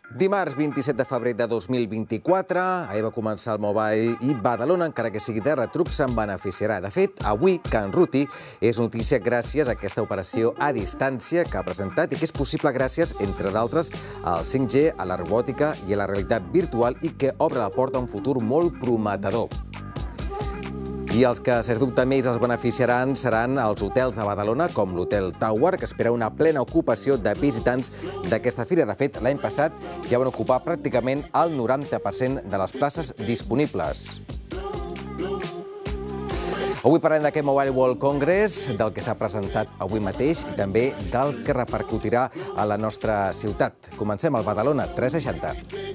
Dimarts 27 de febrer de 2024, ahir va començar el Mobile i Badalona, encara que sigui de retruc, se'n beneficiarà. De fet, avui Can Ruti és notícia gràcies a aquesta operació a distància que ha presentat i que és possible gràcies, entre d'altres, al 5G, a la robòtica i a la realitat virtual i que obre la porta a un futur molt prometedor. I els que, sens dubte, més els beneficiaran seran els hotels de Badalona, com l'Hotel Tower, que espera una plena ocupació de visitants d'aquesta fira. De fet, l'any passat ja van ocupar pràcticament el 90% de les places disponibles. Avui parlem d'aquest Mobile World Congress, del que s'ha presentat avui mateix i també del que repercutirà a la nostra ciutat. Comencem al Badalona 360.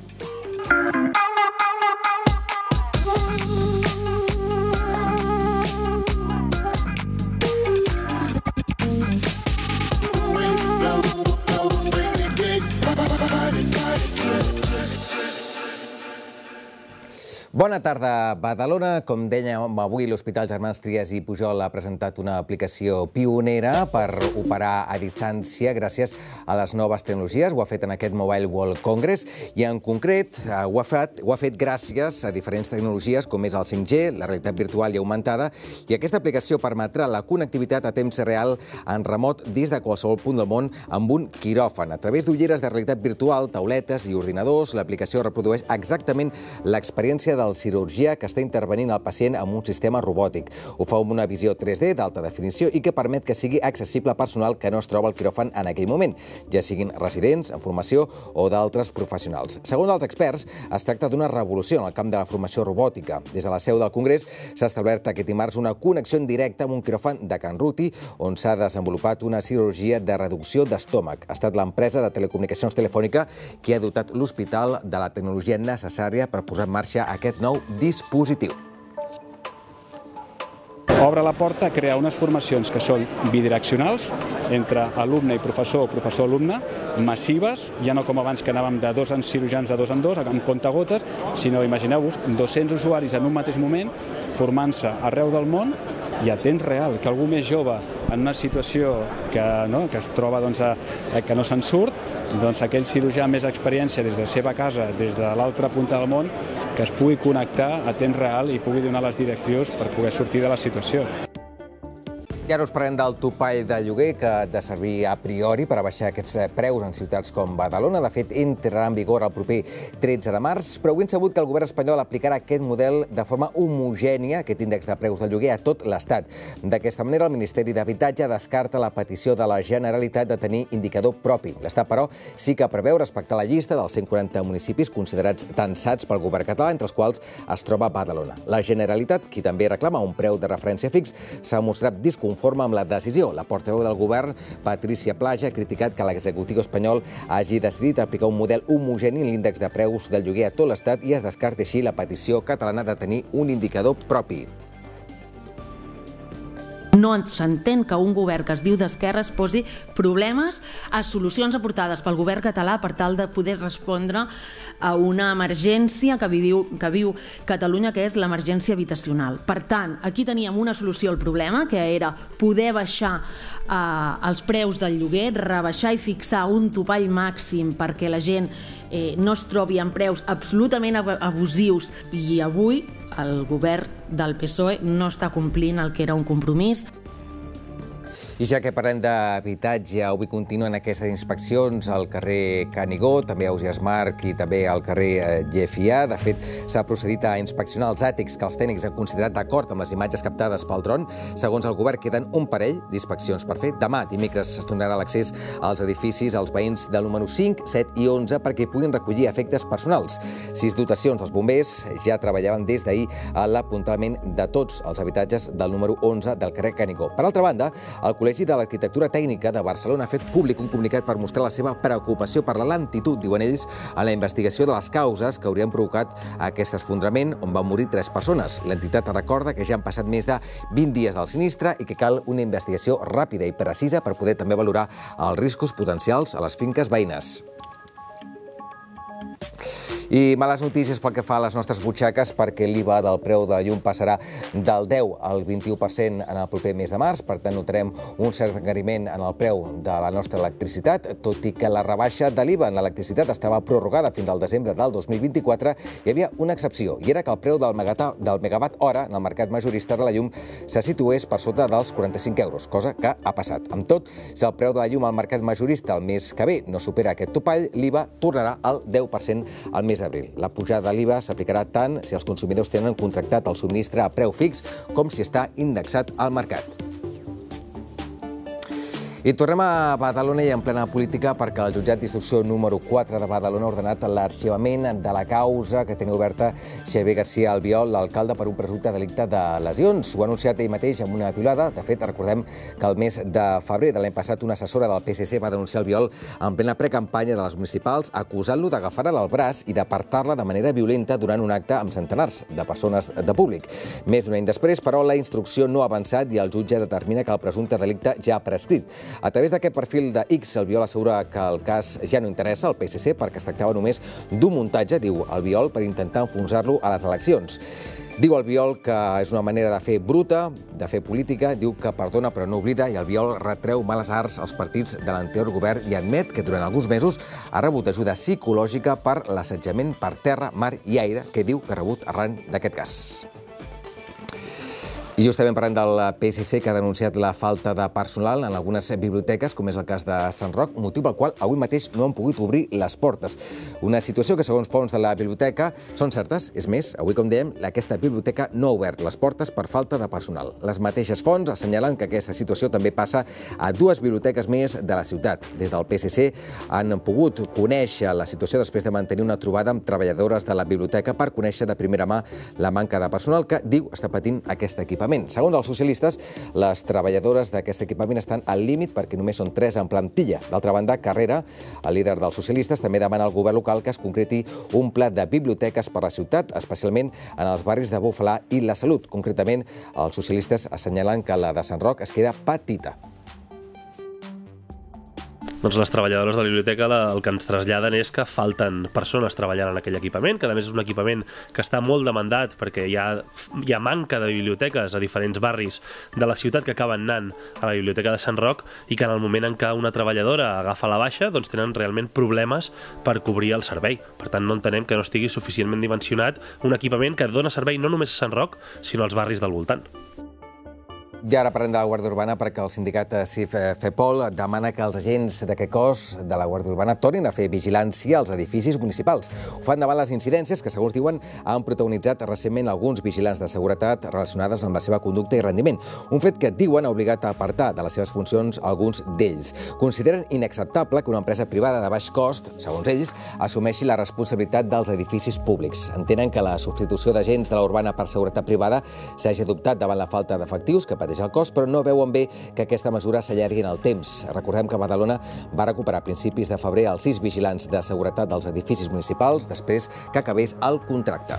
Bona tarda, Badalona. Com dèiem, avui l'Hospital Germans Trias i Pujol ha presentat una aplicació pionera per operar a distància gràcies a les noves tecnologies. Ho ha fet en aquest Mobile World Congress i, en concret, ho ha fet gràcies a diferents tecnologies com és el 5G, la realitat virtual i augmentada, i aquesta aplicació permetrà la connectivitat a temps real en remot des de qualsevol punt del món amb un quiròfan. A través d'ulleres de realitat virtual, tauletes i ordinadors, l'aplicació reprodueix exactament l'experiència del cirurgià que està intervenint el pacient amb un sistema robòtic. Ho fa amb una visió 3D d'alta definició i que permet que sigui accessible a personal que no es troba al quiròfan en aquell moment, ja siguin residents, en formació o d'altres professionals. Segons els experts, es tracta d'una revolució en el camp de la formació robòtica. Des de la seu del Congrés s'ha establert aquest dimarts una connexió directa amb un quiròfan de Can Ruti, on s'ha desenvolupat una cirurgia de reducció d'estómac. Ha estat l'empresa de telecomunicacions Telefònica que ha dotat l'hospital de la tecnologia necessària per posar en marxa aquest nou dispositiu. Obre la porta a crear unes formacions que són bidireccionals entre alumne i professor o professor-alumne, massives, ja no com abans que anàvem de 2 cirurgians de 2 en 2, amb comptagotes, sinó, imagineu-vos, 200 usuaris en un mateix moment formant-se arreu del món i a temps real, que algú més jove en una situació que es troba que no se'n surt, doncs aquell cirurgià amb més experiència des de la seva casa, des de l'altra punta del món, que es pugui connectar a temps real i pugui donar les directrius per poder sortir de la situació. I ara us parlem del topall de lloguer que ha de servir a priori per abaixar aquests preus en ciutats com Badalona. De fet, entrarà en vigor el proper 13 de març, però avui hem sabut que el govern espanyol aplicarà aquest model de forma homogènia, aquest índex de preus del lloguer, a tot l'Estat. D'aquesta manera, el Ministeri d'Habitatge descarta la petició de la Generalitat de tenir indicador propi. L'Estat, però, sí que preveu respectar la llista dels 140 municipis considerats tensats pel govern català, entre els quals es troba Badalona. La Generalitat, qui també reclama un preu de referència fix, s'ha mostrat disconforme amb la decisió. La portaveu del govern, Patricia Plaja, ha criticat que l'executiu espanyol hagi decidit aplicar un model homogeni en l'índex de preus del lloguer a tot l'Estat i es descarta així la petició catalana de tenir un indicador propi. No s'entén que un govern que es diu d'esquerres posi problemes a solucions aportades pel govern català per tal de poder respondre a una emergència que viu Catalunya, que és l'emergència habitacional. Per tant, aquí teníem una solució al problema, que era poder baixar els preus del lloguer, rebaixar i fixar un topall màxim perquè la gent no es trobi en preus absolutament abusius. I avui el govern del PSOE no està complint el que era un compromís. I ja que parlem d'habitatge, avui continuen aquestes inspeccions al carrer Canigó, també a Ausiàs Marc i també al carrer Llefià. De fet, s'ha procedit a inspeccionar els àtics que els tècnics han considerat d'acord amb les imatges captades pel dron. Segons el govern, queden un parell d'inspeccions per fer. Demà, dimecres, s'estonarà l'accés als edificis als veïns del número 5, 7 i 11 perquè puguin recollir efectes personals. 6 dotacions dels bombers ja treballaven des d'ahir a l'apuntalament de tots els habitatges del número 11 del carrer Canigó. Per altra banda, el Col·legi de l'Arquitectura Tècnica de Barcelona ha fet públic un comunicat per mostrar la seva preocupació per la lentitud, diuen ells, en la investigació de les causes que haurien provocat aquest esfondrament on van morir 3 persones. L'entitat recorda que ja han passat més de 20 dies del sinistre i que cal una investigació ràpida i precisa per poder també valorar els riscos potencials a les finques veïnes. I males notícies pel que fa a les nostres butxaques, perquè l'IVA del preu de la llum passarà del 10 al 21% en el proper mes de març. Per tant, notarem un cert encariment en el preu de la nostra electricitat, tot i que la rebaixa de l'IVA en l'electricitat estava prorrogada fins al desembre del 2024. Hi havia una excepció, i era que el preu del megawatt hora en el mercat majorista de la llum se situés per sota dels 45 euros, cosa que ha passat. Amb tot, si el preu de la llum al mercat majorista el mes que ve no supera aquest topall, l'IVA tornarà al 10% al mes d'abril. La pujada de l'IVA s'aplicarà tant si els consumidors tenen contractat el subministre a preu fix com si està indexat al mercat. I tornem a Badalona i en plena política perquè el jutjat d'instrucció número 4 de Badalona ha ordenat l'arxivament de la causa que tenia oberta Xavier García Albiol, l'alcalde, per un presumpte delicte de lesions. Ho ha anunciat ell mateix amb una piulada. De fet, recordem que el mes de febrer de l'any passat una assessora del PSC va denunciar Albiol en plena precampanya de les municipals, acusant-lo d'agafar-la del braç i d'apartar-la de manera violenta durant un acte amb centenars de persones de públic. Més d'un any després, però, la instrucció no ha avançat i el jutge determina que el presumpte delicte ja ha prescrit. A través d'aquest perfil de X, Albiol assegura que el cas ja no interessa al PSC perquè es tractava només d'un muntatge, diu Albiol, per intentar enfonsar-lo a les eleccions. Diu Albiol que és una manera de fer bruta, de fer política, diu que perdona però no oblida, i Albiol retreu males arts als partits de l'anterior govern i admet que durant alguns mesos ha rebut ajuda psicològica per l'assetjament per terra, mar i aire que diu que ha rebut arran d'aquest cas. I justament parlant del PSC, que ha denunciat la falta de personal en algunes biblioteques, com és el cas de Sant Roc, motiu pel qual avui mateix no han pogut obrir les portes. Una situació que, segons fonts de la biblioteca, són certes. És més, avui, com dèiem, aquesta biblioteca no ha obert les portes per falta de personal. Les mateixes fonts assenyalen que aquesta situació també passa a dues biblioteques més de la ciutat. Des del PSC han pogut conèixer la situació després de mantenir una trobada amb treballadores de la biblioteca per conèixer de primera mà la manca de personal que, diu, està patint aquest equipament. Segons els socialistes, les treballadores d'aquest equipament estan al límit perquè només són 3 en plantilla. D'altra banda, Carrera, el líder dels socialistes, també demana al govern local que es concreti un pla de biblioteques per la ciutat, especialment en els barris de Bufalà i la Salut. Concretament, els socialistes assenyalen que la de Sant Roc es queda petita. Doncs les treballadores de la biblioteca el que ens traslladen és que falten persones treballant en aquell equipament, que a més és un equipament que està molt demandat perquè hi ha manca de biblioteques a diferents barris de la ciutat que acaben anant a la biblioteca de Sant Roc i que en el moment en què una treballadora agafa la baixa doncs tenen realment problemes per cobrir el servei. Per tant, no entenem que no estigui suficientment dimensionat un equipament que dona servei no només a Sant Roc, sinó als barris del voltant. I ara parlem de la Guàrdia Urbana perquè el sindicat CIF-FEPOL demana que els agents d'aquest cos de la Guàrdia Urbana tornin a fer vigilància als edificis municipals. Ho fan davant les incidències que, segons diuen, han protagonitzat recentment alguns vigilants de seguretat relacionades amb la seva conducta i rendiment. Un fet que, diuen, ha obligat a apartar de les seves funcions alguns d'ells. Consideren inacceptable que una empresa privada de baix cost, segons ells, assumeixi la responsabilitat dels edificis públics. Entenen que la substitució d'agents de la Urbana per seguretat privada s'hagi adoptat davant la falta d'efectius que pateix el cos, però no veuen bé que aquesta mesura s'allargui en el temps. Recordem que Badalona va recuperar a principis de febrer els 6 vigilants de seguretat dels edificis municipals després que acabés el contracte.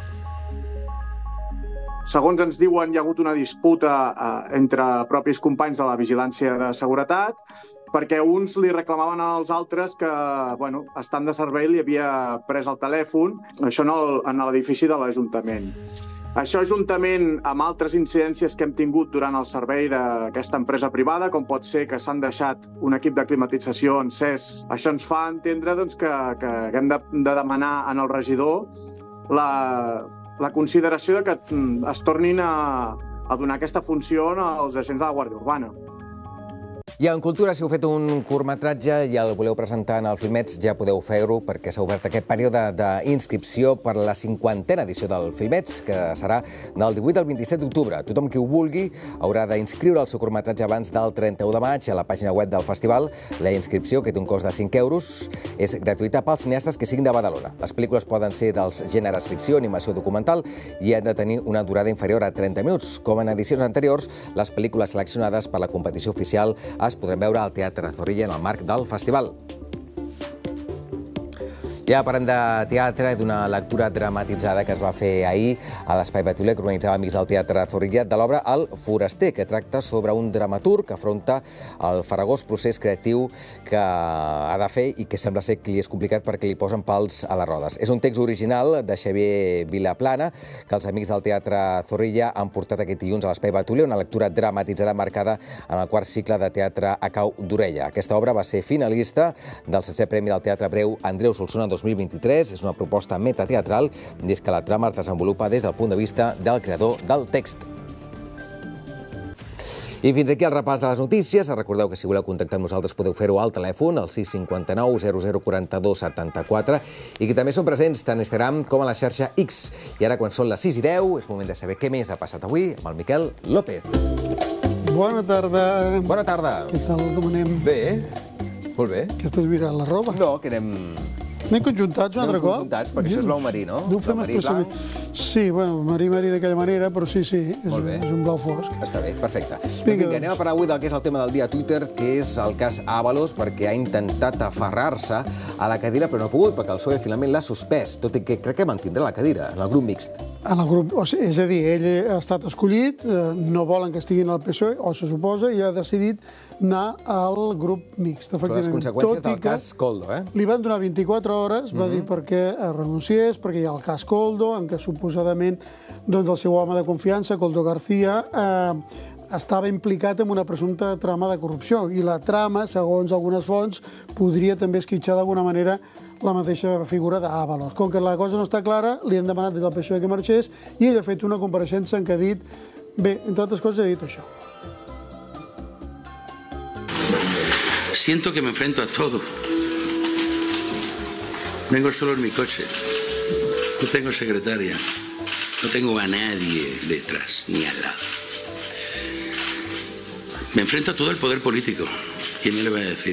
Segons ens diuen, hi ha hagut una disputa entre propis companys de la vigilància de seguretat perquè uns li reclamaven als altres que, estant de servei, li havia pres el telèfon, això en l'edifici de l'Ajuntament. Això, juntament amb altres incidències que hem tingut durant el servei d'aquesta empresa privada, com pot ser que s'han deixat un equip de climatització encès, això ens fa entendre que hem de demanar al regidor la consideració que es tornin a donar aquesta funció als agents de la Guàrdia Urbana. I en Cultura, si heu fet un curtmetratge i el voleu presentar en el Filmets, ja podeu fer-ho perquè s'ha obert aquest període d'inscripció per la 50a edició del Filmets, que serà del 18 al 27 d'octubre. Tothom qui ho vulgui haurà d'inscriure el seu curtmetratge abans del 31 de maig a la pàgina web del festival. La inscripció, que té un cost de 5 euros, és gratuïta pels cineastes que siguin de Badalona. Les pel·lícules poden ser dels gèneres ficció, animació, documental i han de tenir una durada inferior a 30 minuts. Com en edicions anteriors, les pel·lícules seleccionades per la competició oficial es podran veure al Teatre Zorrilla en el marc del festival. Ja parlem de teatre i d'una lectura dramatitzada que es va fer ahir a l'Espai Batuler, que organitzava Amics del Teatre Zorrilla, de l'obra El Foraster, que tracta sobre un dramaturg que afronta el faragós procés creatiu que ha de fer i que sembla ser que li és complicat perquè li posen pals a les rodes. És un text original de Xavier Vilaplana que els Amics del Teatre Zorrilla han portat aquest dilluns a l'Espai Batuler, una lectura dramatitzada marcada en el quart cicle de teatre a cau d'orella. Aquesta obra va ser finalista del 7è Premi del Teatre Breu Andreu Solsona 2023. És una proposta metateatral des que la trama es desenvolupa des del punt de vista del creador del text. I fins aquí el repàs de les notícies. Recordeu que si voleu contactar amb nosaltres podeu fer-ho al telèfon, al 659 00 42 74, i que també són presents tant a Instagram com a la xarxa X. I ara, quan són les 6:10, és moment de saber què més ha passat avui amb el Miquel López. Bona tarda. Bona tarda. Què tal, com anem? Bé, molt bé. Que estàs mirant la roba? No, que anem conjuntats un altre cop? conjuntats, perquè això és blau marí, no? No ho fem expressament. Sí, bueno, marí d'aquella manera, però sí, és un blau fosc. Està bé, perfecte. Vinga, anem a parlar avui del que és el tema del dia a Twitter, que és el cas Ábalos, perquè ha intentat aferrar-se a la cadira, però no ha pogut, perquè el PSOE finalment l'ha suspès, tot i que crec que mantindrà la cadira, en el grup mixt. En el grup, és a dir, ell ha estat escollit, no volen que estigui en el PSOE, o se suposa, i ha decidit anar al grup mixt. Són les conseqüències del cas Koldo, eh? Li van donar 24 hores, va dir perquè renunciés, perquè hi ha el cas Koldo, en què suposadament el seu home de confiança, Koldo García, estava implicat en una presumpta trama de corrupció. I la trama, segons algunes fonts, podria també esquitxar d'alguna manera la mateixa figura d'Ábalos. Com que la cosa no està clara, li han demanat des del PSOE que marxés i ell ha fet una compareixença en què ha dit, bé, entre altres coses, ha dit això. Siento que me enfrento a todo. Vengo solo en mi coche. No tengo secretaria. No tengo a nadie detrás ni al lado. Me enfrento a todo el poder político. ¿Quién me le va a decir?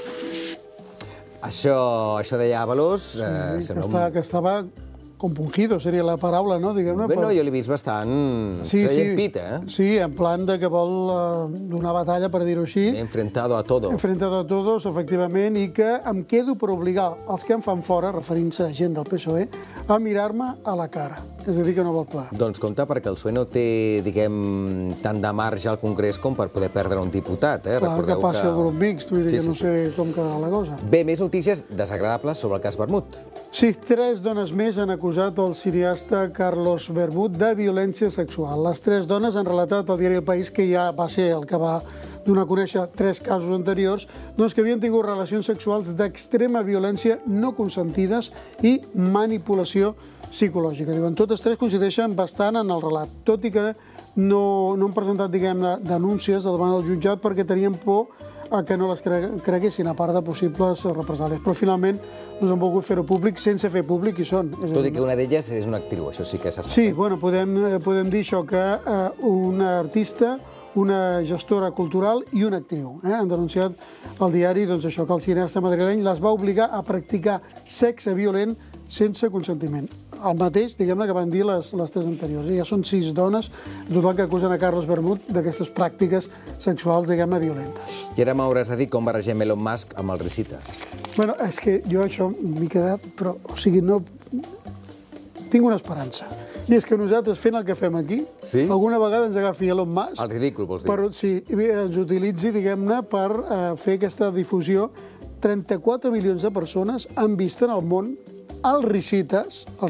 Això deia Ábalos... Que estava compungido, seria la paraula, no? Diguem-ne. Bé, no, jo l'he vist bastant... Traient pit, eh? Sí, en plan de que vol donar batalla, per dir-ho així. Enfrentado a todo. Enfrentado a todos, efectivament, i que em quedo per obligar els que em fan fora, referint-se a gent del PSOE, a mirar-me a la cara. És a dir, que no vol clar. Doncs compte, perquè el PSOE no té, diguem, tant de marge al Congrés com per poder perdre un diputat, eh? Clar, que passi el grup mixt, vull dir que no sé com quedarà la cosa. Bé, més notícies desagradables sobre el cas Bermud. Sí, 3 dones més han acusat el cineasta Carlos Bermud de violència sexual. Les 3 dones han relatat al diari El País, que ja va ser el que va donar a conèixer 3 casos anteriors, doncs que havien tingut relacions sexuals d'extrema violència no consentides i manipulació psicològica. Diuen, totes 3 coincideixen bastant en el relat, tot i que no han presentat, diguem-ne, denúncies davant del jutjat perquè tenien por que no les creguessin, a part de possibles represàlies. Però finalment han volgut fer-ho públic sense fer públic qui són. Tot i que una d'elles és una actriu, això sí que s'ha sabut. Sí, bueno, podem dir això, que una artista, una gestora cultural i una actriu han denunciat al diari que el cineasta madrileny les va obligar a practicar sexe violent sense consentiment. El mateix, diguem-ne, que van dir les 3 anteriors. Ja són 6 dones, en total, que acusen a Carlos Bermud d'aquestes pràctiques sexuals, diguem-ne, violentes. I ara m'hauràs de dir com barregem Elon Musk amb els risites. Bueno, és que jo això m'he quedat, però, o sigui, no... Tinc una esperança. I és que nosaltres, fent el que fem aquí, alguna vegada ens agafi Elon Musk... El ridícul, vols dir? Sí, ens utilitzi, diguem-ne, per fer aquesta difusió. 34 milions de persones han vist en el món els risites, el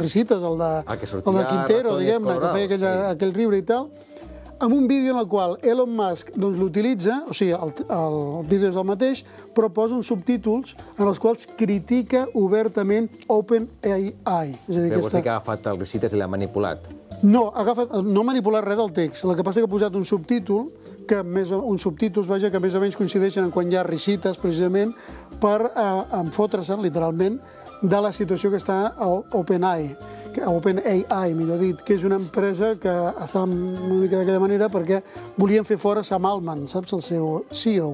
de Quintero, diguem-ne, que feia aquell riure i tal, amb un vídeo en el qual Elon Musk l'utilitza, o sigui, el vídeo és el mateix, però posa uns subtítols en els quals critica obertament OpenAI. Però vols dir que ha agafat el risites i l'ha manipulat? No, no ha manipulat res del text. El que passa és que ha posat un subtítol, uns subtítols, vaja, que més o menys coincideixen en quan hi ha risites, precisament, per enfotre-se'n, literalment, de la situació que està a OpenAI, millor dit, que és una empresa que està una mica d'aquella manera perquè volien fer fora Sam Altman, saps, el seu CEO.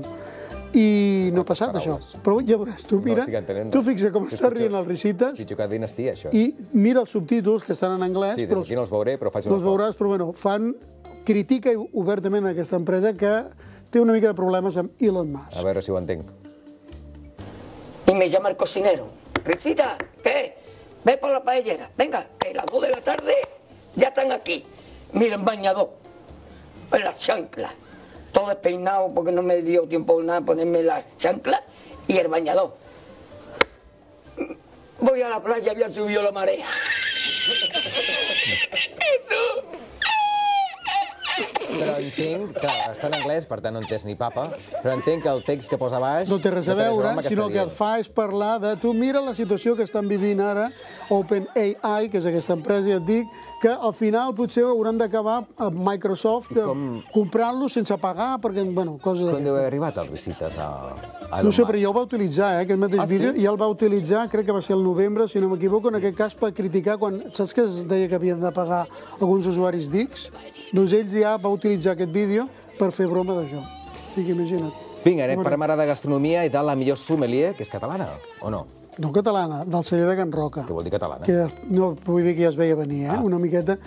I no ha passat, això. Però ja veuràs, tu mira, tu fixa com està rient els risites. Pitjor que dinastia, això. I mira els subtítols, que estan en anglès. Sí, des d'aquí no els veuré, però faig una foto. No els veuràs, però bueno, critica obertament aquesta empresa que té una mica de problemes amb Elon Musk. A veure si ho entenc. Y me llama el cocinero. Risita, ¿Qué? Ve por la paellera. Venga, que las 2 de la tarde ya están aquí. Miren, bañador. Pues las chanclas. Todo despeinado porque no me dio tiempo nada ponerme las chanclas y el bañador. Voy a la playa, había subido la marea. Però entenc, clar, està en anglès, per tant no entès ni papa, però entenc que el text que posa a baix... No té res a veure, sinó que el fa és parlar de... Tu mira la situació que estan vivint ara OpenAI, que és aquesta empresa, i et dic que al final potser hauran d'acabar a Microsoft comprant-lo sense pagar, perquè, bueno, coses... Com deu haver arribat els visites a Elon No sé, Musk? però ja ho va utilitzar, aquest mateix vídeo, ja el va utilitzar, crec que va ser el novembre, si no m'equivoco, en aquest cas per criticar quan... Saps que es deia que havien de pagar alguns usuaris d'X? Doncs ells ja va utilitzar aquest vídeo per fer broma d'això. O sigui, imagina't. Vinga, anem per ara de gastronomia i de la millor sommelier, que és catalana, o no? No catalana, del celler de Can Roca. Què vol dir catalana? Que no vull dir que ja es veia venir, una miqueta.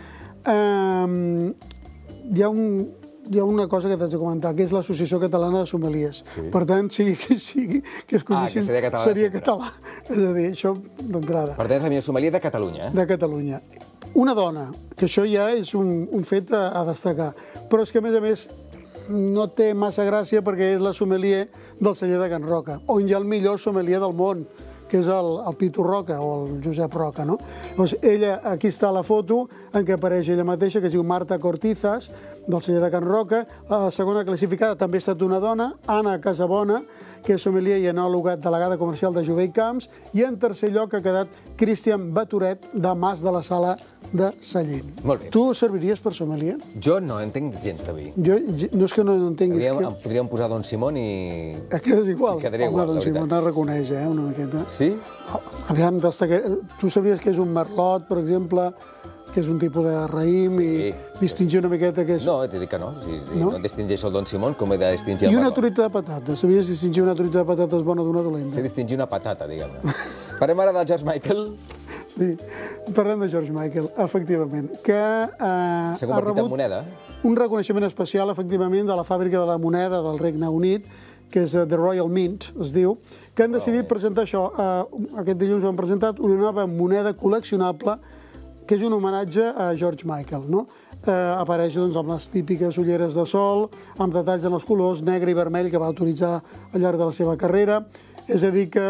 Hi ha una cosa que t'haig de comentar, que és l'Associació Catalana de Sommeliers. Per tant, sigui que escollissin, seria català. És a dir, això d'entrada. Per tant, és la millor sommelier de Catalunya, De Catalunya. Una dona, que això ja és un fet a destacar, però és que, a més, no té massa gràcia perquè és la sommelier del celler de Can Roca, on hi ha el millor sommelier del món, que és el Pitu Roca o el Josep Roca, no? Llavors, ella, aquí està la foto en què apareix ella mateixa, que es diu Marta Cortizas, del celler de Can Roca. La segona classificada també ha estat una dona, Anna Casabona, que és sommelier i enòloga delegada comercial de Jovell Camps, i en tercer lloc ha quedat Cristian Baturet, de Mas de la Sala de Sallent. Molt bé. Tu serviries per sommelier? Jo no entenc gens de vi. Jo no és que no entenguis... Em podríem posar Don Simón i... Quedes igual? Quedaria igual, Home, la Don Simón veritat. es reconeix, una miqueta. Sí? Aviam, tu sabries que és un merlot, per exemple, que és un tipus de raïm i distingir una miqueta que és... No, t'he dit que no. Si no distingeix el Don Simón, com he de distingir el I una merlot? truita de patata. Sabries distingir una truita de patates bona d'una dolenta? Sé distingir una patata, diguem-ne. Parlem ara del George Michael. Sí, parlem de George Michael, efectivament, que S'ha ha convertit en rebut moneda. un reconeixement especial, efectivament, de la fàbrica de la moneda del Regne Unit, que és The Royal Mint, es diu, que han decidit presentar això. Aquest dilluns ho han presentat, una nova moneda col·leccionable, que és un homenatge a George Michael, no? Apareix doncs, amb les típiques ulleres de sol, amb detalls en els colors negre i vermell que va utilitzar al llarg de la seva carrera. És a dir que,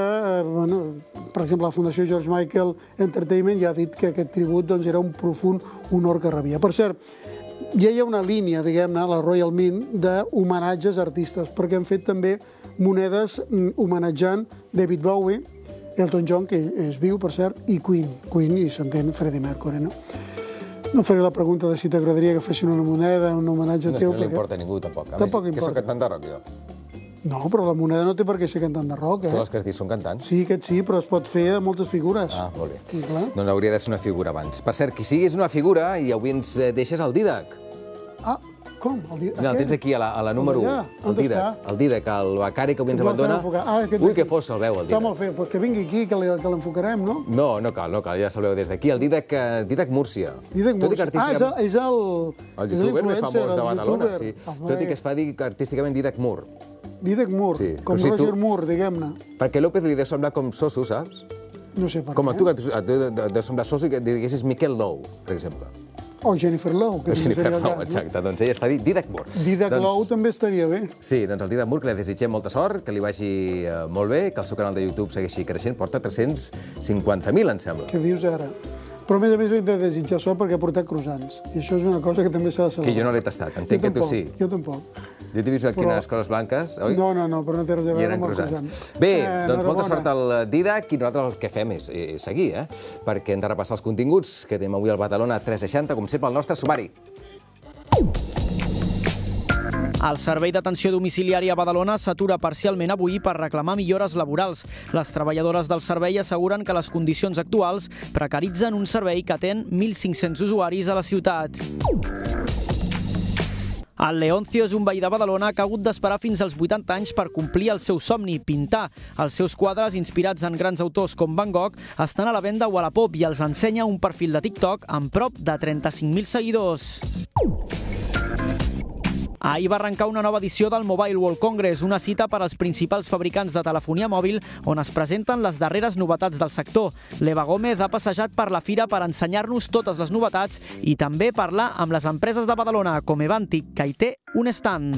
per exemple, la Fundació George Michael Entertainment ja ha dit que aquest tribut doncs, era un profund honor que rebia. Per cert, ja hi ha una línia, diguem-ne, la Royal Mint, d'homenatges a artistes, perquè han fet també monedes homenatjant David Bowie, Elton John, que és viu, per cert, i Queen, i s'entén Freddie Mercury, no? No faré la pregunta de si t'agradaria que fessin una moneda, un homenatge No, teu. no li importa a ningú, tampoc. Tampoc Que soc importa. cantant de rock, jo. No, però la moneda no té per què ser cantant de rock, Tots els que has dit són cantants. Sí, aquest sí, però es pot fer de moltes figures. Ah, molt bé. Sí, clar. Doncs hauria de ser una figura abans. Per cert, qui siguis una figura i avui ens deixes el Didac. Ah, com? No, el tens aquí a la número 1. Allà, on està? El Didac, el becari que avui ens Vols abandona. enfocar? Ah, aquest Ui, d'aquí. que fos se'l veu, el Està Didac. molt fet, que vingui aquí, que l'enfocarem, no? No, no cal, ja se'l veu des d'aquí. El Didac Múrcia. Didac Tot i que Múrcia. artísticament- És el El youtuber més influencer, famós de Badalona, youtuber. sí. Home, Tot i que es fa dir artísticament Didac Moore. Didac Moore, Sí, com però si Roger tu- Moore, diguem-ne. Perquè López li deu semblar com Soso, saps? No sé per Com a què. tu, que et deu semblar Soso i que diguessis Miquel Lou, per exemple. O Jennifer Lowe, que Jennifer seria el Lou, cas, exacte. Doncs ella es fa dir Didac Moore. Didac Lowe també estaria bé. Sí, doncs el Didac Moore, que li desitgem molta sort, que li vagi molt bé, que el seu canal de YouTube segueixi creixent, porta 350.000, em sembla. Què dius ara? Però a més li he de desitjar sort perquè ha portat croissants. I això és una cosa que també s'ha de celebrar. Que jo no l'he tastat, entenc que tu sí. Jo tampoc. Jo t'he vist aquí unes coses blanques, oi? No, però no té res a I veure eren amb el croissants. croissant. Bé, doncs molta enhorabona. sort al Didac i nosaltres el que fem és seguir, perquè hem de repassar els continguts que tenim avui al Badalona 360, com sempre, el nostre sumari. El Servei d'Atenció Domiciliària a Badalona s'atura parcialment avui per reclamar millores laborals. Les treballadores del servei asseguren que les condicions actuals precaritzen un servei que atén 1.500 usuaris a la ciutat. El Leoncio és un veí de Badalona que ha hagut d'esperar fins als 80 anys per complir el seu somni, pintar. Els seus quadres, inspirats en grans autors com Van Gogh, estan a la venda a Wallapop i els ensenya un perfil de TikTok amb prop de 35.000 seguidors. Ahir va arrencar una nova edició del Mobile World Congress, una cita per als principals fabricants de telefonia mòbil on es presenten les darreres novetats del sector. L'Eva Gómez ha passejat per la fira per ensenyar-nos totes les novetats i també parlar amb les empreses de Badalona, com Evantic, que hi té un stand.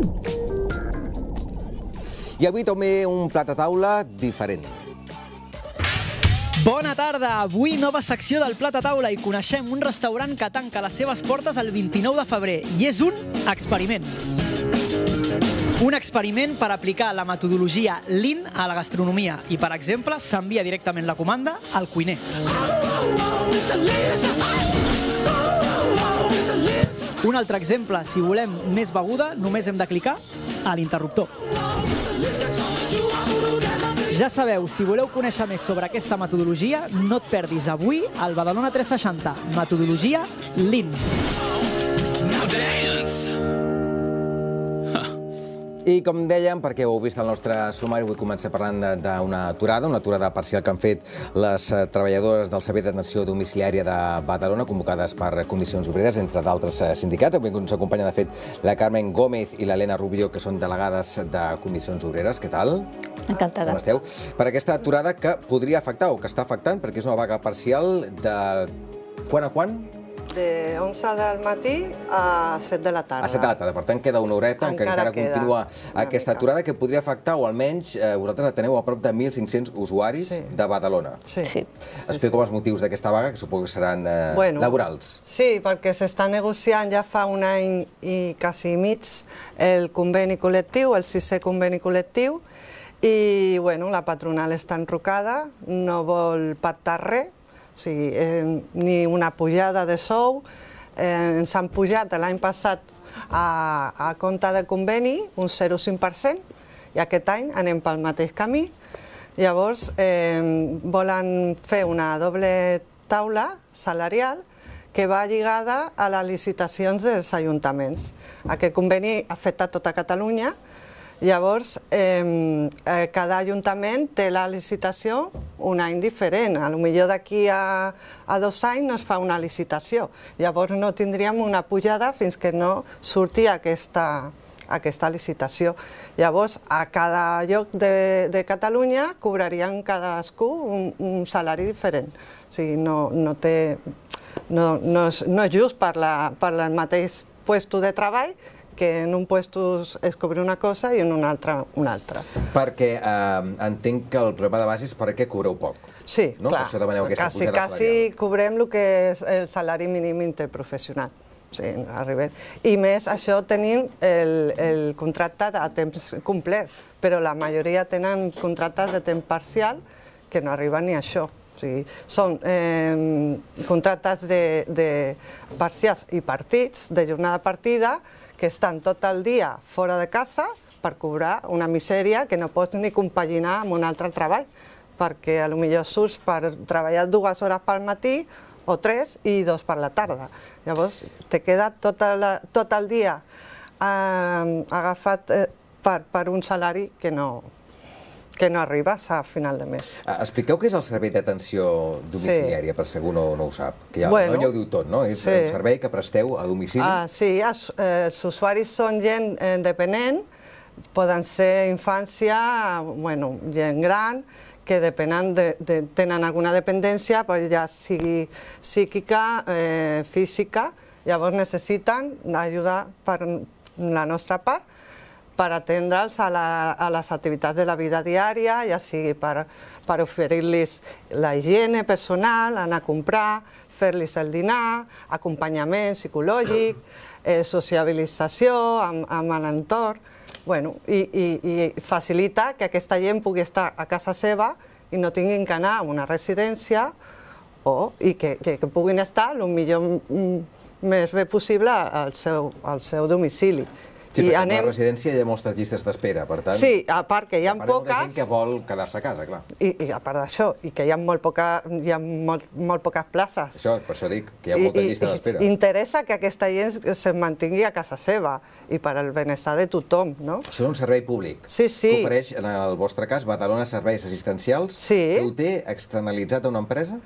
I avui també un plat a taula diferent. Bona tarda! Avui nova secció del Plat a Taula i coneixem un restaurant que tanca les seves portes el 29 de febrer i és un experiment. Un experiment per aplicar la metodologia Lean a la gastronomia i, per exemple, s'envia directament la comanda al cuiner. Un altre exemple, si volem més beguda, només hem de clicar a l'interruptor. Ja sabeu, si voleu conèixer més sobre aquesta metodologia, no et perdis avui al Badalona 360, metodologia Lean. I com dèiem, perquè ho heu vist al nostre sumari, vull començar parlant d'una aturada parcial que han fet les treballadores del Servei d'Atenció Domiciliària de Badalona, convocades per comissions obreres, entre d'altres sindicats. Avui ens acompanya, de fet, la Carmen Gómez i l'Helena Rubió, que són delegades de comissions obreres. Què tal? Encantada. Com esteu? Per aquesta aturada que podria afectar, o que està afectant, perquè és una vaga parcial de quan a quan? De 11 del matí a 7 de la tarda. A 7 de la tarda, per tant queda una horeta en què encara continua aquesta aturada que podria afectar, o almenys vosaltres teniu a prop de 1.500 usuaris de Badalona. Sí. Explico els motius d'aquesta vaga, que suposo que seran laborals. Sí, perquè s'està negociant ja fa un any i quasi mig el conveni col·lectiu, el 6è conveni col·lectiu, i la patronal està enrocada, no vol pactar res, o sigui, ni una pujada de sou. Ens han pujat l'any passat a compte de conveni un 0,5% i aquest any anem pel mateix camí. Llavors volen fer una doble taula salarial que va lligada a les licitacions dels ajuntaments. Aquest conveni afecta tota Catalunya. Llavors, cada ajuntament té la licitació un any diferent. Potser d'aquí a 2 anys no es fa una licitació. Llavors no tindríem una pujada fins que no surti aquesta licitació. Llavors, a cada lloc de Catalunya cobrarien cadascú un salari diferent. O sigui, no és just per al mateix lloc de treball, que en un puesto es cobra una cosa i en un altre una altra. Perquè entenc que el problema de base és perquè cobreu poc. Sí, clar. Per això demaneu aquesta pujada salarial. Quasi cobrem el que és el salari mínim interprofessional. Sí, i més, això tenim el contracte a temps complet, però la majoria tenen contractes de temps parcial que no arriben ni a això. O sigui, són contractes de parcials i partits, de jornada partida, que estan tot el dia fora de casa per cobrar una misèria que no pots ni compaginar amb un altre treball, perquè potser surts per treballar 2 hores pel matí o 3 i 2 per la tarda. Llavors, te queda tot el dia agafat per un salari que no arribes a final de mes. Expliqueu què és el Servei d'Atenció Domiciliària, per si algú no ho sap. Ja ho diu tot, no? És un servei que presteu a domicili. Sí, els usuaris són gent dependent, poden ser infància, gent gran, que tenen alguna dependència, ja sigui psíquica, física, llavors necessiten ajuda per la nostra part, per atendre'ls a les activitats de la vida diària, ja sigui per oferir-los la higiene personal, anar a comprar, fer-los el dinar, acompanyament psicològic, sociabilització amb l'entorn, i facilita que aquesta gent pugui estar a casa seva i no tinguin que anar a una residència i que puguin estar el millor més bé possible al seu domicili. Sí, perquè en una residència hi ha moltes llistes d'espera, per tant... Sí, a part que hi ha poques... Hi ha molta gent que vol quedar-se a casa, clar. I a part d'això, i que hi ha molt poques places. Això, per això dic, que hi ha molta llista d'espera. Interessa que aquesta gent se mantingui a casa seva i per al benestar de tothom, no? Això és un servei públic. Sí, sí. Que ofereix, en el vostre cas, Badalona Serveis Assistencials. Sí. Que ho té externalitzat a una empresa?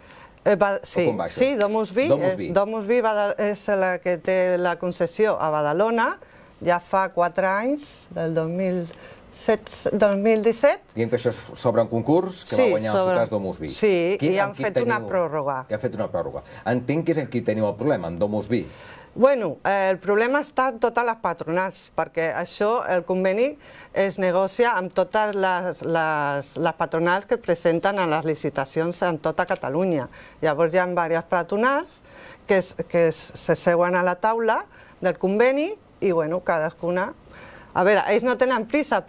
Sí, Domusvi és la que té la concessió a Badalona, ja fa 4 anys, del 2017. Diem que això s'obre un concurs que va guanyar el seu cas Domusvi. Sí, i han fet una pròrroga. Que han fet una pròrroga. Entenc que és en qui teniu el problema, en Domusvi. Bueno, el problema està en totes les patronals, perquè això, el conveni, es negocia amb totes les patronals que presenten a les licitacions en tota Catalunya. Llavors hi ha diverses patronals que s'asseuen a la taula del conveni i, bueno, cadascuna... A veure, ells no tenen pressa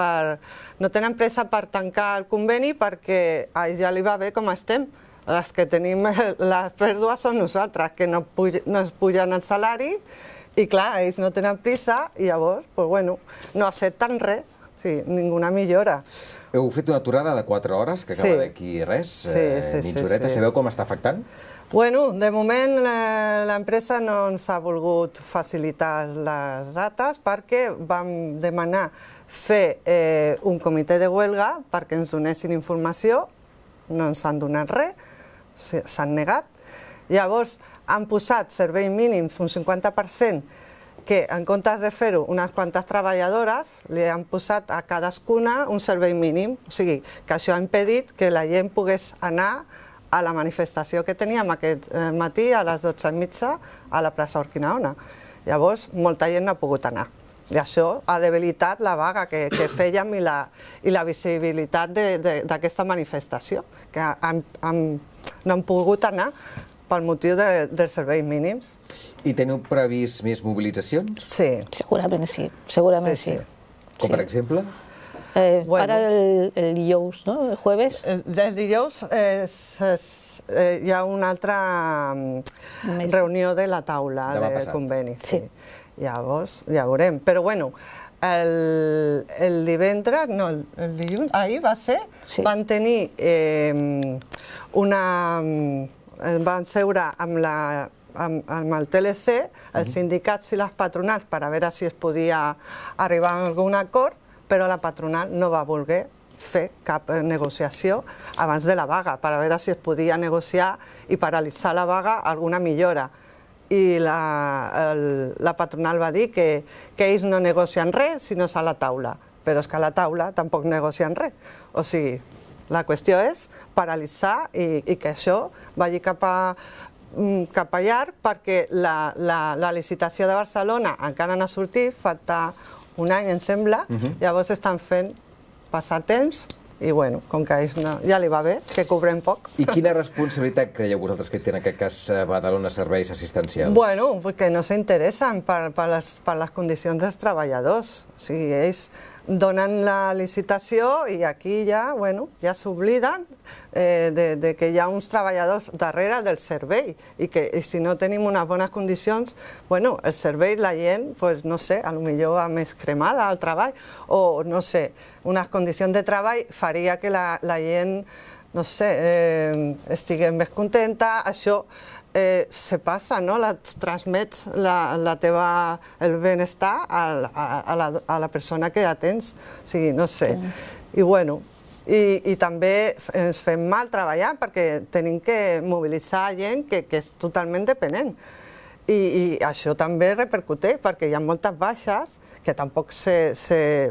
per tancar el conveni perquè ja li va bé com estem. Les que tenim les pèrdues són nosaltres, que no es pugen el salari i, clar, ells no tenen pressa i llavors, no accepten res, ninguna millora. Heu fet una aturada de 4 hores, que acaba d'aquí res, mitja horeta. Sabeu com està afectant? Bueno, de moment l'empresa no ens ha volgut facilitar les dates perquè vam demanar fer un comitè de huelga perquè ens donessin informació, no ens han donat res, s'han negat. Llavors han posat serveis mínims un 50% que en comptes de fer-ho unes quantes treballadores li han posat a cadascuna un servei mínim. O sigui, que això ha impedit que la gent pogués anar a la manifestació que teníem aquest matí a les 12:30 a la plaça Urquinaona. Llavors molta gent no ha pogut anar. I això ha debilitat la vaga que fèiem i la visibilitat d'aquesta manifestació, que no han pogut anar pel motiu dels serveis mínims. I teniu previst més mobilitzacions? Sí. Segurament sí, segurament sí. Com per exemple? Ara el dijous, no? El jueves? El dijous hi ha una altra reunió de la taula del conveni. Llavors, ja veurem. Però, bueno, el divendres, no, el dilluns, ahir va ser, van tenir van seure amb el TLC, els sindicats i les patronals, per a veure si es podia arribar a algun acord, però la patronal no va voler fer cap negociació abans de la vaga, per a veure si es podia negociar i paralitzar la vaga alguna millora. I la patronal va dir que ells no negocien res si no és a la taula, però és que a la taula tampoc negocien res. O sigui, la qüestió és paralitzar i que això vagi cap allà perquè la licitació de Barcelona encara no ha sortit, falta un any, em sembla, llavors estan fent passar temps i, bueno, com que a ells ja li va bé, que cobrem poc. I quina responsabilitat creieu vosaltres que té en aquest cas Badalona Serveis Assistencials? Bueno, que no s'interessen per les condicions dels treballadors. O sigui, ells donen la licitació i aquí ja s'obliden que hi ha uns treballadors darrere del servei i que si no tenim unes bones condicions, el servei, la gent, no sé, potser va més cremada al treball o, no sé, unes condicions de treball faria que la gent, no sé, estigués més contenta. Això se passa, no? Transmets el benestar a la persona que atens. O sigui, no sé. I, bueno, i també ens fem mal treballant perquè tenim que mobilitzar gent que és totalment dependent. I això també repercuteix perquè hi ha moltes baixes que tampoc es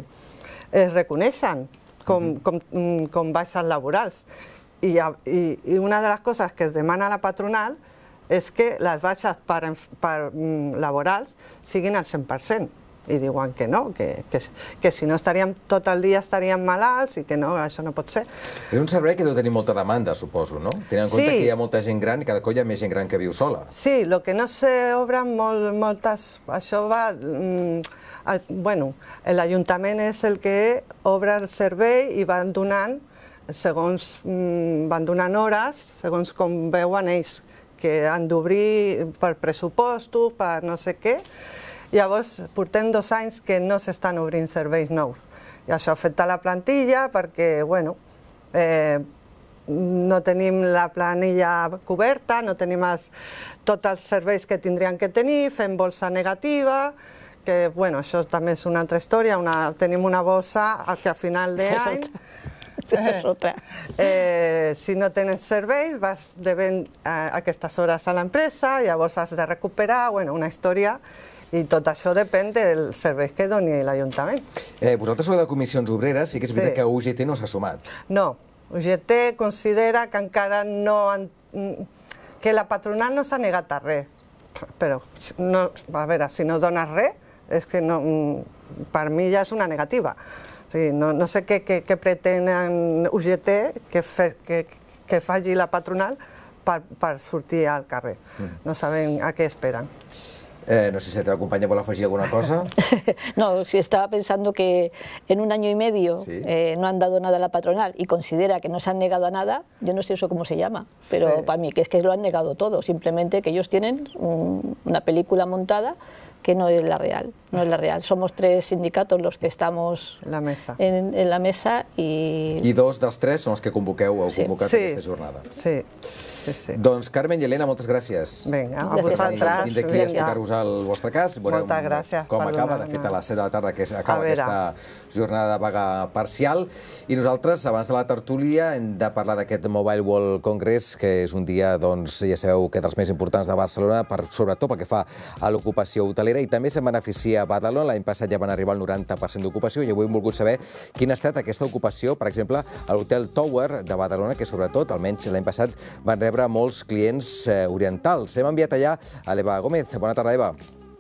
reconeixen com baixes laborals. I una de les coses que es demana a la patronal és que les baixes laborals siguin al 100%. I diuen que no, que si no estaríem tot el dia estaríem malalts i que no, això no pot ser. És un servei que deu tenir molta demanda, suposo, no? Tenint en compte que hi ha molta gent gran i cada cop hi ha més gent gran que viu sola. Sí, el que no s'obren moltes... Això va... Bueno, l'Ajuntament és el que obre el servei i van donant hores, segons com veuen ells, que han d'obrir per pressupostos, per no sé què. Llavors, portem 2 anys que no s'estan obrint serveis nous. I això afecta la plantilla perquè, bueno, no tenim la planilla coberta, no tenim tots els serveis que tindrien que tenir, fem bolsa negativa, que, bueno, això també és una altra història, tenim una bolsa que a final d'any... Si no tens serveis, vas devent aquestes hores a l'empresa, llavors has de recuperar, una història, I tot això depèn dels serveis que doni l'Ajuntament. Vosaltres sou de comissions obreres, sí que és veritat que UGT no s'ha sumat. No, UGT considera que encara no... que la patronal no s'ha negat a res. Però, a veure, si no dones res, és que per mi ja és una negativa. No sé què pretenen UGT que faci la patronal per sortir al carrer. No sabem a què esperen. No sé si la teva companya vol afegir alguna cosa. No, si estaba pensando que en 1 año y medio no han dado nada a la patronal y considera que no se han negado a nada, yo no sé eso cómo se llama, pero para mí que es que lo han negado todo, simplemente que ellos tienen una película montada que no es la real, no es la real. Somos 3 sindicatos los que estamos en la mesa i... I 2 dels 3 són els que convoqueu o heu convocat aquesta jornada. Sí. Doncs Carmen i Helena, moltes gràcies. Vinga, a vosaltres. Fins aquí a explicar-vos el vostre cas. Veurem com acaba. De fet, a les 7 de la tarda que acaba aquesta jornada de vaga parcial. I nosaltres, abans de la tertúlia, hem de parlar d'aquest Mobile World Congress, que és un dia, doncs, ja sabeu, que dels més importants de Barcelona, sobretot pel que fa a l'ocupació hotelera, i també se'n beneficia Badalona. L'any passat ja van arribar al 90% d'ocupació i avui hem volgut saber quina ha estat aquesta ocupació, per exemple, a l'Hotel Tower de Badalona, que sobretot, almenys l'any passat, van rebre molts clients orientals. Hem enviat allà a l'Eva Gómez. Bona tarda, Eva.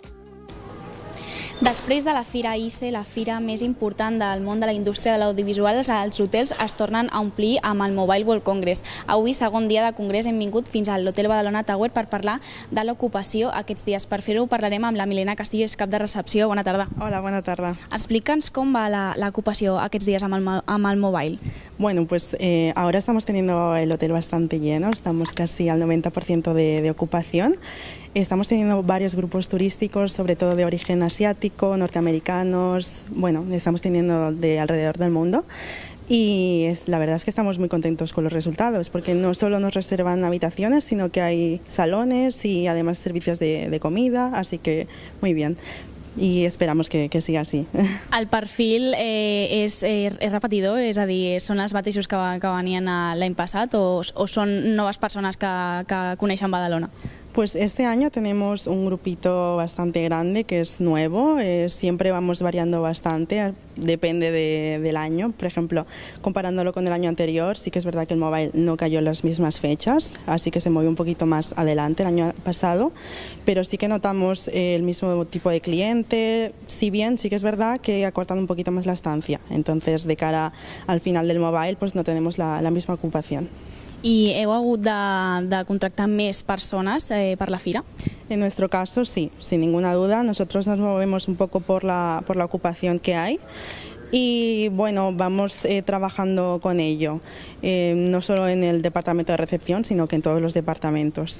Després de la Fira ICE, la fira més important del món de la indústria de l'audiovisual, els hotels es tornen a omplir amb el Mobile World Congress. Avui, segon dia de congrés, hem vingut fins a l'Hotel Badalona Tower per parlar de l'ocupació aquests dies. Per fer-ho parlarem amb la Milena Castillo, cap de recepció. Bona tarda. Hola, bona tarda. Explica'ns com va l'ocupació aquests dies amb el Mobile. Bueno, pues ahora estamos teniendo el hotel bastante lleno, estamos casi al 90% de ocupación. Estamos teniendo varios grupos turísticos, sobre todo de origen asiático, norteamericanos, bueno, estamos teniendo de alrededor del mundo. Y la verdad es que estamos muy contentos con los resultados, porque no solo nos reservan habitaciones, sino que hay salones y además servicios de comida, así que muy bien. I esperamos que siga així. El perfil és repetidor? És a dir, són els mateixos que venien l'any passat o són noves persones que coneixen Badalona? Pues este año tenemos un grupito bastante grande que es nuevo, siempre vamos variando bastante, depende del año. Por ejemplo, comparándolo con el año anterior, sí que es verdad que el Mobile no cayó en las mismas fechas, así que se movió un poquito más adelante el año pasado, pero sí que notamos el mismo tipo de cliente, si bien sí que es verdad que ha cortado un poquito más la estancia, entonces de cara al final del Mobile pues no tenemos la misma ocupación. I heu hagut de contractar més persones per la fira? En nuestro caso, sí, sin ninguna duda. Nosotros nos movemos un poco por la ocupación que hay y bueno, vamos trabajando con ello, no solo en el departamento de recepción, sino que en todos los departamentos.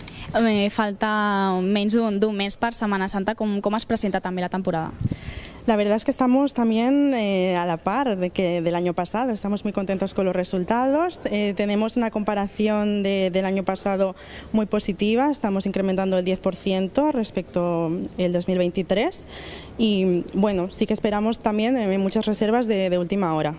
Falta menys d'un mes per Setmana Santa. Com es presenta també la temporada? La verdad es que estamos también a la par del año pasado, estamos muy contentos con los resultados, tenemos una comparación del año pasado muy positiva, estamos incrementando el 10% respecto al 2023 y bueno, sí que esperamos también muchas reservas de última hora.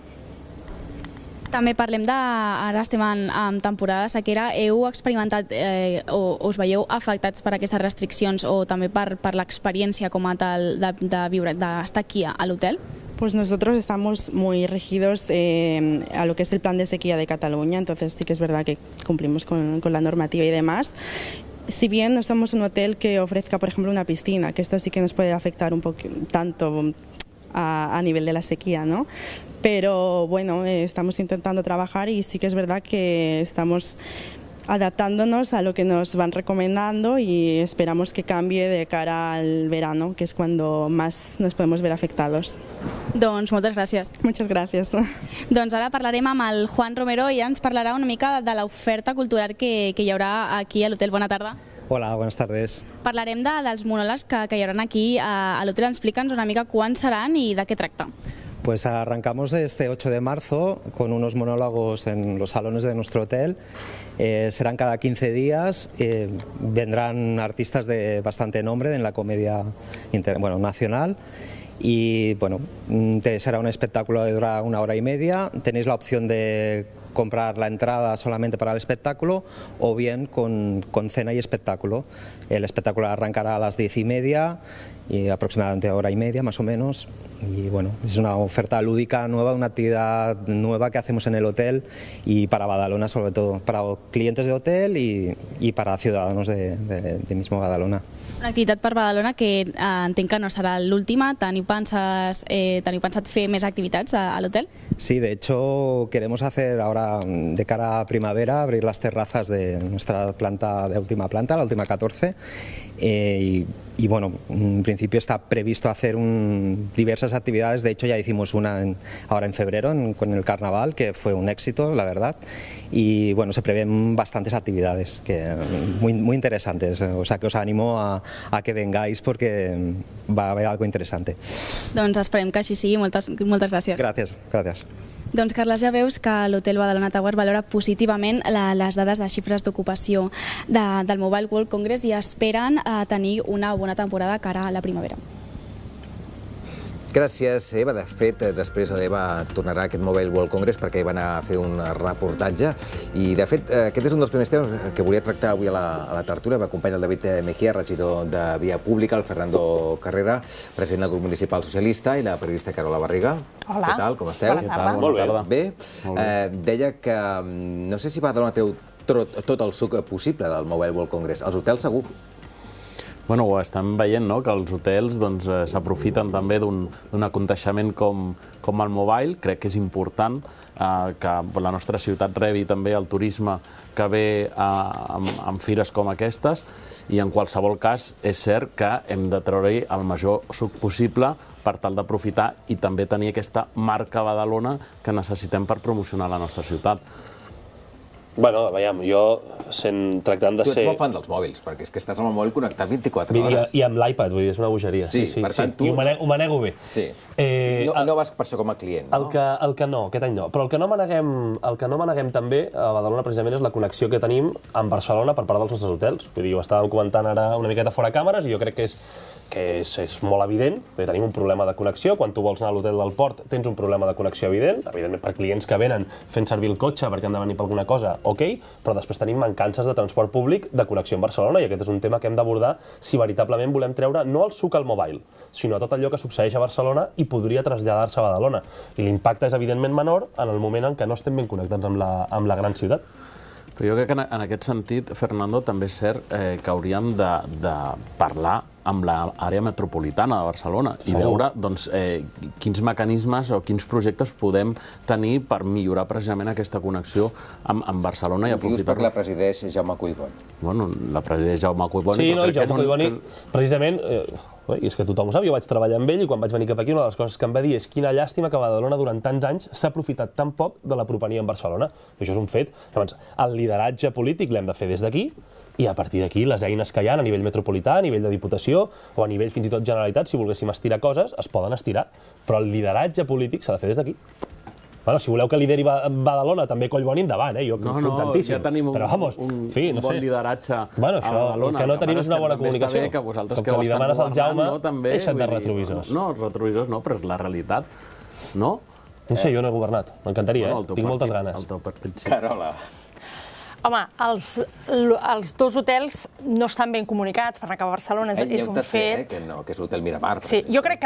També parlem ara estem en temporada de sequera. Heu experimentat o us veieu afectats per aquestes restriccions o també per l'experiència com a tal de viure, d'estar aquí a l'hotel? Pues nosotros estamos muy rígidos a lo que es el plan de sequía de Cataluña, entonces sí que es verdad que cumplimos con la normativa y demás. Si bien no somos un hotel que ofrezca, por ejemplo, una piscina, que esto sí que nos puede afectar un poco tanto a nivel de la sequía, ¿no? Pero bueno, estamos intentando trabajar y sí que es verdad que estamos adaptándonos a lo que nos van recomendando y esperamos que cambie de cara al verano, que es cuando más nos podemos ver afectados. Doncs moltes gràcies. Muchas gracias. Doncs ara parlarem amb el Juan Romero i ens parlarà una mica de l'oferta cultural que hi haurà aquí a l'hotel. Bona tarda. Hola, buenas tardes. Parlarem dels monòlegs que hi haurà aquí a l'hotel. Explica'ns una mica quan seran i de què tracta. Pues arrancamos este 8 de marzo con unos monólogos en los salones de nuestro hotel. Serán cada 15 días, vendrán artistas de bastante nombre en la comedia nacional y bueno, será un espectáculo de dura 1 hora y media. Tenéis la opción de comprar la entrada solamente para el espectáculo o bien con cena y espectáculo. El espectáculo arrancará a las 10:30 y aproximadamente hora y media más o menos. Y bueno, es una oferta lúdica nueva, una actividad nueva que hacemos en el hotel y para Badalona sobre todo, para clientes de hotel y para ciudadanos de mismo Badalona. Una activitat per Badalona que entenc que no serà l'última. Teniu pensat fer més activitats a l'hotel? Sí, de hecho queremos hacer ahora de cara a primavera abrir las terrazas de nuestra planta, de última planta, la última 14 y bueno, en principio está previsto hacer diversas actividades. De hecho ya hicimos una ahora en febrero con el carnaval, que fue un éxito, la verdad, y bueno, se prevén bastantes actividades muy interesantes, o sea que os animo a que vengáis porque va a haber algo interesante. Doncs esperem que així sigui. Moltes gràcies. Gràcies. Doncs, Carles, ja veus que l'Hotel Badalona Tower valora positivament les dades de xifres d'ocupació del Mobile World Congress i esperen tenir una bona temporada cara a la primavera. Gràcies, Eva. De fet, després l'Eva tornarà a aquest Mobile World Congress perquè va anar a fer un reportatge i, de fet, aquest és un dels primers temes que volia tractar avui a la tertúlia. M'acompanya el David Mejía, regidor de Via Pública, el Fernando Carrera, president del grup municipal socialista, i la periodista Carola Barriga. Hola. Què tal, com esteu? Bona tarda. Molt bé. Deia que no sé si Badalona té tot el suc possible del Mobile World Congress. Els hotels segur. Bueno, ho estem veient, no?, que els hotels s'aprofiten també d'un aconteixement com el Mobile. Crec que és important que la nostra ciutat rebi també el turisme que ve amb fires com aquestes i en qualsevol cas és cert que hem de treure-hi el major suc possible per tal d'aprofitar i també tenir aquesta marca Badalona que necessitem per promocionar la nostra ciutat. Bueno, veiem, jo tractant de ser... Tu ets molt fan dels mòbils, perquè és que estàs amb el mòbil connectat 24 hores. I amb l'iPad, vull dir, és una bogeria. Sí, per tant, tu... I ho manego bé. Sí. No vas per això com a client, no? El que no, aquest any no. Però el que no maneguem també a Badalona precisament és la connexió que tenim amb Barcelona per part dels nostres hotels. Vull dir, ho estàvem comentant ara una miqueta fora càmeres i jo crec que és molt evident, perquè tenim un problema de connexió. Quan tu vols anar a l'hotel del Port tens un problema de connexió evident, evidentment per clients que venen fent servir el cotxe perquè han de venir per alguna cosa, ok, però després tenim mancances de transport públic de connexió amb Barcelona i aquest és un tema que hem d'abordar si veritablement volem treure no el suc al mobile, sinó tot allò que succeeix a Barcelona i podria traslladar-se a Badalona. I l'impacte és evidentment menor en el moment en què no estem ben connectats amb la gran ciutat. Però jo crec que en aquest sentit, Fernando, també és cert que hauríem de parlar amb l'àrea metropolitana de Barcelona i veure quins mecanismes o quins projectes podem tenir per millorar precisament aquesta connexió amb Barcelona i aprofitar-la. Dius perquè la presideix Jaume Collboni. Bueno, la presideix Jaume Collboni. Sí, no, Jaume Collboni, precisament, i és que tothom ho sap, jo vaig treballar amb ell i quan vaig venir cap aquí una de les coses que em va dir és quina llàstima que Badalona durant tants anys s'ha aprofitat tan poc de l'apropania amb Barcelona. Això és un fet. Llavors, el lideratge polític l'hem de fer des d'aquí i a partir d'aquí les eines que hi ha a nivell metropolità, a nivell de Diputació o a nivell fins i tot Generalitat, si volguéssim estirar coses, es poden estirar, però el lideratge polític s'ha de fer des d'aquí. Bueno, si voleu que lideri Badalona, també Collboni endavant, jo contentíssim. Ja tenim un bon lideratge a Badalona. El que no tenim és una bona comunicació. Com que li demanes al Jaume, deixa't de retrovisors. No, retrovisors no, però és la realitat, no? No sé, jo no he governat, m'encantaria, tinc moltes ganes. El teu partit sí. Carola. Home, els dos hotels no estan ben comunicats, per anar cap a Barcelona és un fet... que és l'hotel Miramar. Sí, jo crec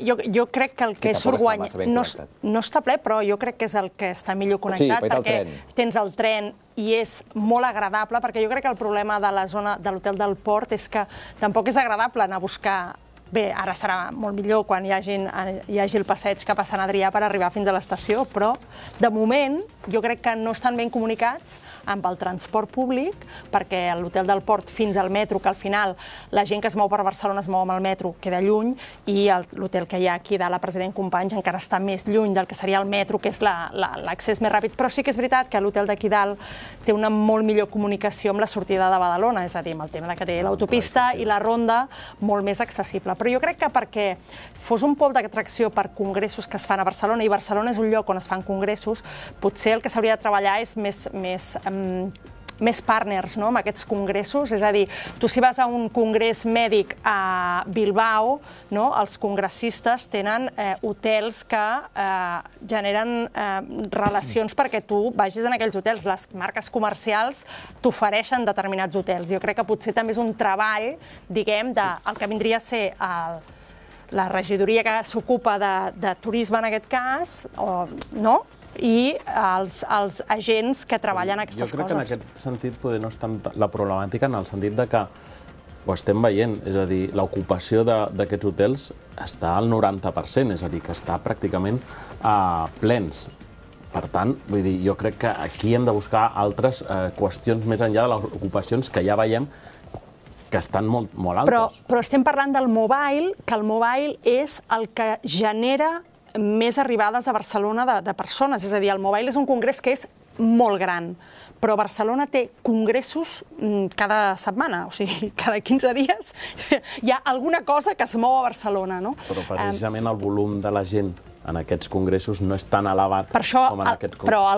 que el que surt guany no està ple, però jo crec que és el que està millor connectat, perquè tens el tren i és molt agradable, perquè jo crec que el problema de la zona de l'hotel del Port és que tampoc és agradable anar a buscar... Bé, ara serà molt millor quan hi hagi el passeig cap a Sant Adrià per arribar fins a l'estació, però de moment jo crec que no estan ben comunicats amb el transport públic, perquè l'hotel del Port fins al metro, que al final la gent que es mou per Barcelona es mou amb el metro, queda lluny, i l'hotel que hi ha aquí de la President Companys encara està més lluny del que seria el metro, que és l'accés més ràpid. Però sí que és veritat que l'hotel d'aquí dalt té una molt millor comunicació amb la sortida de Badalona, és a dir, amb el tema que té l'autopista i la ronda molt més accessible. Però jo crec que perquè fos un pol d'atracció per congressos que es fan a Barcelona, i Barcelona és un lloc on es fan congressos, potser el que s'hauria de treballar és més més partners amb aquests congressos. És a dir, tu si vas a un congrés mèdic a Bilbao, els congressistes tenen hotels que generen relacions perquè tu vagis en aquells hotels. Les marques comercials t'ofereixen determinats hotels. Jo crec que potser també és un treball, diguem, del que vindria a ser la regidoria que s'ocupa de turisme en aquest cas, i els agents que treballen aquestes coses. Jo crec que en aquest sentit potser no és tant la problemàtica en el sentit de que ho estem veient, és a dir, l'ocupació d'aquests hotels està al 90%, és a dir, que està pràcticament plens. Per tant, vull dir, jo crec que aquí hem de buscar altres qüestions més enllà de les ocupacions que ja veiem que estan molt altes. Però estem parlant del mobile, que el mobile és el que genera més arribades a Barcelona de persones. És a dir, el mobile és un congrés que és molt gran, però Barcelona té congressos cada setmana, o sigui, cada 15 dies hi ha alguna cosa que es mou a Barcelona. Però precisament el volum de la gent en aquests congressos no és tan elevat com en aquest congrés. Però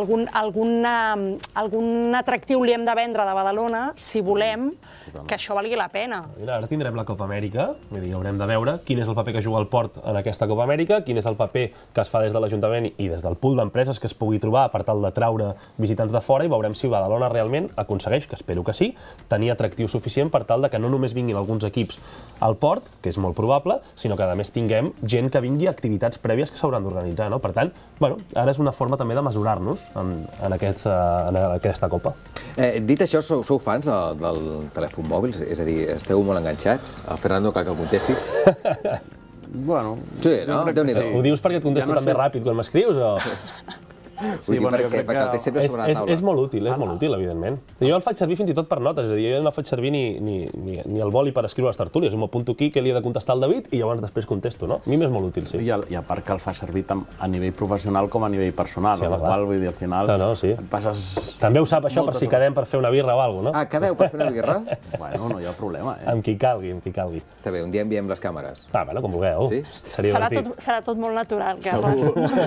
algun atractiu li hem de vendre de Badalona si volem que això valgui la pena. Ara tindrem la Copa Amèrica, haurem de veure quin és el paper que juga el Port en aquesta Copa Amèrica, quin és el paper que es fa des de l'Ajuntament i des del pool d'empreses que es pugui trobar per tal de traure visitants de fora, i veurem si Badalona realment aconsegueix, que espero que sí, tenir atractiu suficient per tal de que no només vinguin alguns equips al Port, que és molt probable, sinó que a més tinguem gent que vingui a activitats prèvies que s'hauran d'organitzar. Per tant, ara és una forma també de mesurar-nos en aquesta Copa. Dit això, sou fans del telèfon mòbil? És a dir, esteu molt enganxats? El Fernando cal que contesti. Bueno... Sí, no? Déu-n'hi-do. Ho dius perquè et contesto també ràpid quan m'escrius o...? Sí, perquè el té sempre sobre la taula. És molt útil, evidentment. Jo el faig servir fins i tot per notes, és a dir, jo no faig servir ni el boli per escriure les tertúlies. M'ho apunto aquí que li he de contestar al David i llavors després contesto, no? A mi m'és molt útil, sí. I a part que el fa servir tant a nivell professional com a nivell personal, sí, vull dir, al final et passes... També ho sap això per si quedem per fer una birra o alguna cosa, no? Ah, quedeu per fer una birra? Bueno, no hi ha problema, Amb qui calgui. Està bé, un dia enviem les càmeres. Bueno, com vulgueu. Serà tot molt natural, Carles.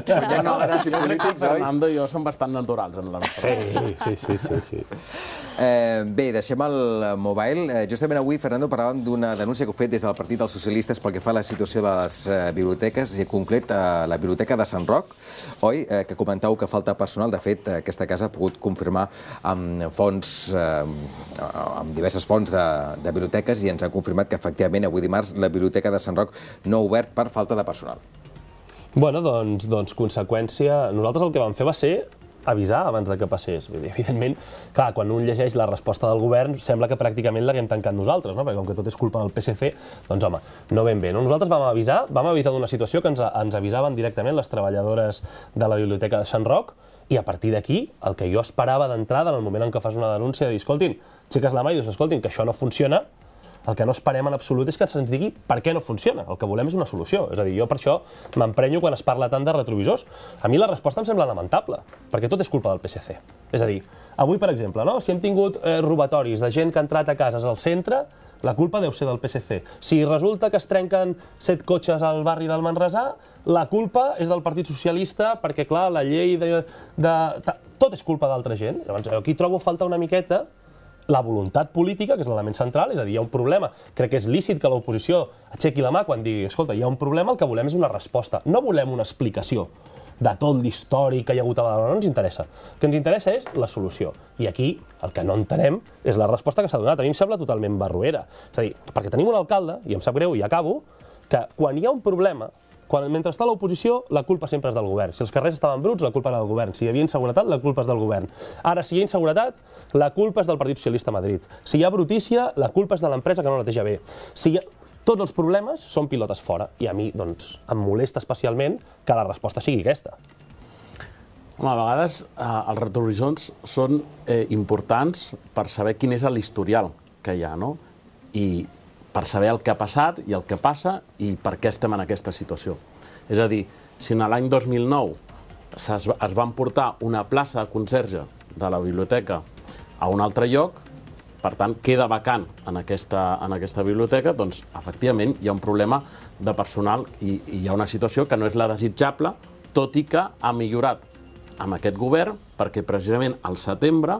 Fernando i jo som bastant naturals en la nostra. Sí. Bé, deixem el mobile. Justament avui, Fernando, parlàvem d'una denúncia que heu fet des del Partit dels Socialistes pel que fa a la situació de les biblioteques, i en concret la Biblioteca de Sant Roc, oi? Que comentau que falta personal. De fet, aquesta casa ha pogut confirmar amb diverses fonts de biblioteques i ens han confirmat que, efectivament, avui dimarts la Biblioteca de Sant Roc no ha obert per falta de personal. Bueno, doncs, conseqüència... Nosaltres el que vam fer va ser avisar abans que passés. Evidentment, clar, quan un llegeix la resposta del govern, sembla que pràcticament l'haguem tancat nosaltres, no? Perquè com que tot és culpa del PSC, doncs home, no ben bé. Nosaltres vam avisar d'una situació que ens avisaven directament les treballadores de la Biblioteca de Sant Roc, i a partir d'aquí, el que jo esperava d'entrada, en el moment en què fas una denúncia, de dir, escoltin, aixeques la mà i dius, escoltin, que això no funciona, el que no esperem en absolut és que se'ns digui per què no funciona. El que volem és una solució. És a dir, jo per això m'emprenyo quan es parla tant de retrovisors. A mi la resposta em sembla lamentable, perquè tot és culpa del PSC. És a dir, avui, per exemple, si hem tingut robatoris de gent que ha entrat a cases al centre, la culpa deu ser del PSC. Si resulta que es trenquen 7 cotxes al barri del Manresà, la culpa és del Partit Socialista, perquè, clar, la llei tot és culpa d'altra gent. Llavors, aquí trobo a faltar una miqueta la voluntat política, que és l'element central, és a dir, hi ha un problema. Crec que és lícit que l'oposició aixequi la mà quan digui, escolta, hi ha un problema, el que volem és una resposta. No volem una explicació de tot l'històric que hi ha hagut a Badalona, no ens interessa. El que ens interessa és la solució. I aquí el que no entenem és la resposta que s'ha donat. A mi em sembla totalment barroera. És a dir, perquè tenim un alcalde, i em sap greu, i acabo, que quan hi ha un problema, mentre està a l'oposició, la culpa sempre és del govern. Si els carrers estaven bruts, la culpa era del govern. Si hi havia inseguretat, la culpa és del govern. Ara, si hi ha inseguretat, la culpa és del Partit Socialista a Madrid. Si hi ha brutícia, la culpa és de l'empresa que no neteja bé. Tots els problemes són pilotes fora. I a mi, doncs, em molesta especialment que la resposta sigui aquesta. Home, a vegades els retrovisors són importants per saber quin és l'historial que hi ha, no? I per saber el que ha passat i el que passa i per què estem en aquesta situació. És a dir, si en l'any 2009 es van portar una plaça de conserge de la biblioteca a un altre lloc, per tant, queda vacant en aquesta biblioteca, doncs, efectivament, hi ha un problema de personal i hi ha una situació que no és la desitjable, tot i que ha millorat amb aquest govern, perquè precisament al setembre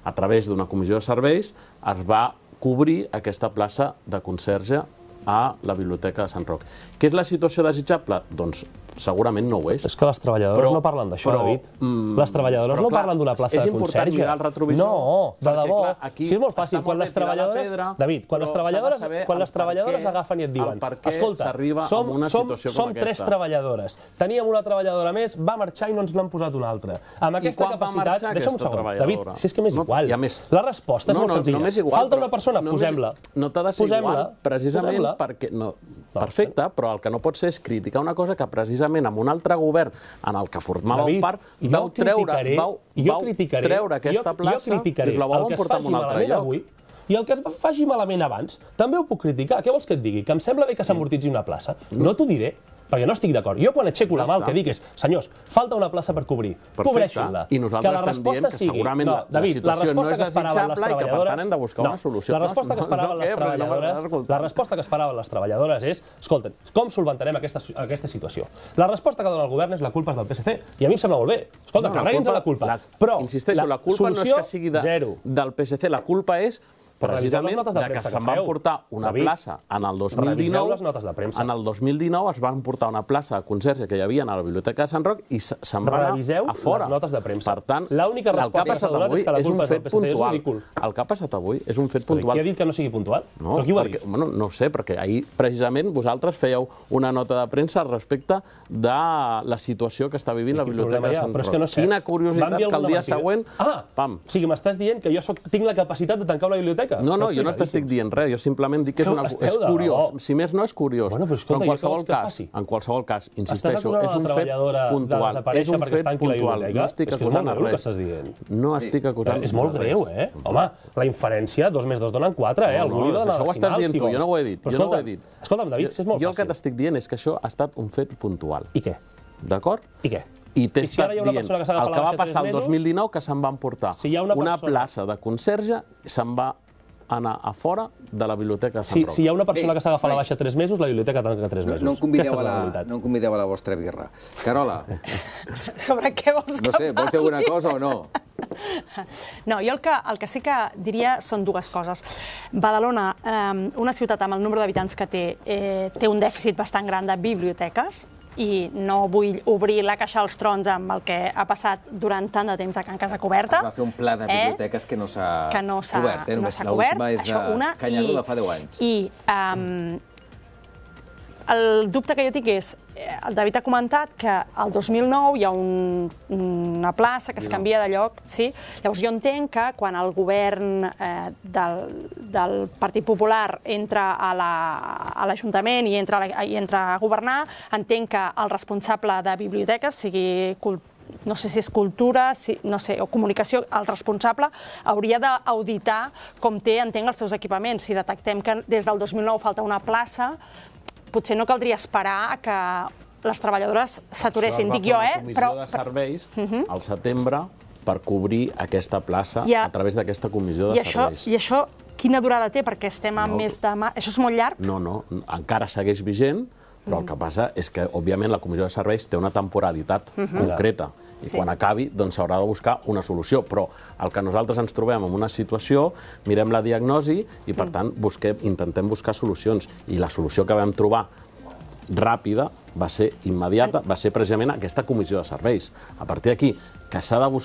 a través d'una comissió de serveis, es va cobrir aquesta plaça de conserge a la Biblioteca de Sant Roc. Què és la situació desitjable? Doncs segurament no ho és. És que les treballadores no parlen d'això, David. Les treballadores no parlen d'una plaça de conserge. És important mirar el retrovisor. No, de debò. Si és molt fàcil, quan les treballadores... David, quan les treballadores agafen i et diuen escolta, som 3 treballadores, teníem una treballadora més, va marxar i no ens n'han posat una altra. Amb aquesta capacitat... Deixa'm un segon, David, si és que m'és igual. La resposta és molt senzilla. Falta una persona, posem-la. No t'ha de ser igual, precisament perquè... Perfecte, però el que no pot ser és criticar una cosa que precisament amb un altre govern en el que formàveu part vau treure aquesta plaça i us la vau portar a un altre lloc. I el que es faci malament abans, també ho puc criticar. Què vols que et digui? Que em sembla bé que s'amortitzi una plaça? No t'ho diré, perquè no estic d'acord. Jo quan aixeco la mà el que dic és, senyors, falta una plaça per cobrir, cobreixin-la. I nosaltres estem dient que segurament la situació no és desitjable i que per tant hem de buscar una solució. La resposta que esperaven les treballadores és, escolten, com solventarem aquesta situació? La resposta que dona el govern és la culpa és del PSC. I a mi em sembla molt bé. Escolta, carregui'ns la culpa. Però, insisteixo, la culpa no és que sigui del PSC, la culpa és precisament que se'n van portar una plaça en el 2019. En el 2019 es van portar una plaça de conserge que hi havia a la Biblioteca de Sant Roc i se'n va anar a fora. Per tant, el que ha passat avui és un fet puntual. El que ha passat avui és un fet puntual. Qui ha dit que no sigui puntual? No ho sé, perquè ahir precisament vosaltres fèieu una nota de premsa respecte de la situació que està vivint la Biblioteca de Sant Roc. Quina curiositat que el dia següent... O sigui, m'estàs dient que jo tinc la capacitat de tancar una biblioteca? No, jo no t'estic dient res, jo simplement dic que és curiós. Si més no és curiós. Però en qualsevol cas, insisteixo, és un fet puntual. És un fet puntual. No estic acusant a res. No estic acusant a res. És molt greu, eh? Home, la inferència, 2 més 2 donen 4, eh? Això ho estàs dient tu, jo no ho he dit. Escolta'm, David, és molt fàcil. Jo el que t'estic dient és que això ha estat un fet puntual. I què? D'acord? I què? I t'he estat dient el que va passar el 2019 que se'n van portar una plaça de conserge i se'n va anar a fora de la Biblioteca de Sant Roc. Si hi ha una persona que s'agafa la baixa 3 mesos, la biblioteca tanca 3 mesos. No em convideu a la vostra birra. Carola. Sobre què vols que parli? No sé, vols dir alguna cosa o no? No, jo el que sí que diria són 2 coses. Badalona, una ciutat amb el número d'habitants que té un dèficit bastant gran de biblioteques, i no vull obrir la caixa als trons amb el que ha passat durant tant de temps a Can Casa Coberta. Es va fer un pla de biblioteques que no s'ha cobert. Només l'última és de Canyadó de fa 10 anys. I el dubte que jo tinc és, el David ha comentat que el 2009 hi ha una plaça que es canvia de lloc, sí? Llavors jo entenc que quan el govern del Partit Popular entra a l'Ajuntament i entra a governar, entenc que el responsable de biblioteques, sigui no sé si és cultura, no sé, o comunicació, el responsable hauria d'auditar com entenc, els seus equipaments. Si detectem que des del 2009 falta una plaça, potser no caldria esperar que les treballadores s'aturessin, dic jo, eh? Però la comissió de serveis al setembre per cobrir aquesta plaça a través d'aquesta comissió de serveis. I això quina durada té? Perquè estem a mes de març. Això és molt llarg? No, encara segueix vigent, però el que passa és que, òbviament, la comissió de serveis té una temporalitat concreta i quan acabi doncs s'haurà de buscar una solució. Però el que nosaltres ens trobem en una situació, mirem la diagnosi i, per tant, intentem buscar solucions. I la solució que vam trobar ràpida va ser immediata, va ser precisament aquesta comissió de serveis. A partir d'aquí, que s'ha de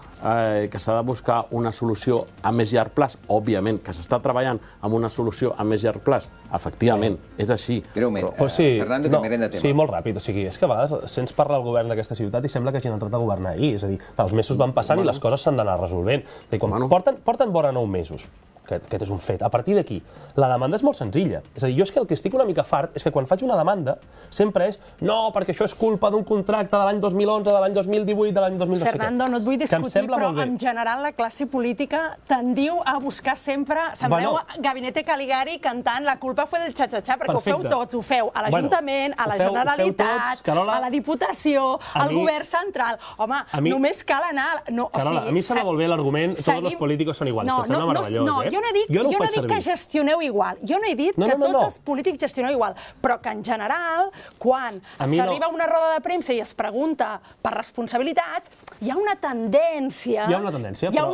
buscar una solució a més llarg plaç, òbviament, que s'està treballant amb una solució a més llarg plaç, efectivament, és així. Fernando, que mirem de tema. Sí, molt ràpid. O sigui, és que a vegades sents parlar al govern d'aquesta ciutat i sembla que hagin entrat a governar ahir. És a dir, els mesos van passant i les coses s'han d'anar resolvent. Porten vora 9 mesos. Aquest és un fet. A partir d'aquí, la demanda és molt senzilla. És a dir, jo és que el que estic una mica fart és que quan faig una demanda sempre és no, perquè això és culpa d'un contracte de l'any 2011, de l'any 2018, de l'any 2000... Fernando, no et vull discutir, però en general la classe política tendiu a buscar sempre... Se'm veu Gabinete Caligari cantant la culpa fue del xa-xa-xa, perquè ho feu tots. Ho feu a l'Ajuntament, a la Generalitat, a la Diputació, al Govern Central. Home, només cal anar... Carola, a mi se m'ha molt bé l'argument todos los políticos son iguales, que em sembla meravellós, jo no he dit que gestioneu igual. Jo no he dit que tots els polítics gestioneu igual, però que en general, quan s'arriba a una roda de premsa i es pregunta per responsabilitats, hi ha una tendència... Hi ha una tendència, però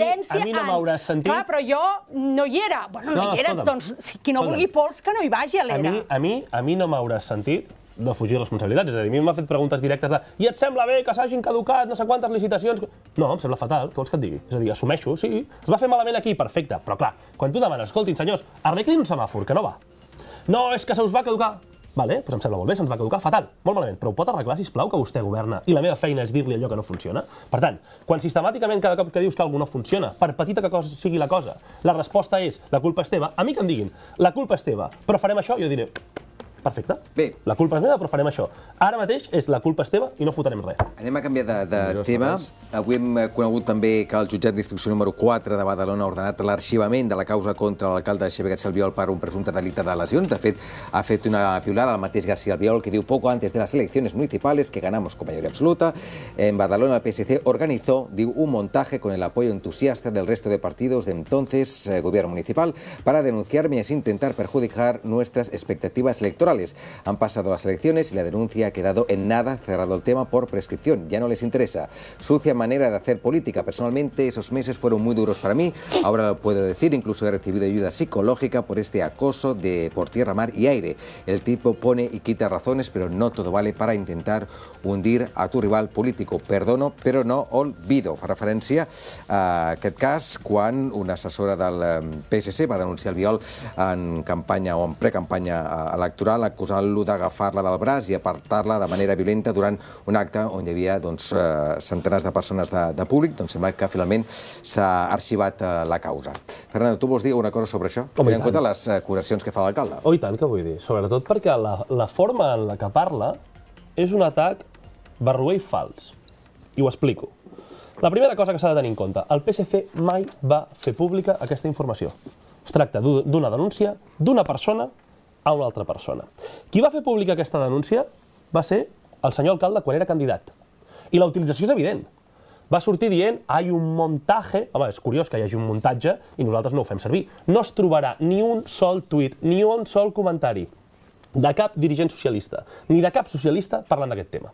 a mi no m'hauràs sentit... Clar, però jo no hi era. Bueno, no hi era, doncs qui no vulgui pols que no hi vagi a l'era. A mi no m'hauràs sentit de fugir responsabilitats. És a dir, a mi m'ha fet preguntes directes de i et sembla bé que s'hagin caducat no sé quantes licitacions? No, em sembla fatal, què vols que et digui? És a dir, assumeixo, sí, es va fer malament aquí, perfecte, però clar, quan tu demanes, escoltin, senyors, arreglin un semàfor, que no va. No, és que se us va caducar. Vale, doncs em sembla molt bé, se'ns va caducar fatal, molt malament, però ho pot arreglar, sisplau, que vostè governa i la meva feina és dir-li allò que no funciona? Per tant, quan sistemàticament cada cop que dius que alguna no funciona, per petita que sigui la cosa, la resposta és la culpa és teva, a mi que em diguin la culpa és teva, però farem això, jo diré perfecte. Bé. La culpa és meva, però farem això. Ara mateix és la culpa és teva i no fotrem res. Anem a canviar de tema. Avui hem conegut també que el jutjat d'instrucció número 4 de Badalona ha ordenat l'arxivament de la causa contra l'alcalde Xavier García Albiol per un presumpte delicte de lesions. De fet, ha fet una piulada al mateix García Albiol que diu poco antes de las elecciones municipales que ganamos con mayoría absoluta. En Badalona el PSC organizó, diu, un montaje con el apoyo entusiasta del resto de partidos de entonces gobierno municipal para denunciarme y así intentar perjudicar nuestras expectativas electorales. Han pasado las elecciones y la denuncia ha quedado en nada, cerrado el tema por prescripción. Ya no les interesa. Sucia manera de hacer política. Personalmente, esos meses fueron muy duros para mí. Ahora lo puedo decir, incluso he recibido ayuda psicológica por este acoso por tierra, mar y aire. El tipo pone y quita razones, pero no todo vale para intentar hundir a tu rival político. Perdono, però no olvido. Fa referència a aquest cas quan una assessora del PSC va denunciar Albiol en campanya o en precampanya electoral acusant-lo d'agafar-la del braç i apartar-la de manera violenta durant un acte on hi havia centenars de persones de públic. Doncs sembla que finalment s'ha arxivat la causa. Fernando, tu vols dir una cosa sobre això? Tenint en compte les acusacions que fa l'alcalde. Oh, i tant que vull dir. Sobretot perquè la forma en la que parla és un atac barroer i fals. I ho explico. La primera cosa que s'ha de tenir en compte, el PSC mai va fer pública aquesta informació. Es tracta d'una denúncia d'una persona a una altra persona. Qui va fer pública aquesta denúncia va ser el senyor alcalde quan era candidat. I la utilització és evident. Va sortir dient, hay un montaje... Home, és curiós que hi hagi un muntatge i nosaltres no ho fem servir. No es trobarà ni un sol tuit, ni un sol comentari de cap dirigent socialista, ni de cap socialista parlant d'aquest tema.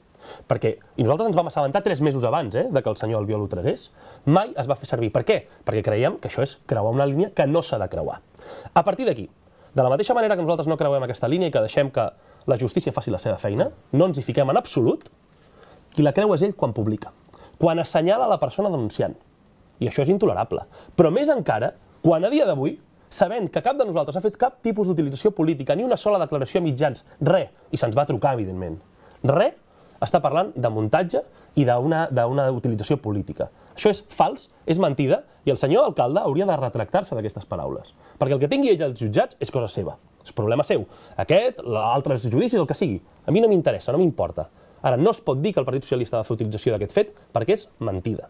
I nosaltres ens vam assabentar 3 mesos abans de que el senyor Albiol ho tragués. Mai es va fer servir. Per què? Perquè creiem que això és creuar una línia que no s'ha de creuar. A partir d'aquí, de la mateixa manera que nosaltres no creuem aquesta línia i que deixem que la justícia faci la seva feina, no ens hi fiquem en absolut, qui la creu és ell quan publica, quan assenyala la persona denunciant. I això és intolerable. Però més encara, quan a dia d'avui, sabent que cap de nosaltres ha fet cap tipus d'utilització política, ni una sola declaració a mitjans, res, i se'ns va trucar, evidentment, res, està parlant de muntatge i d'una utilització política. Això és fals, és mentida, i el senyor alcalde hauria de retractar-se d'aquestes paraules. Perquè el que tingui ell als jutjats és cosa seva, és problema seu. Aquest, altres judicis, el que sigui. A mi no m'interessa, no m'importa. Ara, no es pot dir que el Partit Socialista va fer utilització d'aquest fet perquè és mentida.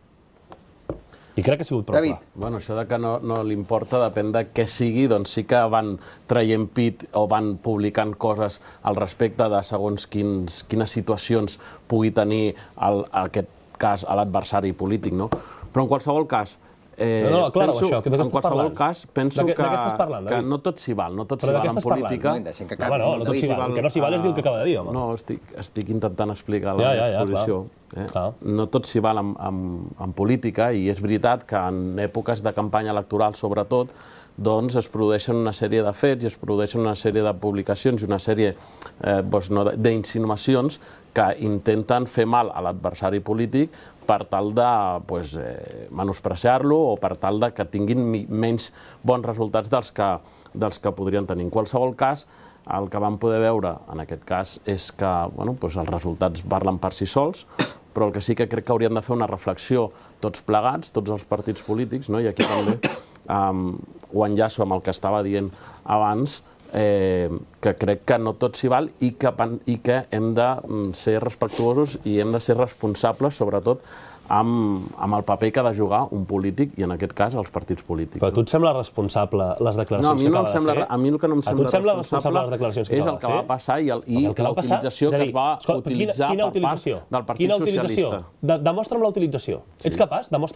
I crec que ha sigut prou clar. Bueno, això de que no li importa depèn de què sigui, doncs sí que van traient pit o van publicant coses al respecte de segons quines situacions pugui tenir aquest cas a l'adversari polític, no? Però en qualsevol cas, No, claro, això, de què en qualsevol cas, penso que no tot s'hi val, no tot s'hi val en política. No tot s'hi val, el que no s'hi val és dir el que acaba de dir, home. No, estic intentant explicar la exposició. No tot s'hi val en política i és veritat que en èpoques de campanya electoral, sobretot, doncs es produeixen una sèrie de fets i es produeixen una sèrie de publicacions i una sèrie d'insinuacions que intenten fer mal a l'adversari polític per tal de menospreciar-lo o per tal que tinguin menys bons resultats dels que podrien tenir. En qualsevol cas, el que vam poder veure en aquest cas és que els resultats parlen per si sols, però el que sí que crec que hauríem de fer una reflexió tots plegats, tots els partits polítics, i aquí també ho enllaço amb el que estava dient abans, que crec que no tot s'hi val i que hem de ser respectuosos i hem de ser responsables, sobretot, amb el paper que ha de jugar un polític i, en aquest cas, els partits polítics. Però a tu et sembla responsable les declaracions que acaba de fer? A mi el que no em sembla responsable és el que va passar i la utilització que es va utilitzar per part del Partit Socialista. Demostra'm la utilització. Ets capaç? Demostra-me-la.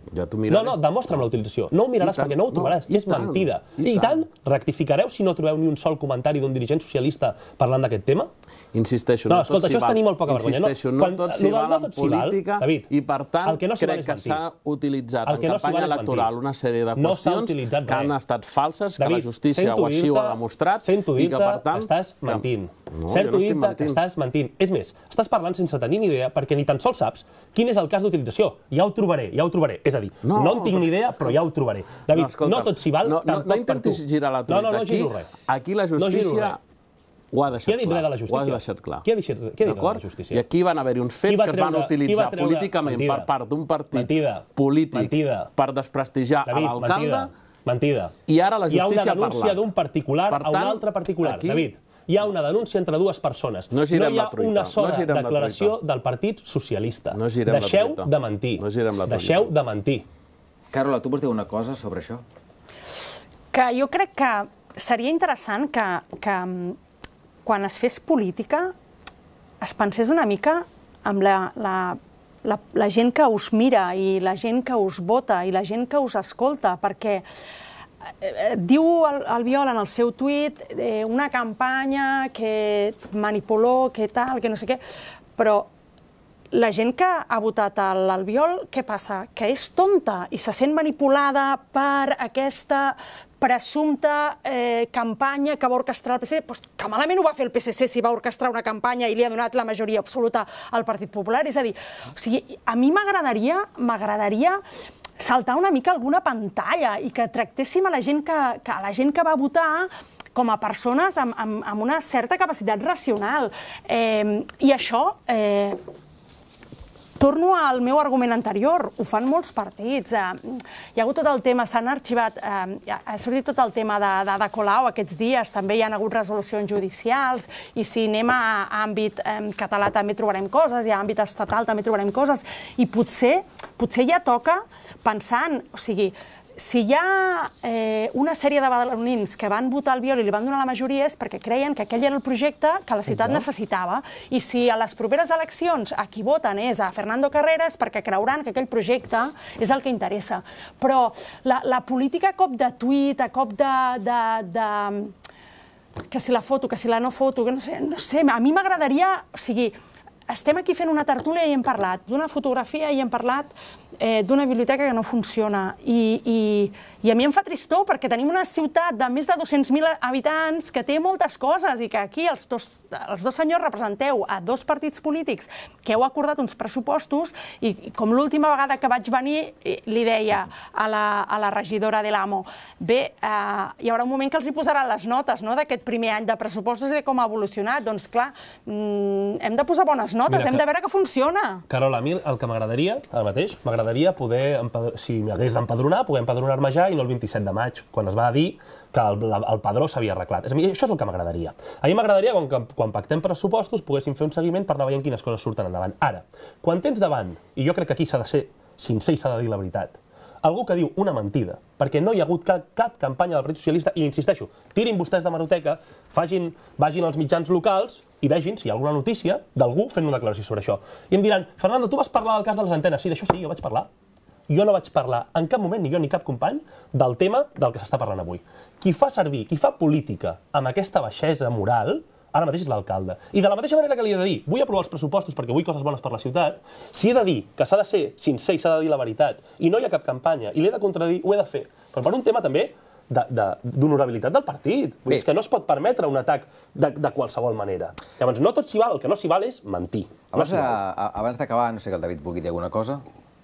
No, demostra'm la utilització. No ho miraràs perquè no ho trobaràs. És mentida. I tant, rectificareu si no trobeu ni un sol comentari d'un dirigent socialista parlant d'aquest tema? Insisteixo, no tot s'hi val. Això és tenir molt poca vergonya. Insisteixo, no tot s'hi val en política i, per tant, crec que s'ha utilitzat en campanya electoral una sèrie de qüestions que han estat falses, que la justícia així ho ha demostrat i que, per tant... Estàs mentint. Sento dir-te que estàs mentint. És més, estàs parlant sense tenir ni idea perquè ni tan sols saps quin és el cas d'utilització. Ja ho trobaré. És a dir, no en tinc ni idea, però ja ho trobaré. David, no tot s'hi val, tampoc per tu. No intentis girar la truita. Aquí la justícia ho ha deixat clar. Qui ha dit res de la justícia? Ho ha deixat clar. Qui ha dit res de la justícia? I aquí van haver-hi uns fets que es van utilitzar políticament per part d'un partit polític per desprestigiar l'alcalde. Mentida. I ara la justícia ha parlat. Hi ha una denúncia d'un particular a un altre particular. David, hi ha una denúncia entre dues persones. No hi ha una sola declaració del Partit Socialista. Deixeu de mentir. Deixeu de mentir. Carola, tu vols dir una cosa sobre això? Que jo crec que seria interessant que quan es fes política es pensés una mica amb la gent que us mira i la gent que us vota i la gent que us escolta, perquè diu Albiol en el seu tuit una campanya que manipuló, que tal, que no sé què, però la gent que ha votat l'Albiol, què passa? Que és tonta i se sent manipulada per aquesta presumpta campanya que va orquestrar el PSC. Que malament ho va fer el PSC si va orquestrar una campanya i li ha donat la majoria absoluta al Partit Popular. És a dir, a mi m'agradaria saltar una mica alguna pantalla i que tractéssim a la gent que va votar com a persones amb una certa capacitat racional. I això... Torno al meu argument anterior, ho fan molts partits. Hi ha hagut tot el tema, s'han arxivat, ha sortit tot el tema de Colau aquests dies, també hi ha hagut resolucions judicials, i si anem a àmbit català també trobarem coses, i a àmbit estatal també trobarem coses, i potser ja toca pensant, o sigui, si hi ha una sèrie de badalonins que van votar Albiol i li van donar la majoria és perquè creien que aquell era el projecte que la ciutat necessitava. I si a les properes eleccions a qui voten és a Fernando Carreras perquè creuran que aquell projecte és el que interessa. Però la política a cop de tuit, a cop de que si la foto, que si la no foto, que no sé, a mi m'agradaria... O sigui, estem aquí fent una tertúlia i hem parlat d'una fotografia i hem parlat d'una biblioteca que no funciona. I a mi em fa tristor perquè tenim una ciutat de més de 200.000 habitants que té moltes coses i que aquí els dos senyors representeu a dos partits polítics que heu acordat uns pressupostos i com l'última vegada que vaig venir li deia a la regidora de l'AMO, bé, hi haurà un moment que els hi posaran les notes d'aquest primer any de pressupostos i de com ha evolucionat. Doncs clar, hem de posar bones notes, hem de veure que funciona. Carola, a mi el que m'agradaria, ara mateix, m'agradaria poder, si m'hagués d'empadronar, poder empadronar-me ja i no el 27 de maig, quan es va dir que el padró s'havia arreglat. A mi això és el que m'agradaria. A mi m'agradaria, quan pactem pressupostos, poguéssim fer un seguiment per anar veient quines coses surten endavant. Ara, quan tens davant, i jo crec que aquí s'ha de ser sincer i s'ha de dir la veritat, algú que diu una mentida, perquè no hi ha hagut cap campanya del Partit Socialista, i insisteixo, tirin vostès de d'hemeroteca, vagin als mitjans locals i vegin si hi ha alguna notícia d'algú fent una declaració sobre això. I em diran, Fernando, tu vas parlar del cas de les antenes. Sí, d'això sí, jo vaig parlar. Jo no vaig parlar en cap moment, ni jo ni cap company, del tema del que s'està parlant avui. Qui fa servir, qui fa política amb aquesta baixesa moral, ara mateix és l'alcalde. I de la mateixa manera que li he de dir, vull aprovar els pressupostos perquè vull coses bones per la ciutat, si he de dir que s'ha de ser sincer i s'ha de dir la veritat, i no hi ha cap campanya, i l'he de contradir, ho he de fer. Però per un tema també d'honorabilitat del partit. És que no es pot permetre un atac de qualsevol manera. Llavors, no tot s'hi val, el que no s'hi val és mentir. Abans d'acabar, no sé que el David vulgui dir alguna cosa.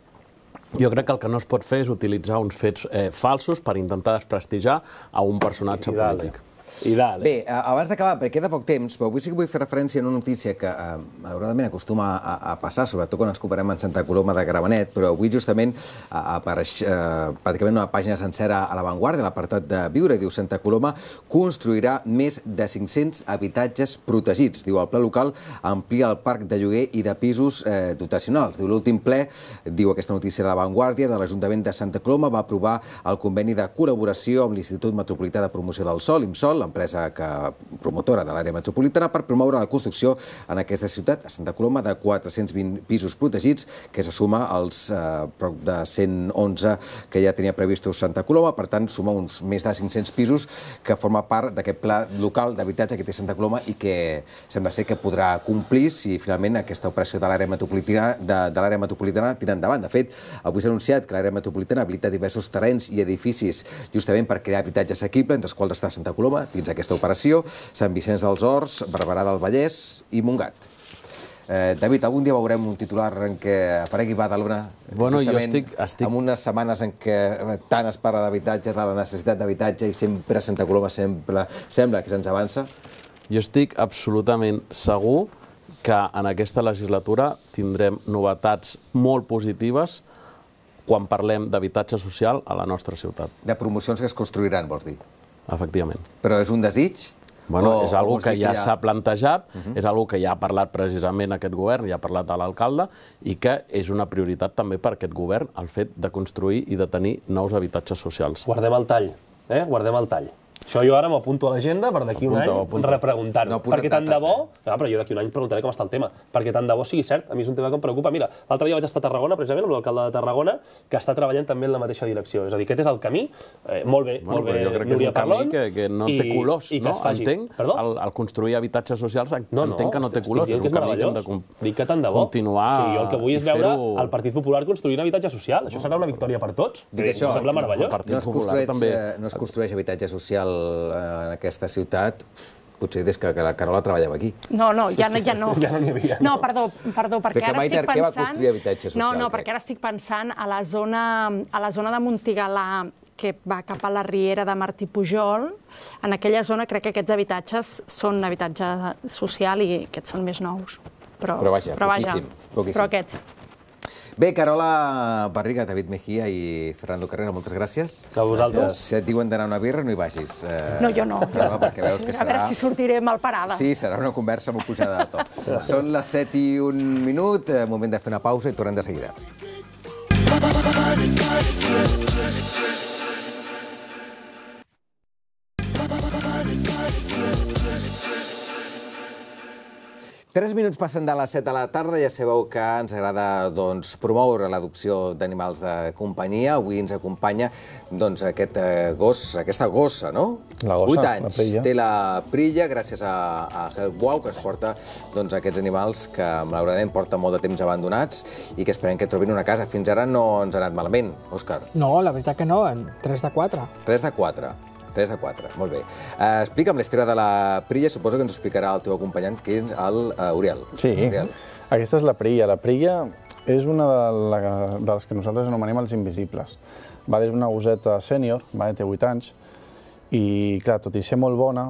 Jo crec que el que no es pot fer és utilitzar uns fets falsos per intentar desprestigiar a un personatge polític. Bé, abans d'acabar, perquè queda poc temps, però avui sí que vull fer referència a una notícia que malauradament acostuma a passar, sobretot quan ens comparem amb Santa Coloma de Gramenet, però avui justament apareix pràcticament una pàgina sencera a La Vanguardia, l'apartat de Viure, diu Santa Coloma construirà més de 500 habitatges protegits. Diu, el pla local amplia el parc de lloguer i de pisos dotacionals. Diu, l'últim ple, diu aquesta notícia de La Vanguardia, de l'Ajuntament de Santa Coloma va aprovar el conveni de col·laboració amb l'Institut Metropolità de Promoció del Sòl, IMSOL, l'empresa promotora de l'àrea metropolitana, per promoure la construcció en aquesta ciutat, a Santa Coloma, de 420 pisos protegits, que se suma als prop de 111 que ja tenia previstos Santa Coloma. Per tant, suma uns més de 500 pisos que forma part d'aquest pla local d'habitatge que té Santa Coloma i que sembla ser que podrà complir si finalment aquesta operació de l'àrea metropolitana tira endavant. De fet, avui s'ha anunciat que l'àrea metropolitana habilita diversos terrenys i edificis justament per crear habitatge assequible, entre els quals està Santa Coloma, dins aquesta operació, Sant Vicenç dels Horts, Barberà del Vallès i Montgat. David, algun dia veurem un titular en què aparegui Badalona, justament en unes setmanes en què tant es parla d'habitatge, de la necessitat d'habitatge, i sempre Santa Coloma sembla que se'ns avança? Jo estic absolutament segur que en aquesta legislatura tindrem novetats molt positives quan parlem d'habitatge social a la nostra ciutat. De promocions que es construiran, vols dir? Efectivament. Però és un desig? Bueno, és una cosa que ja s'ha plantejat, és una cosa que ja ha parlat precisament aquest govern, ja ha parlat a l'alcalde, i que és una prioritat també per aquest govern el fet de construir i de tenir nous habitatges socials. Guardem el tall, guardem el tall. Això jo ara m'apunto a l'agenda per d'aquí un any repreguntar-ho. Perquè tant de bo... Però jo d'aquí un any preguntaré com està el tema. Perquè tant de bo sigui cert, a mi és un tema que em preocupa. Mira, l'altre dia vaig estar a Tarragona, precisament, amb l'alcalde de Tarragona, que està treballant també en la mateixa direcció. És a dir, aquest és el camí. Molt bé, Núria Parlon. Jo crec que és un camí que no té colors, no? Entenc, al construir habitatges socials, entenc que no té colors. És un camí que hem de continuar. Jo el que vull és veure el Partit Popular construint habitatge social. Això serà una victòria per tots. Em sembla meravellós. No es construeix habitatge social en aquesta ciutat, potser des que la Carola treballava aquí. No, ja no. Ja no n'hi havia. No, perdó, perquè ara estic pensant... Què va construir habitatge social? No, perquè ara estic pensant a la zona de Montigalà, que va cap a la Riera de Martí Pujol. En aquella zona crec que aquests habitatges són habitatge social i aquests són més nous. Però vaja, poquíssim. Però aquests... Bé, Carola Barriga, David Mejía i Fernando Carrera, moltes gràcies. A vosaltres. Si et diuen d'anar a una birra, no hi vagis. No, jo no. Perquè veus que serà... A veure si sortiré mal parada. Sí, serà una conversa molt pujada de to. Són les 7:01, moment de fer una pausa i tornem de seguida. 3 minuts passen de les 7 de la tarda. Ja sabeu que ens agrada promoure l'adopció d'animals de companyia. Avui ens acompanya aquest gos, aquesta gossa, no? La gossa, 8 anys. Té la Prilla, gràcies a HelpWow, que ens porta aquests animals que malauradament porten molt de temps abandonats i que esperem que trobin una casa. Fins ara no ens ha anat malament, Òscar. No, la veritat que no, 3 de 4. 3 de 4. 3 de 4, molt bé. Explica'm la història de la Prilla, suposo que ens ho explicarà el teu acompanyant, que és l'Oriol. Sí, aquesta és la Prilla. La Prilla és una de les que nosaltres anomenem els invisibles. És una gosseta sènior, té 8 anys, i clar, tot i ser molt bona,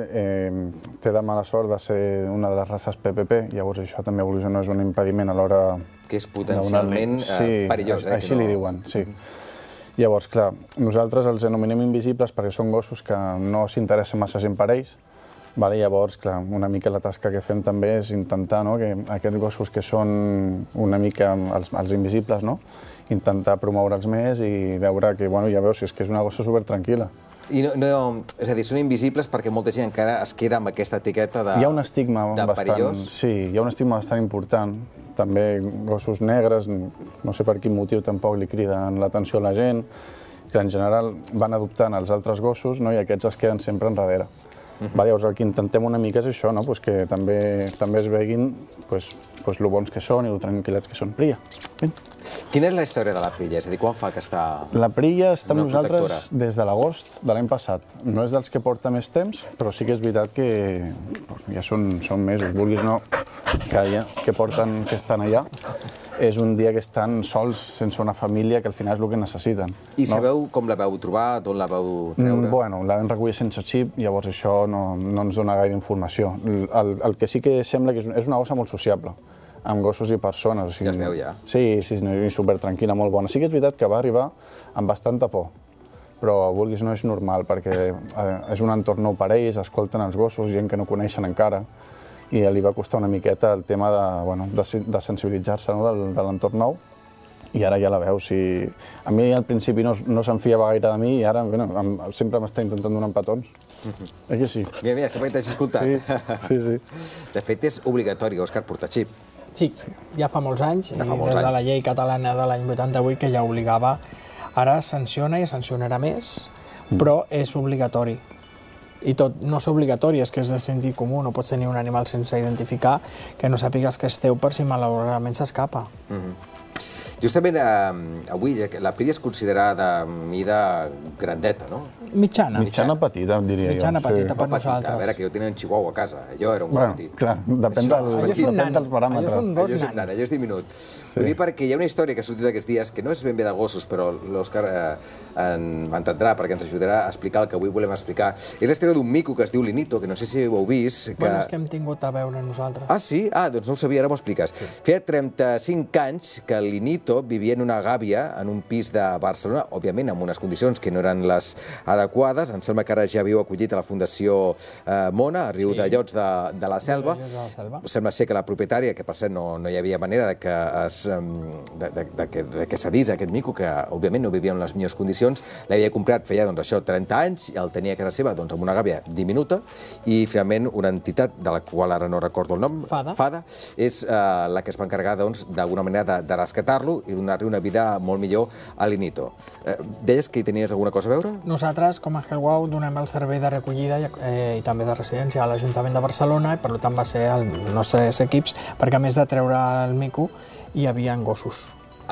té de mala sort de ser una de les races PPP, llavors això també no és un impediment a l'hora... Que és potencialment perillós. Així li diuen, sí. Llavors, clar, nosaltres els anomenem invisibles perquè són gossos que no s'interessen massa gent per ells. Llavors, clar, una mica la tasca que fem també és intentar que aquests gossos que són una mica els invisibles, intentar promoure'ls més i veure que, ja veus, és que és una gossa supertranquil·la. És a dir, són invisibles perquè molta gent encara es queda amb aquesta etiqueta de perillós? Hi ha un estigma bastant... Sí, hi ha un estigma bastant important. També gossos negres, no sé per quin motiu tampoc li criden l'atenció a la gent, que en general van adoptant els altres gossos i aquests es queden sempre enrere. Llavors el que intentem una mica és això, que també es veguin lo bons que són i lo tranquil·lets que són. Prilla. Quina és la història de la Prilla? És a dir, quan fa que està... La Prilla està amb nosaltres des de l'agost de l'any passat. No és dels que porta més temps, però sí que és veritat que ja són mesos, vulguis o no, que estan allà. És un dia que estan sols, sense una família, que al final és el que necessiten. I sabeu com la veu trobar, d'on la veu treure? Bueno, la vam recollir sense xip, llavors això no ens dona gaire informació. El que sí que sembla que és una gossa molt sociable, amb gossos i persones. Ja es veu, ja. Sí, i supertranquil·la, molt bona. Sí que és veritat que va arribar amb bastanta por, però vulguis no és normal, perquè és un entorn nou per ells, escolten els gossos, gent que no coneixen encara, i li va costar una miqueta el tema de sensibilitzar-se de l'entorn nou, I ara ja la veus. A mi al principi no se'n fiava gaire de mi i ara sempre m'està intentant donar petons. Eh que sí? Mira, sempre t'has escoltat. Sí. De fet, és obligatori, Òscar, portar xip. Sí, ja fa molts anys, i des de la llei catalana de l'any 88 que ja obligava. Ara sanciona i sancionarà més, però és obligatori. I tot no és obligatori, és que és de sentit comú, no pots tenir un animal sense identificar que no sàpigues que és teu per si malauradament s'escapa. Justament avui la Piri es considera de mida grandeta, no? Mitjana. Mitjana petita, diria jo. Mitjana petita per nosaltres. A veure, que jo tenia un chihuahua a casa, allò era un gos petit. Clar, depèn dels paràmetres. Allò és un nan, allò és diminut. Ho dic perquè hi ha una història que ha sortit aquests dies, que no és ben bé de gossos, però l'Òscar m'entendrà perquè ens ajudarà a explicar el que avui volem explicar. És la història d'un mico que es diu Linito, que no sé si ho heu vist. Bueno, és que hem tingut a veure nosaltres. Ah, sí? Ah, doncs no ho sabia, ara m'ho expliques. Feia 35 anys que el Linito vivia en una gàbia en un pis de Barcelona, òbviament amb unes condicions que no eren les adequades. Em sembla que ara ja viu acollit a la Fundació Mona, a Riudellots de la Selva. Sembla ser que la propietària, que per cert no hi havia manera de que cedís aquest mico, que òbviament no vivia en les millors condicions, l'havia comprat feia 30 anys i el tenia a casa seva amb una gàbia diminuta i finalment una entitat de la qual ara no recordo el nom, Fada, és la que es va encarregar d'alguna manera de rescatar-lo i donar-li una vida molt millor a l'Inito. Deies que hi tenies alguna cosa a veure? Nosaltres, com a HealthWOW, donem el servei de recollida i també de residència a l'Ajuntament de Barcelona i per tant va ser els nostres equips, perquè a més de treure el mico hi havia gossos.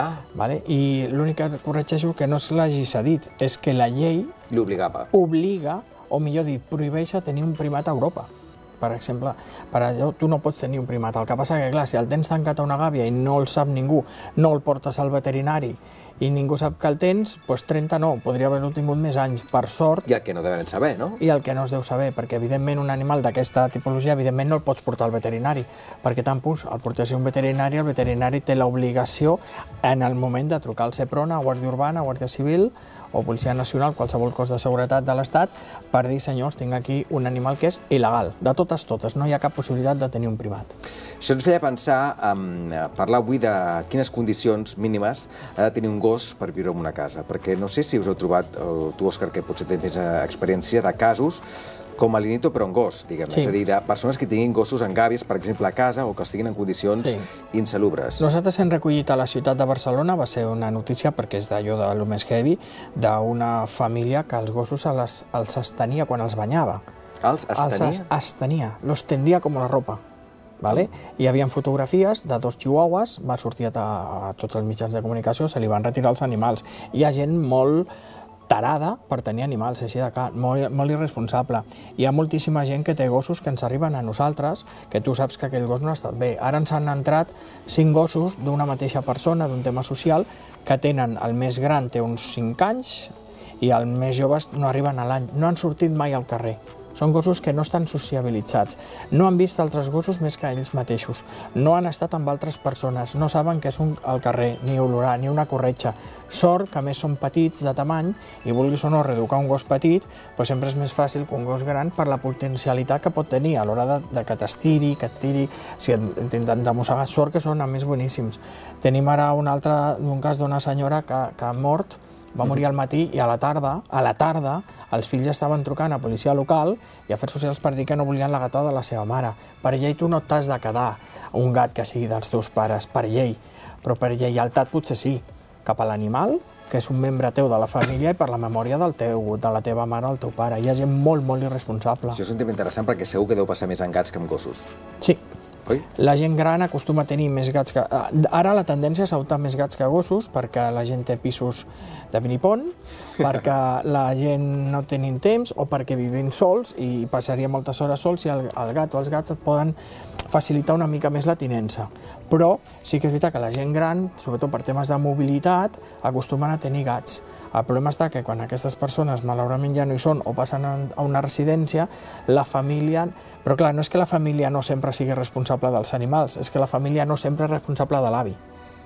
I l'únic que corregeixo que no se l'hagi cedit és que la llei obliga, o millor dit, prohibeix tenir un primat a Europa. Per exemple, per allò tu no pots tenir un primat. El que passa que, clar, si el tens tancat a una gàbia i no el sap ningú, no el portes al veterinari i ningú sap que el tens, doncs 30 no, podria haver-ho tingut més anys, per sort. I el que no deuen saber, no? I el que no es deu saber, perquè evidentment un animal d'aquesta tipologia evidentment no el pots portar al veterinari, perquè tampus el portes a un veterinari, el veterinari té l'obligació en el moment de trucar al Seprona, a Guàrdia Urbana, a Guàrdia Civil o Policia Nacional, qualsevol cos de seguretat de l'Estat, per dir, senyors, tinc aquí un animal que és il·legal. De totes, no hi ha cap possibilitat de tenir un primat. Això ens feia pensar, parlar avui de quines condicions mínimes ha de tenir un gos per viure en una casa, perquè no sé si us heu trobat, tu, Òscar, que potser tens més experiència, de casos com a l'Inito, però en gos, diguem. És a dir, de persones que tinguin gossos en gàbies, per exemple, a casa, o que estiguin en condicions insalubres. Nosaltres hem recollit a la ciutat de Barcelona, va ser una notícia, perquè és d'allò de lo més heavy, d'una família que els gossos els estenia quan els banyava. Els estenia? Els estenia, los tendia com la ropa. Hi havia fotografies de 2 chihuahuas, va sortir a tots els mitjans de comunicació, se li van retirar els animals. Hi ha gent molt tarada per tenir animals, així de clar, molt irresponsable. Hi ha moltíssima gent que té gossos que ens arriben a nosaltres, que tu saps que aquell gos no ha estat bé. Ara ens han entrat 5 gossos d'una mateixa persona, d'un tema social, que tenen, el més gran té uns 5 anys i els més joves no arriben a l'any, no han sortit mai al carrer. Són gossos que no estan sociabilitzats, no han vist altres gossos més que ells mateixos, no han estat amb altres persones, no saben què és al carrer, ni olorar, ni una corretja. Sort que a més són petits de tamany i vulguis o no reeducar un gos petit, doncs sempre és més fàcil que un gos gran per la potencialitat que pot tenir a l'hora de que t'estiri, que et tiri, si intenten de mossegar. Sort que són a més boníssims. Tenim ara un cas d'una senyora que ha mort, va morir al matí i a la tarda, els fills estaven trucant a policia local i a Afers Socials per dir que no volien la gata de la seva mare. Per llei tu no t'has de quedar un gat que sigui dels teus pares, per llei, però per lleialtat potser sí, cap a l'animal, que és un membre teu de la família i per la memòria de la teva mare o el teu pare. Hi ha gent molt, molt irresponsable. Això és un tema interessant perquè segur que deu passar més en gats que en gossos. Sí. La gent gran acostuma a tenir més gats que... Ara la tendència és adoptar més gats que gossos perquè la gent té pisos de pinipon, perquè la gent no tenim temps o perquè vivim sols i passaria moltes hores sols i el gat o els gats et poden facilitar una mica més la tinença. Però sí que és veritat que la gent gran, sobretot per temes de mobilitat, acostumen a tenir gats. El problema està que quan aquestes persones malauradament ja no hi són o passen a una residència, la família... Però clar, no és que la família no sempre sigui responsable dels animals, és que la família no sempre és responsable de l'avi.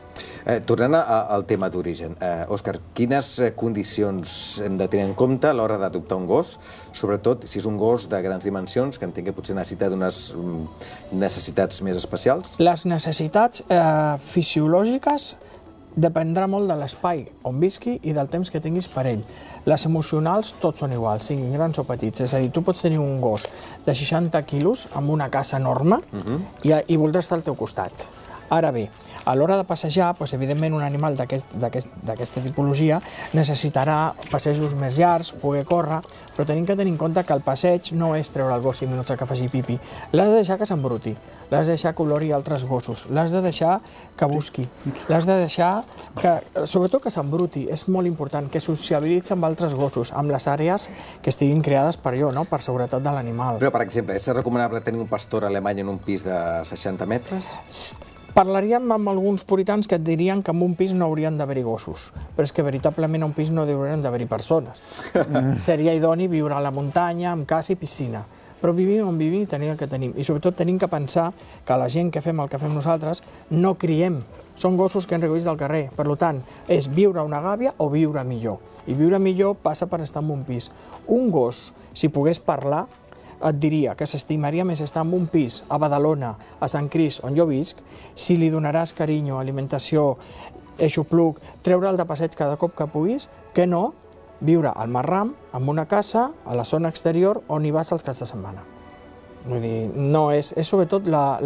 Tornant al tema d'origen, Òscar, quines condicions hem de tenir en compte a l'hora d'adoptar un gos, sobretot si és un gos de grans dimensions, que entenc que potser necessita d'unes necessitats més especials? Les necessitats fisiològiques dependrà molt de l'espai on visqui i del temps que tinguis per ell. Les emocionals tots són iguals, siguin grans o petits. És a dir, tu pots tenir un gos de 60 quilos amb una casa enorme i voldrà estar al teu costat. Ara bé, a l'hora de passejar, evidentment un animal d'aquesta tipologia necessitarà passejos més llargs, poder córrer, però tenim que tenir en compte que el passeig no és treure el gos 5 minuts que faci pipi. L'has de deixar que s'embruti, l'has de deixar que olori altres gossos, l'has de deixar que busqui, l'has de deixar que, sobretot que s'embruti, és molt important, que sociabilitzi amb altres gossos, amb les àrees que estiguin creades per allò, per seguretat de l'animal. Però, per exemple, és recomanable tenir un pastor alemany en un pis de 60 metres? Parlaríem amb alguns puritans que et dirien que en un pis no haurien d'haver-hi gossos, però és que veritablement en un pis no haurien d'haver-hi persones. Seria idoni viure a la muntanya, amb casa i piscina. Però vivim on vivim i tenim el que tenim. I sobretot tenim que pensar que la gent que fem el que fem nosaltres no criem. Són gossos que han recollit del carrer. Per tant, és viure a una gàbia o viure millor. I viure millor passa per estar en un pis. Un gos, si pogués parlar, et diria que s'estimaria més estar en un pis a Badalona, a Sant Crist, on jo visc, si li donaràs carinyo, alimentació, eixopluc, treure'l de passeig cada cop que puguis, que no viure al Marram, en una casa, a la zona exterior, on hi vas els caps de setmana. Vull dir, no és sobretot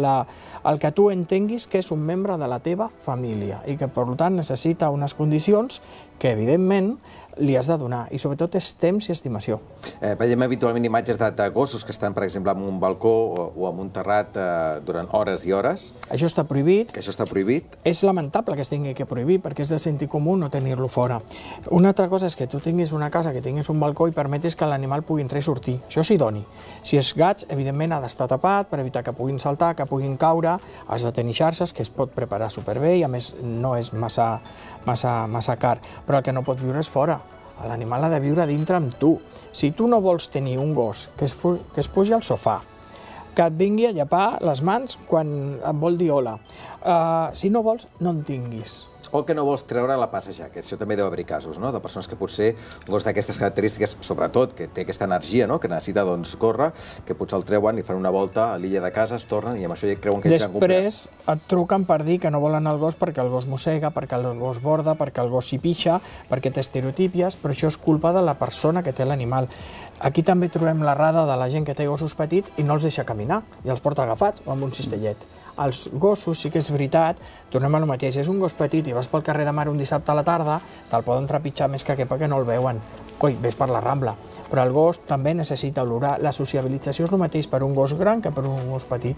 el que tu entenguis que és un membre de la teva família i que, per tant, necessita unes condicions que, evidentment, li has de donar, i sobretot és temps i estimació. Veiem habitualment imatges de gossos que estan, per exemple, en un balcó o en un terrat durant hores i hores. Això està prohibit. Això està prohibit. És lamentable que es tingui que prohibir, perquè és de sentit comú no tenir-lo fora. Una altra cosa és que tu tinguis una casa, que tinguis un balcó i permetis que l'animal pugui entrar i sortir. Això és idoni. Si és gats, evidentment ha d'estar tapat per evitar que puguin saltar, que puguin caure, has de tenir xarxes, que es pot preparar superbé i a més no és massa car, però el que no pot viure és fora. L'animal ha de viure dintre amb tu. Si tu no vols tenir un gos que es pugi al sofà, que et vingui a llepar les mans quan et vol dir hola, si no vols, no en tinguis. O que no vols treure a passejar, que això també deu haver casos, de persones que potser un gos d'aquestes característiques, sobretot, que té aquesta energia, que necessita córrer, que potser el treuen i fan una volta a l'illa de casa, es tornen i amb això ja creuen que ells han complert. Després et truquen per dir que no volen el gos perquè el gos mossega, perquè el gos borda, perquè el gos s'hi pixa, perquè té estereotípies, però això és culpa de la persona que té l'animal. Aquí també trobem l'errada de la gent que té gossos petits i no els deixa caminar, i els porta agafats o amb un cistellet. Els gossos, sí que és veritat, tornem a lo mateix, és un gos petit i vas pel carrer de Mar un dissabte a la tarda, te'l poden trepitjar més que perquè no el veuen. Coi, ves per la Rambla. Però el gos també necessita olorar. La sociabilització és el mateix per un gos gran que per un gos petit.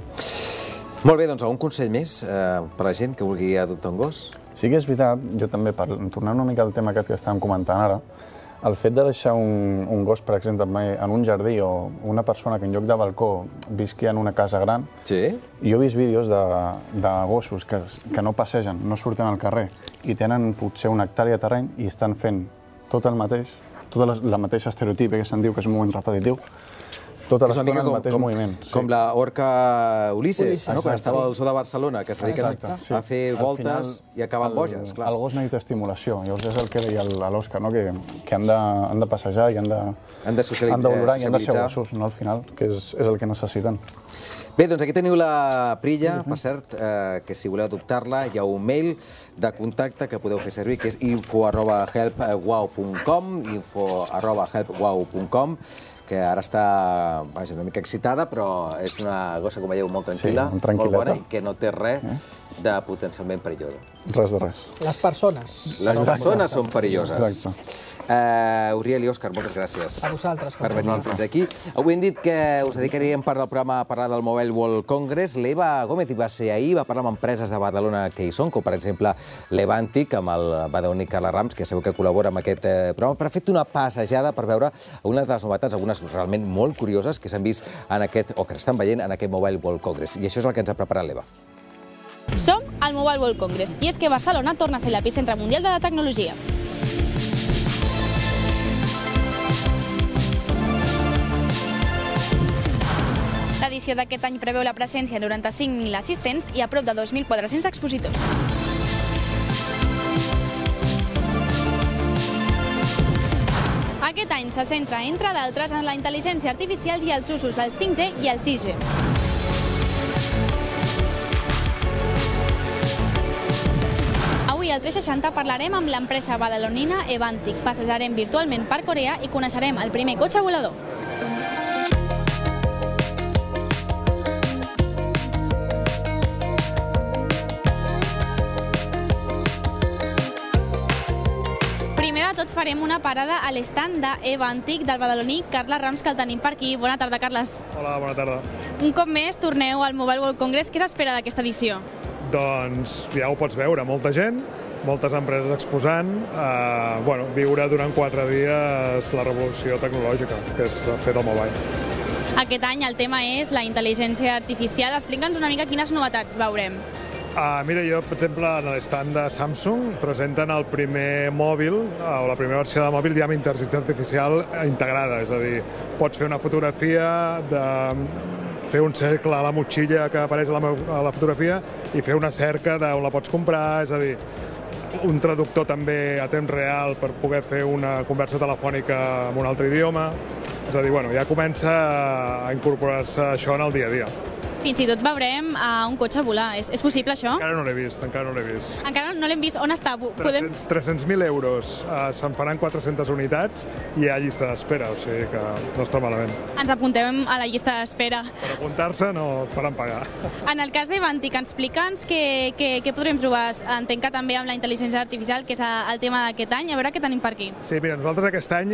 Molt bé, doncs algun consell més per a la gent que vulgui adoptar un gos? Sí que és veritat, jo també, tornant una mica al tema aquest que estàvem comentant ara, el fet de deixar un gos, per exemple, en un jardí o una persona que en lloc de balcó visqui en una casa gran, jo he vist vídeos de gossos que no passegen, no surten al carrer i tenen potser una hectàrea de terreny i estan fent tot el mateix, tota la mateixa estereotípia que se'n diu que és un moviment repetitiu, tota l'estona el mateix moviment. Com la orca Ulisses, quan estava al zoo de Barcelona, que es dediquen a fer voltes i acaben boges. El gos necessita estimulació, llavors és el que deia l'Òscar, que han de passejar i han d'olorar i han de ser gossos, al final, que és el que necessiten. Bé, doncs aquí teniu la Prilla, per cert, que si voleu adoptar-la hi ha un mail de contacte que podeu fer servir, que és info@helpwow.com, info@helpwow.com, que ara està una mica excitada, però és una gossa, com veieu, molt tranquil·la, molt bona i que no té res de potencialment perillosa. Res de res. Les persones. Les persones són perilloses. Exacte. Uriel i Òscar, moltes gràcies a vosaltres per venir fins aquí. Avui hem dit que us dedicaríem part del programa a parlar del Mobile World Congress. L'Eva Gómez hi va ser ahir, va parlar amb empreses de Badalona que hi són, com per exemple l'Evantic, amb el badaloní Carles Rams, que sabeu que col·labora amb aquest programa, per fer una passejada per veure algunes de les novetats, algunes realment molt curioses que s'han vist en aquest, o que estan veient en aquest Mobile World Congress. I això és el que ens ha preparat l'Eva. Som al Mobile World Congress i és que Barcelona torna a ser l'epicentre mundial de la tecnologia. L'edició d'aquest any preveu la presència de 95.000 assistents i a prop de 2.400 expositors. Aquest any se centra, entre d'altres, en la intel·ligència artificial i els usos del 5G i el 6G. Avui al 360 parlarem amb l'empresa badalonina Evantic, passejarem virtualment per Corea i coneixerem el primer cotxe volador. Primer de tot farem una parada a l'estand d'Evantic del badaloní Carles Rams, que el tenim per aquí. Bona tarda, Carles. Hola, bona tarda. Un cop més torneu al Mobile World Congress. Què s'espera d'aquesta edició? Doncs ja ho pots veure, molta gent, moltes empreses exposant, viure durant 4 dies la revolució tecnològica que és fet el mobile. Aquest any el tema és la intel·ligència artificial. Explica'ns una mica quines novetats veurem. Mira, jo, per exemple, en l'estand de Samsung presenten el primer mòbil, o la primera versió de mòbil ja amb intel·ligència artificial integrada, és a dir, pots fer una fotografia, fer un cercle a la motxilla que apareix a la fotografia i fer una cerca d'on la pots comprar, és a dir, un traductor també a temps real per poder fer una conversa telefònica en un altre idioma. És a dir, ja comença a incorporar-se això en el dia a dia. Fins i tot veurem un cotxe volar. És possible, això? Encara no l'he vist, encara no l'he vist. Encara no l'hem vist. On està? 300.000 euros. Se'n faran 400 unitats i hi ha llista d'espera, o sigui que no està malament. Ens apuntem a la llista d'espera. Per apuntar-se no et faran pagar. En el cas d'Evantic, explica'ns què podrem trobar. Entenc que també amb la intel·ligència artificial, que és el tema d'aquest any. A veure què tenim per aquí. Sí, mira, nosaltres aquest any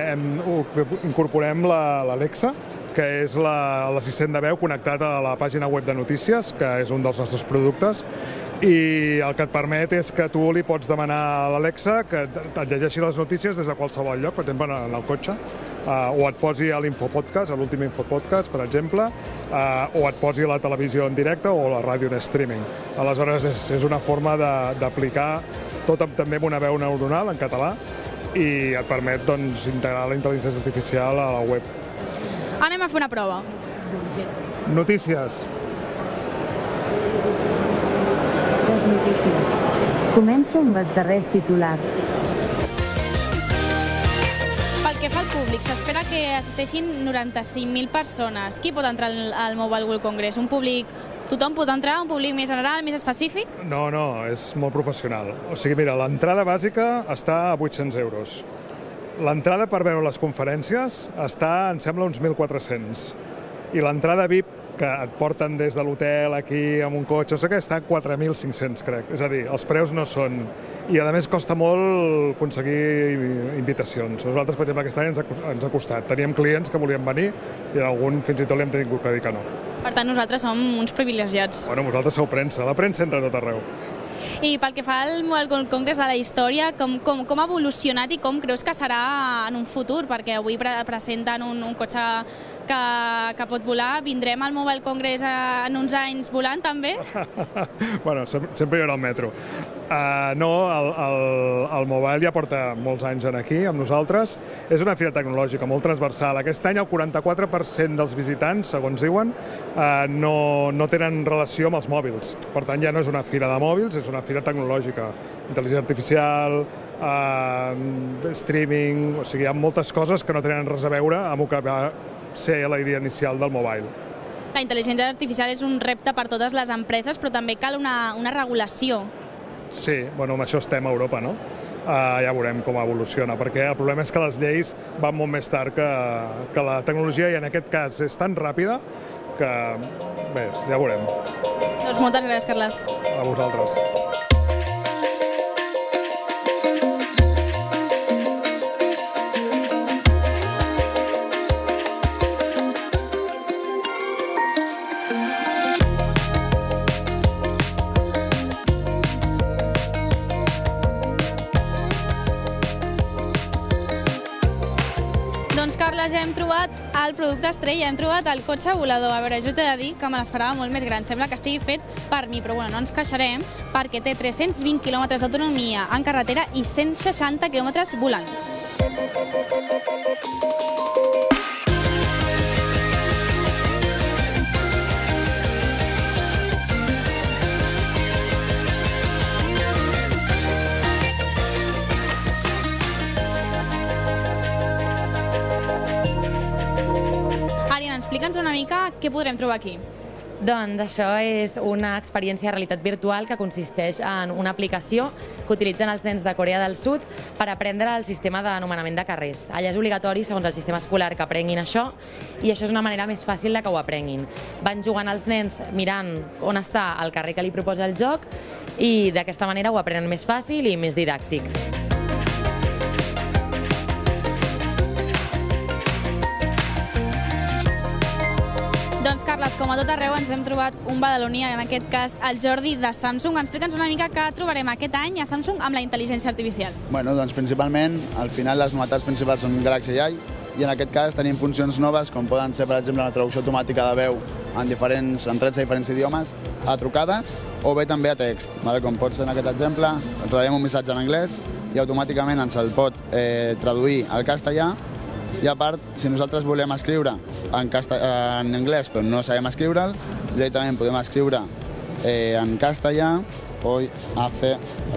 incorporem l'Alexa, que és l'assistent de veu connectat a la pàgina web de notícies, que és un dels nostres productes, i el que et permet és que tu li pots demanar a l'Alexa que et llegeixi les notícies des de qualsevol lloc, per exemple en el cotxe, o et posi a l'Infopodcast, a l'últim Infopodcast, per exemple, o et posi a la televisió en directe o a la ràdio en streaming. Aleshores, és una forma d'aplicar tot també amb una veu neuronal en català i et permet integrar la intel·ligència artificial a la web. Anem a fer una prova. Notícies. Les notícies. Començo amb els darrers titulars. Pel que fa al públic, s'espera que assisteixin 95.000 persones. Qui pot entrar al Mobile World Congress? Un públic... Tothom pot entrar? Un públic més general, més específic? No, és molt professional. O sigui, mira, l'entrada bàsica està a 800 euros. L'entrada per veure les conferències està, em sembla, uns 1.400. I l'entrada VIP, que et porten des de l'hotel aquí amb un cotxe, està a 4.500, crec. És a dir, els preus no són... I, a més, costa molt aconseguir invitacions. Nosaltres, per exemple, aquest any ens ha costat. Teníem clients que volien venir i algun fins i tot li hem tingut que dir que no. Per tant, nosaltres som uns privilegiats. Bueno, vosaltres sou premsa. La premsa entra a tot arreu. I pel que fa al Mobile World Congress, a la història, com ha evolucionat i com creus que serà en un futur? Perquè avui presenten un cotxe que pot volar. Vindrem al Mobile Congress en uns anys volant, també? Bueno, sempre hi haurà el metro. No, el Mobile ja porta molts anys aquí amb nosaltres. És una fira tecnològica molt transversal. Aquest any el 44% dels visitants, segons diuen, no tenen relació amb els mòbils. Per tant, ja no és una fira de mòbils, és una fira tecnològica. Intel·ligència artificial, streaming... O sigui, hi ha moltes coses que no tenen res a veure amb el que va ser la idea inicial del mobile. La intel·ligència artificial és un repte per totes les empreses, però també cal una regulació. Sí, bueno, amb això estem a Europa, no? Ja veurem com evoluciona, perquè el problema és que les lleis van molt més tard que la tecnologia, i en aquest cas és tan ràpida que, bé, ja veurem. Doncs moltes gràcies, Carles. A vosaltres. Doncs, Carles, ja hem trobat el producte estrella, hem trobat el cotxe volador. A veure, jo t'he de dir que me l'esperava molt més gran. Sembla que estigui fet per mi, però bueno, no ens queixarem perquè té 320 km d'autonomia en carretera i 160 km volant. Explica'ns una mica què podrem trobar aquí. Doncs això és una experiència de realitat virtual que consisteix en una aplicació que utilitzen els nens de Corea del Sud per aprendre el sistema d'anomenament de carrers. Allà és obligatori, segons el sistema escolar, que aprenguin això, i això és una manera més fàcil de que ho aprenguin. Van jugant els nens mirant on està el carrer que li proposa el joc i d'aquesta manera ho aprenen més fàcil i més didàctic. Doncs, Carles, com a tot arreu ens hem trobat un badaloní, en aquest cas el Jordi de Samsung. Explica'ns una mica què trobarem aquest any a Samsung amb la intel·ligència artificial. Bueno, doncs principalment, al final les novetats principals són Galaxy AI i en aquest cas tenim funcions noves com poden ser, per exemple, la traducció automàtica de veu en 13 diferents idiomes, a trucades o bé també a text. Com pot ser en aquest exemple, rebem un missatge en anglès i automàticament ens el pot traduir al castellà. I a part, si nosaltres volem escriure en anglès però no sabem escriure'l, directament podem escriure en castellà. Hoy hace,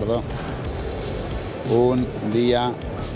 un día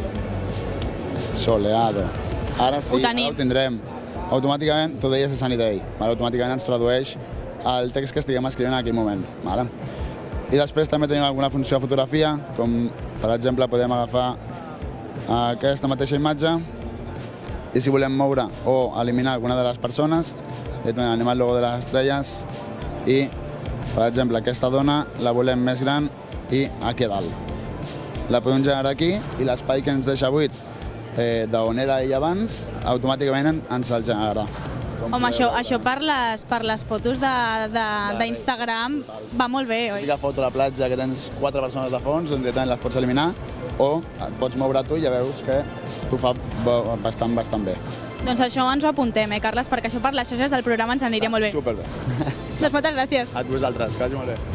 soleado. Ara sí, ara ho tindrem. Automàticament, Today is a sunny day. Automàticament ens tradueix el text que estiguem escrivint en aquell moment. I després també tenim alguna funció de fotografia, com per exemple podem agafar aquesta mateixa imatge i si volem moure o eliminar alguna de les persones, anem al logo de les estrelles i, per exemple, aquesta dona la volem més gran i aquí a dalt. La podem generar aquí i l'espai que ens deixa buit d'on era ella abans, automàticament ens el generarà. Home, això per les fotos d'Instagram va molt bé, oi? Una foto a la platja que tens 4 persones de fons, doncs ja les pots eliminar o et pots moure tu i ja veus que t'ho fa bastant bé. Doncs això ens ho apuntem, Carles, perquè això per les xarxes del programa ens aniria molt bé. Superbé. Doncs moltes gràcies. A vosaltres, que vagi molt bé.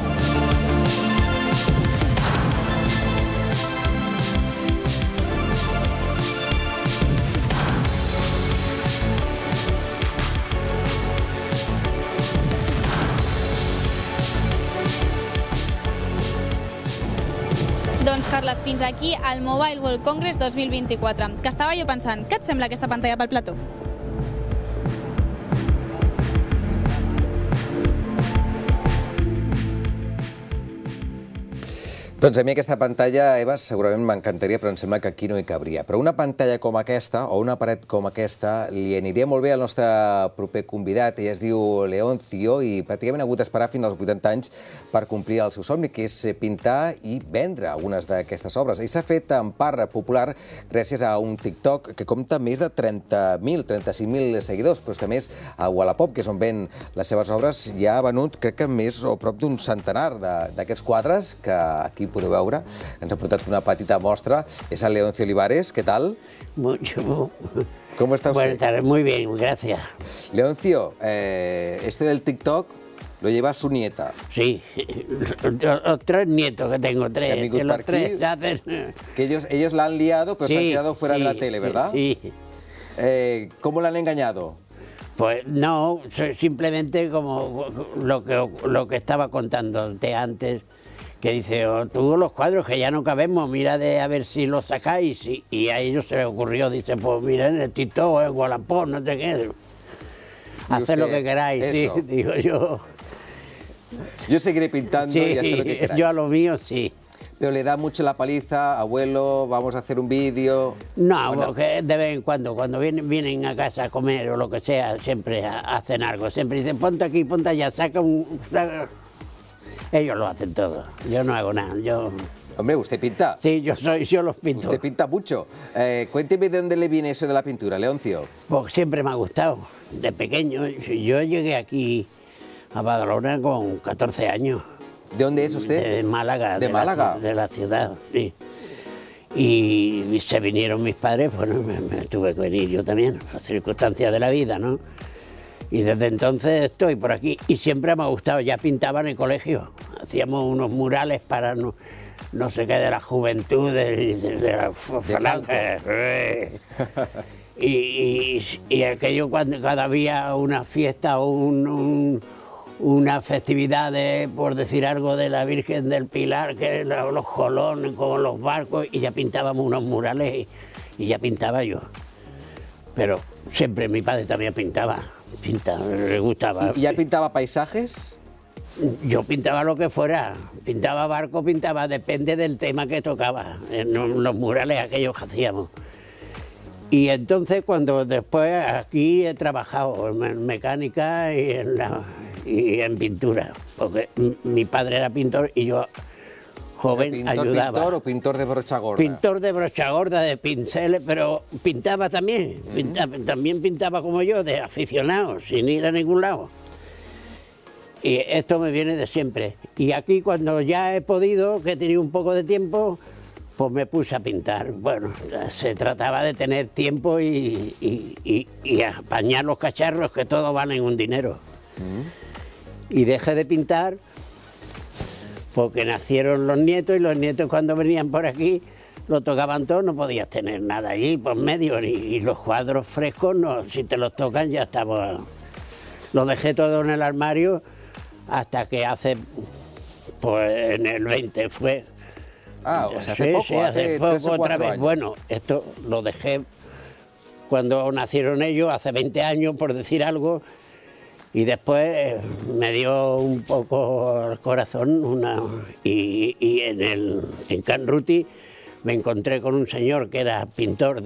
Doncs, Carles, fins aquí el Mobile World Congress 2024, que estava jo pensant, què et sembla aquesta pantalla pel plató? Doncs a mi aquesta pantalla, Eva, segurament m'encantaria, però em sembla que aquí no hi cabria. Però una pantalla com aquesta, o una paret com aquesta, li aniria molt bé al nostre proper convidat. Ell es diu Leoncio i pràcticament ha hagut d'esperar fins als 80 anys per complir el seu somni, que és pintar i vendre algunes d'aquestes obres. I s'ha fet en part popular gràcies a un TikTok que compta més de 30.000, 35.000 seguidors, però és que a més a Wallapop, que és on ven les seves obres, ja ha venut, crec que més o prop d'un centenar d'aquests quadres que aquí podeu veure. Ens ha portat una petita mostra. Es el Leoncio Olivares. ¿Qué tal? ¿Cómo está usted? Buenas tardes, muy bien, gracias. Leoncio, este del TikTok lo lleva su nieta. Sí, los 3 nietos que tengo, 3. Que los 3 que ellos la han liado, pero se han quedado fuera de la tele, ¿verdad? Sí. ¿Cómo la han engañado? Pues no, simplemente como lo que estaba contándote antes, que dice, tú los cuadros que ya no cabemos, mira a ver si los sacáis. Y a ellos se les ocurrió, dice, pues mira en el TikTok, en Wallapop, no te quedes. Haced lo que queráis, sí, digo yo. Yo seguiré pintando y hacer lo que queráis. Yo a lo mío sí. Pero le da mucho la paliza, abuelo, vamos a hacer un vídeo. No, porque de vez en cuando vienen a casa a comer o lo que sea, siempre hacen algo. Siempre dicen, ponte aquí, ponte allá, saca un... Ellos lo hacen todo, yo no hago nada, yo... Hombre, ¿usted pinta? Sí, yo los pinto. Usted pinta mucho. Cuénteme de dónde le viene eso de la pintura, Leoncio. Pues siempre me ha gustado, de pequeño. Yo llegué aquí a Badalona con 14 años. ¿De dónde es usted? De Málaga. ¿De Málaga? De la ciudad, sí. Y se vinieron mis padres, bueno, me tuve que venir yo también, las circunstancias de la vida, ¿no? Y desde entonces estoy por aquí y siempre me ha gustado. Ya pintaba en el colegio, hacíamos unos murales para no sé qué, de la juventud, de la falange. Y aquello cuando había una fiesta o una festividad, por decir algo, de la Virgen del Pilar, que los colones con los barcos, y ya pintábamos unos murales y ya pintaba yo. Pero siempre mi padre también pintaba. le gustaba. ¿Y ya pintaba paisajes? Yo pintaba lo que fuera, pintaba barco, depende del tema que tocaba, en los murales aquellos que hacíamos. Y entonces cuando después aquí he trabajado en mecánica y en pintura, porque mi padre era pintor y yo joven ayudaba. ¿Pintor o pintor de brocha gorda? Pintor de brocha gorda, de pinceles, pero pintaba también, también pintaba como yo, de aficionado, sin ir a ningún lado. Y esto me viene de siempre. Y aquí cuando ya he podido, que he tenido un poco de tiempo, pues me puse a pintar. Bueno, se trataba de tener tiempo y apañar los cacharros, que todos valen un dinero. Y dejé de pintar porque nacieron los nietos, y los nietos cuando venían por aquí lo tocaban todo, no podías tener nada allí por medio, y los cuadros frescos, no, si te los tocan ya estaba. Lo dejé todo en el armario hasta que hace, pues en el 20 fue. O sea, hace poco, sí, hace poco otra vez. Años. Bueno, esto lo dejé cuando nacieron ellos, hace 20 años, por decir algo, y después me dio un poco el corazón y en Can Ruti me encontré con un señor que era pintor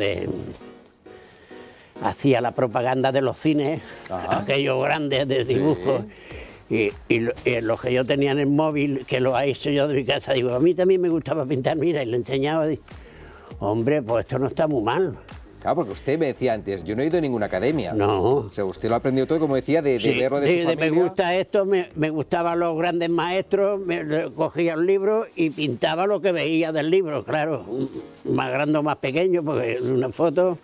hacía la propaganda de los cines, aquellos grandes de dibujos. Sí. Y los que yo tenía en el móvil, que lo hice yo de mi casa, digo, a mí también me gustaba pintar, mira, y le enseñaba, hombre, pues esto no está muy mal. Claro, porque usted me decía antes, yo no he ido a ninguna academia. No. O sea, usted lo aprendió todo, como decía, de verlo de su familia. Me gusta esto, me gustaban los grandes maestros, cogía el libro y pintaba lo que veía del libro, claro, más grande o más pequeño, porque es una foto.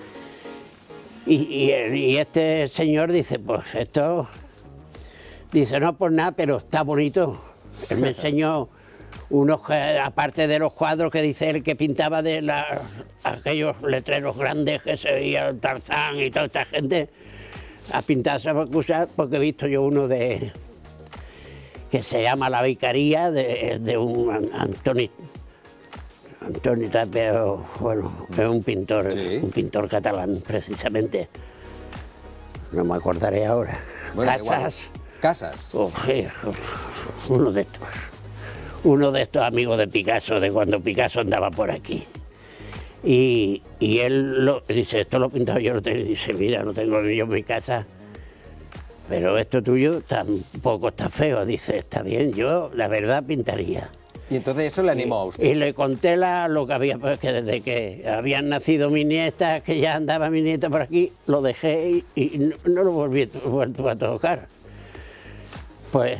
Y este señor dice, pues esto... Dice, no por nada, pero está bonito. Él me enseñó unos, aparte de los cuadros que dice él que pintaba de aquellos letreros grandes que se veía Tarzán y toda esta gente, a pintar esas cosas, porque he visto yo uno que se llama La Vicaría, de un Antoni Tapeo, bueno, es un pintor catalán, precisamente. No me acordaré ahora. Bueno, Casas. Uno de estos amigos de Picasso, de cuando Picasso andaba por aquí. Y él dice, esto lo he pintado yo, dice, mira, no tengo yo en mi casa, pero esto tuyo tampoco está feo. Dice, está bien, yo la verdad pintaría. Y entonces eso le animó a usted. Y le conté lo que había, pues, que desde que habían nacido mis nietas, que ya andaba mi nieta por aquí, lo dejé y no lo volví a tocar. Pues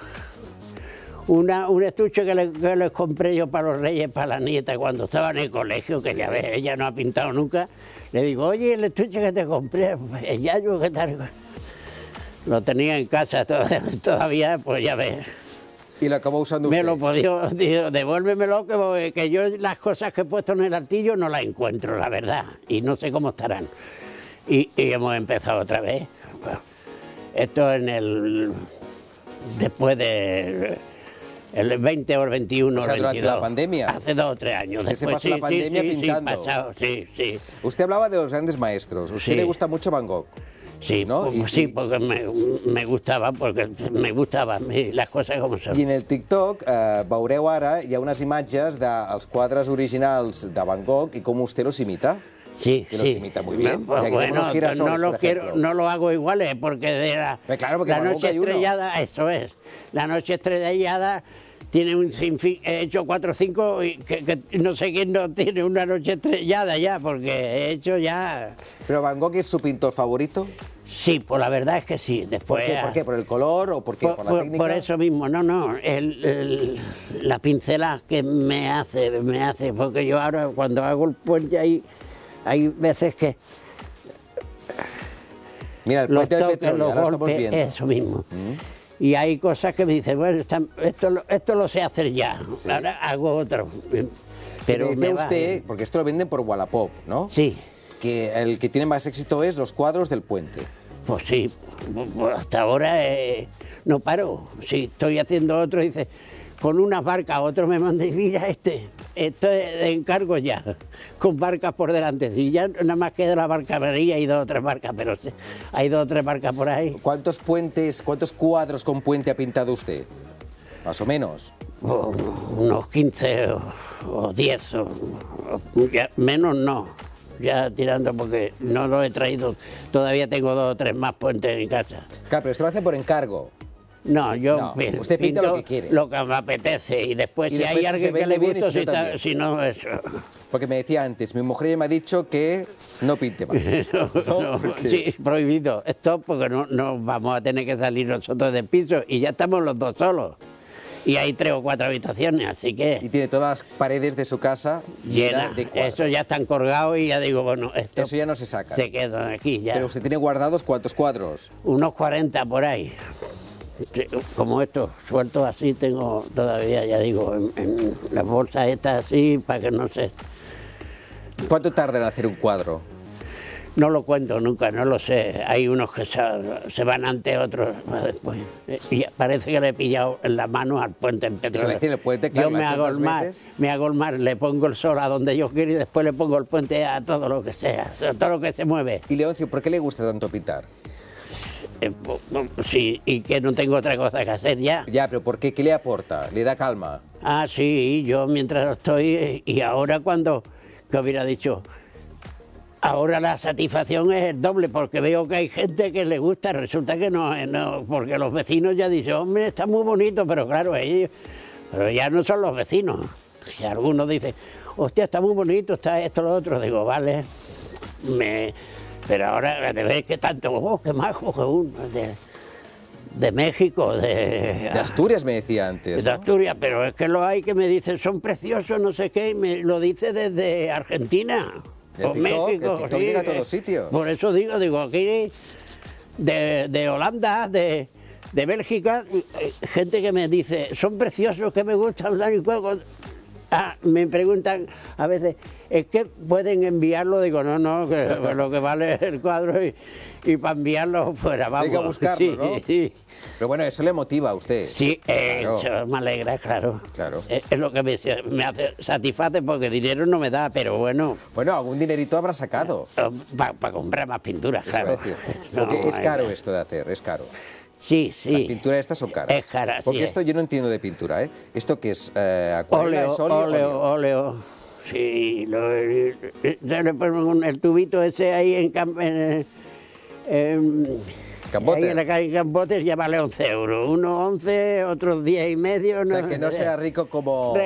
un estuche que les compré yo para los Reyes, para la nieta, cuando estaba en el colegio, que ya ves, ella no ha pintado nunca. Le digo, oye, el estuche que te compré, pues ya yo qué tal. Lo tenía en casa todavía, pues ya ves. ¿Y lo acabó usando usted? Me lo podía, digo, devuélvemelo, que yo las cosas que he puesto en el altillo no las encuentro, la verdad, y no sé cómo estarán. Y hemos empezado otra vez. Bueno, esto después de el 20 o el 21 o el 22. Durante la pandemia. Hace 2 o 3 años. Después, se pasó la pandemia pintando. Sí, pasado, sí. Usted hablaba de los grandes maestros. ¿A usted le gusta mucho Van Gogh? Sí, ¿no? Sí, porque me gustava, perquè me gustaven les coses com són. I en el TikTok veureu ara, hi ha unes imatges dels quadres originals de Van Gogh i com usted los imita. Sí, que los imita muy bien. Bueno, no lo hago igual, porque de la noche estrellada, eso es, la noche estrellada tiene un sinfín, he hecho 4 o 5 y que no sé quién no tiene una noche estrellada ya, porque he hecho ya... ¿Pero Van Gogh es su pintor favorito? Sí, pues la verdad es que sí. Después, ¿Por qué? ¿Por el color o por qué? ¿Por la técnica? Por eso mismo, la pincelada que me hace, porque yo ahora cuando hago el puente hay veces que... Mira, el puente del petróleo, ahora estamos viendo. Eso mismo. Y hay cosas que me dicen, bueno, esto lo sé hacer ya, sí. Ahora hago otro. Pero me usted, porque esto lo venden por Wallapop, ¿no? Sí. Que el que tiene más éxito es los cuadros del puente. Pues sí, hasta ahora no paro. Si estoy haciendo otro, dice, con unas barcas, otro me manda y mira esto es de encargo ya, con barcas por delante. Si ya nada más queda la barcanería y 2 o 3 barcas, pero hay 2 o 3 barcas por ahí. ¿Cuántos cuadros con puente ha pintado usted? Más o menos. Unos 15 o 10, menos no. Ya tirando porque no lo he traído, todavía tengo 2 o 3 más puentes en casa. Claro, pero esto lo hace por encargo. No, yo usted pinta lo que quiere. Lo que me apetece y después si hay alguien que le gusta, si no, eso. Porque me decía antes, mi mujer ya me ha dicho que no pinte más. Sí, prohibido. Esto porque no vamos a tener que salir nosotros del piso y ya estamos los 2 solos. Y hay 3 o 4 habitaciones, así que... Y tiene todas las paredes de su casa llenas de cuadros. Eso ya están colgados y ya digo, bueno, esto... Eso ya no se saca. Se quedan aquí ya. Pero usted tiene guardados ¿cuántos cuadros? Unos 40 por ahí. Como estos, sueltos así, tengo todavía, ya digo, en las bolsas estas así, para que no se... ¿Cuánto tarda en hacer un cuadro? No lo cuento nunca, no lo sé. Hay unos que se van antes, otros después. Y parece que le he pillado en la mano al puente en petróleo. Es decir, el puente, claro, yo me hago el mar, le pongo el sol a donde yo quiero y después le pongo el puente a todo lo que sea, a todo lo que se mueve. Y Leoncio, ¿por qué le gusta tanto pintar? Sí, y que no tengo otra cosa que hacer ya. Ya, pero ¿por qué? ¿Qué le aporta? ¿Le da calma? Ah, sí, yo mientras estoy... Y ahora cuando, que hubiera dicho... Ahora la satisfacción es el doble, porque veo que hay gente que le gusta, resulta que no, porque los vecinos ya dicen, hombre, está muy bonito, pero claro, ellos, pero ya no son los vecinos. Y algunos dicen, hostia, está muy bonito, está esto, lo otro. Digo, vale, pero ahora te ves que tanto, qué majo, que uno, de México, de Asturias me decía antes, de Asturias, pero es que los hay que me dicen, son preciosos, no sé qué, y me lo dice desde Argentina. El TikTok llega a todos sitios. Por eso digo, aquí de Holanda, de Bélgica, gente que me dice, son preciosos, que me gustan, me preguntan a veces, ¿es que pueden enviarlo? Digo, no, que lo que vale el cuadro y para enviarlo fuera, vamos. Hay que buscarlo, ¿no? Sí. Pero bueno, eso le motiva a usted. Sí, claro. Eso me alegra, claro. Es lo que me hace satisface porque dinero no me da, pero bueno. Bueno, algún dinerito habrá sacado. Para comprar más pinturas, claro. Porque es caro esto de hacer, es caro. Sí. Las pinturas estas son caras. Es cara, porque sí. Esto yo no entiendo de pintura, ¿eh? ¿Esto qué es? ¿Acuarela? ¿Es óleo? Sí, le ponen el tubito ese ahí en Cambotes. Ahí en la calle Cambotes ya vale 11 euros. Unos 11, otros 10 y medio. O sea, que no sea rico como...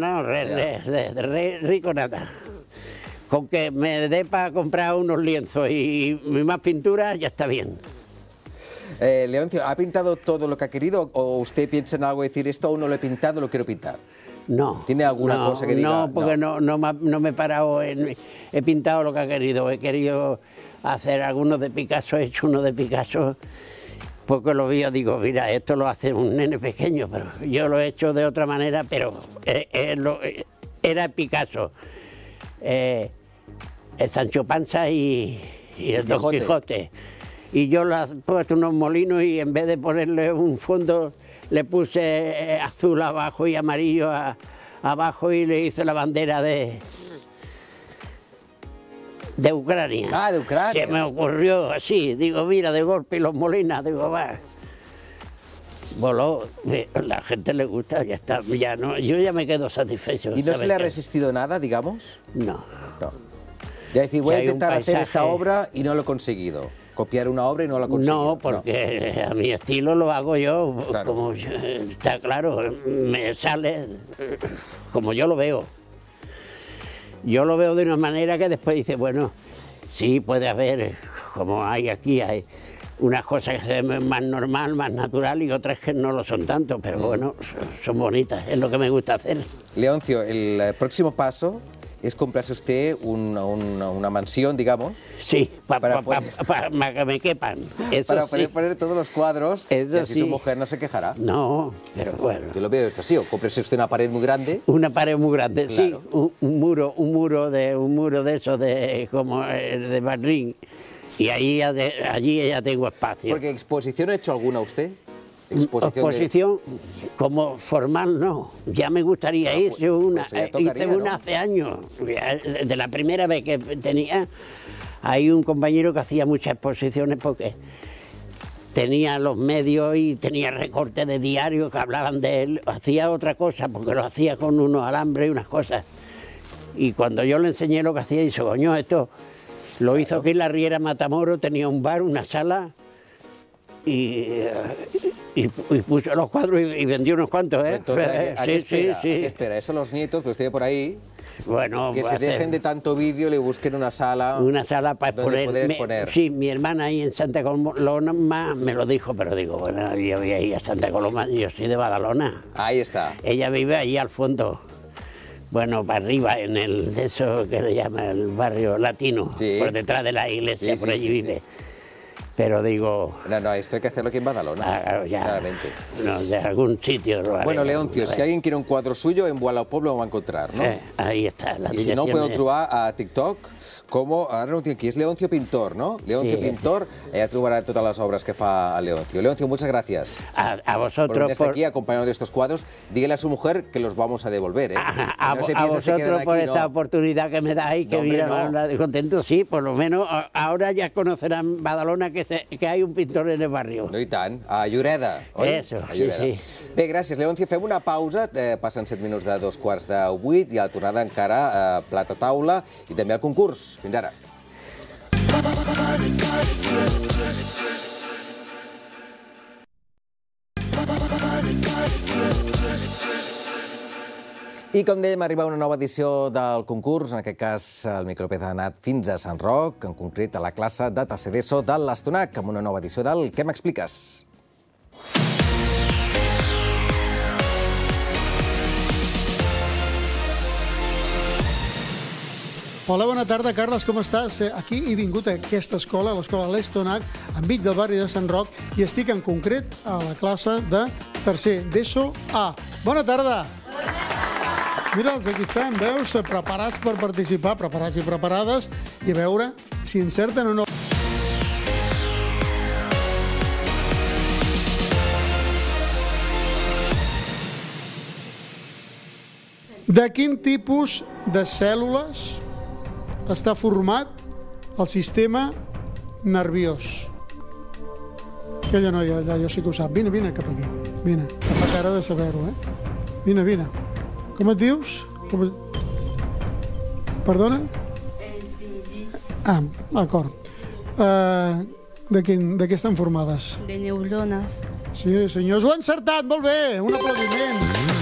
Rico nada. Con que me dé para comprar unos lienzos y más pintura, ya está bien. Leoncio, ¿ha pintado todo lo que ha querido o usted piensa en algo y decir, esto aún no lo he pintado, lo quiero pintar? No. ¿Tiene alguna cosa que diga? No, porque no me he parado he pintado lo que he querido. He querido hacer algunos de Picasso, he hecho uno de Picasso, porque lo vi, digo, mira, esto lo hace un nene pequeño, pero yo lo he hecho de otra manera, pero era Picasso. El Sancho Panza y el Don Quijote. Y yo le he puesto unos molinos y en vez de ponerle un fondo, le puse azul abajo y amarillo abajo y le hice la bandera de Ucrania. Ah, de Ucrania. Se me ocurrió así, digo, mira, de golpe y los molinas, digo, va. Voló, a la gente le gusta, ya está, ya no, yo ya me quedo satisfecho. ¿Y no se le ha resistido nada, digamos? No. Ya decir, voy a intentar hacer esta obra y no lo he conseguido. Copiar una obra y no la he conseguido. No, porque a mi estilo lo hago yo, claro. Como está claro, me sale como yo lo veo. Yo lo veo de una manera que después dice, bueno, sí puede haber, como hay aquí, hay unas cosas que se ven más normal, más natural y otras que no lo son tanto, pero bueno, son bonitas, es lo que me gusta hacer. Leoncio, el próximo paso es comprarse usted una mansión, digamos. Sí, para que me quepan. Eso para poder poner todos los cuadros eso y así su mujer no se quejará. No, pero bueno. Yo lo veo esto así, o cómprese usted una pared muy grande. Una pared muy grande, claro. Sí. Un muro de esos como de Berlín. Y allí ya tengo espacio. Porque exposición ha hecho alguna usted. Exposición como formal, no. Ya me gustaría ir. Hice una hace años. De la primera vez que tenía, hay un compañero que hacía muchas exposiciones porque tenía los medios y tenía recortes de diarios que hablaban de él. Hacía otra cosa porque lo hacía con unos alambres y unas cosas. Y cuando yo le enseñé lo que hacía, dice, coño, esto lo hizo aquí en la Riera Matamoros, tenía un bar, una sala y puso los cuadros y vendió unos cuantos, ¿eh? Entonces, ¿a qué espera? Eso los nietos, que usted por ahí, bueno, que se dejen de tanto vídeo, le busquen una sala. Una sala para poner. Sí, mi hermana ahí en Santa Coloma me lo dijo, pero digo, bueno, yo voy ahí a Santa Coloma, yo soy de Badalona. Ahí está. Ella vive ahí al fondo. Bueno, para arriba, en eso que le llama el barrio latino, por detrás de la iglesia, por allí vive. Pero digo... No, esto hay que hacerlo aquí en Badalona, claramente. No, de algún sitio. Bueno, Leoncio, si alguien quiere un cuadro suyo, en Wallapop lo va a encontrar, no? Ahí está. I si no, ho podeu trobar a TikTok, com... Ara no ho tinc aquí, és Leoncio Pintor, ¿no? Leoncio Pintor, ella trobará todas las obras que fa a Leoncio. Leoncio, muchas gracias. A vosotros por venir hasta aquí, acompañado de estos cuadros. Dígale a su mujer que los vamos a devolver, ¿eh? A vosotros por esta oportunidad que me dais, que mira, contento, sí, por lo menos ahora ya conocerán Badalona que hay un pintor en el barrio. No, i tant. A Lloreda, oi? Eso, sí. Bé, gràcies, Leoncio. Fem una pausa, passen 7 minuts de 7:45 i a la tornada encara plat a taula i també el concurs. Fins ara. I com dèiem, arriba una nova edició del concurs, en aquest cas el Micropez ha anat fins a Sant Roc, en concret a la classe de tercer d'ESO de l'Estonac, amb una nova edició del Què m'expliques? Hola, bona tarda, Carles, com estàs? Aquí he vingut a aquesta escola, l'escola l'Estonac, enmig del barri de Sant Roc, i estic en concret a la classe de tercer d'ESO A. Bona tarda! Mira'ls, aquí estan, veus? Preparats per participar, preparats i preparades, i a veure si encerten o no. De quin tipus de cèl·lules està format el sistema nerviós? Aquella noia allà, jo sí que ho sap. Vine cap aquí. Vine, que fa cara de saber-ho, eh? Vine. Com et dius? Perdona? D'acord. De què estan formades? De neurones. Sí, senyors, ho han encertat, molt bé! Un aplaudiment.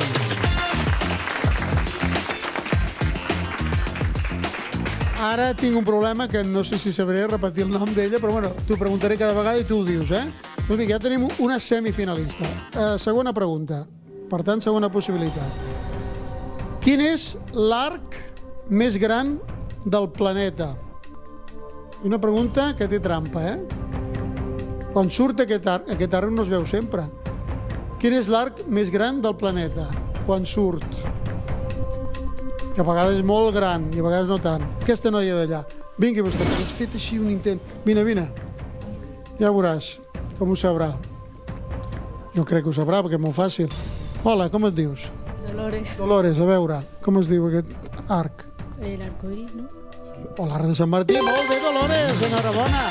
Ara tinc un problema que no sé si sabré repetir el nom d'ella, però bueno, t'ho preguntaré cada vegada i tu ho dius, eh? Doncs vinga, ja tenim una semifinalista. Segona pregunta. Per tant, segona possibilitat. Quin és l'arc més gran del planeta? Una pregunta que té trampa, eh? Quan surt aquest arc no es veu sempre. Quin és l'arc més gran del planeta? Quan surt. Que a vegades és molt gran i a vegades no tant. Aquesta noia d'allà. Vingui vostè, que has fet així un intent. Vine. Ja veuràs com ho sabrà. Jo crec que ho sabrà perquè és molt fàcil. Hola, com et dius? Dolores, a veure, com es diu aquest arc? L'arcoiris, no? O l'arc de Sant Martí. Molt bé, Dolores, enhorabona.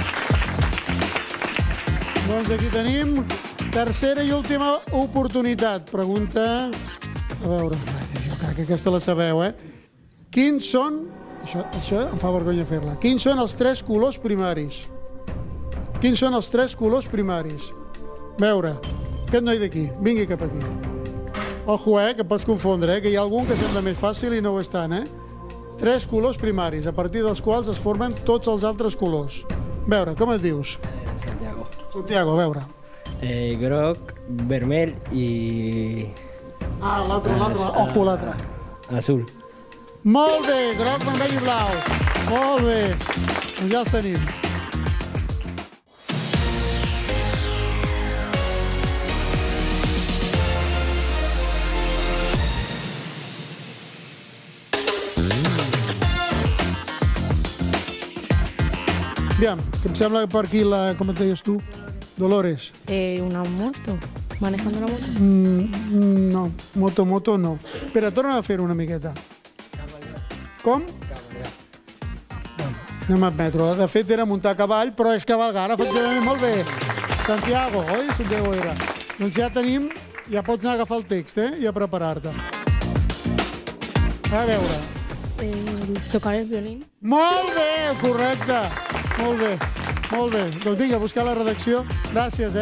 Doncs aquí tenim tercera i última oportunitat. Pregunta, a veure, jo crec que aquesta la sabeu, eh? Quins són, això em fa vergonya fer-la, quins són els 3 colors primaris? Quins són els 3 colors primaris? A veure, aquest noi d'aquí, vingui cap aquí. Ojo, que pots confondre, que hi ha algun que sembla més fàcil i no ho és tant, eh? 3 colors primaris, a partir dels quals es formen tots els altres colors. A veure, com et dius? Santiago, a veure. Groc, vermell i... L'altre, ojo, l'altre. Azul. Molt bé, groc, vermell i blau. Molt bé, doncs ja els tenim. Aviam, que em sembla que per aquí, com et deies tu? Dolores. Una moto. Manejando una moto. No, moto no. Espera, torna a fer una miqueta. Com? Anem a admetre-ho. De fet, era muntar a cavall, però és cavalgar, efectivament, molt bé. Santiago, oi? Santiago era. Doncs ja tenim, ja pots anar a agafar el text, i a preparar-te. A veure. Tocar el violín. Molt bé, correcte. Molt bé, molt bé. Doncs vinga, buscar la redacció. Gràcies,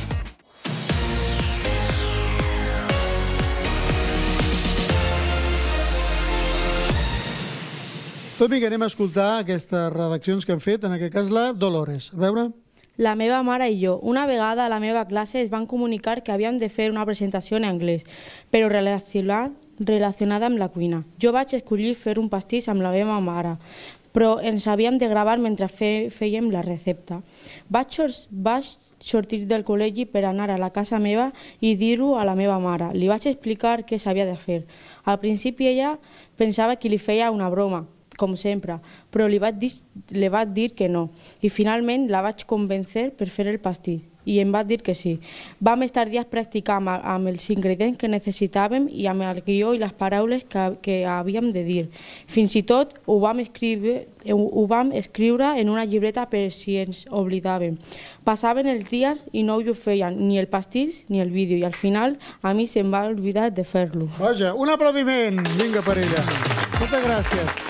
Doncs vinga, anem a escoltar aquestes redaccions que han fet, en aquest cas la Dolores. A veure... La meva mare i jo, una vegada a la meva classe es van comunicar que havíem de fer una presentació en anglès, però relacionada amb la cuina. Jo vaig escollir fer un pastís amb la meva mare, però ens havíem de gravar mentre fèiem la recepta. Vaig sortir del col·legi per anar a la casa meva i dir-ho a la meva mare. Li vaig explicar què s'havia de fer. Al principi ella pensava que li feia una broma, com sempre, però li vaig dir que no. I finalment la vaig convencer per fer el pastís i em va dir que sí. Vam estar dies practicant amb els ingredients que necessitàvem i amb el guió i les paraules que havíem de dir. Fins i tot ho vam escriure en una llibreta per si ens oblidàvem. Passaven els dies i no ho feien, ni el pastís ni el vídeo, i al final a mi se'm va oblidar de fer-lo. Vaja, un aplaudiment! Vinga per ella. Moltes gràcies.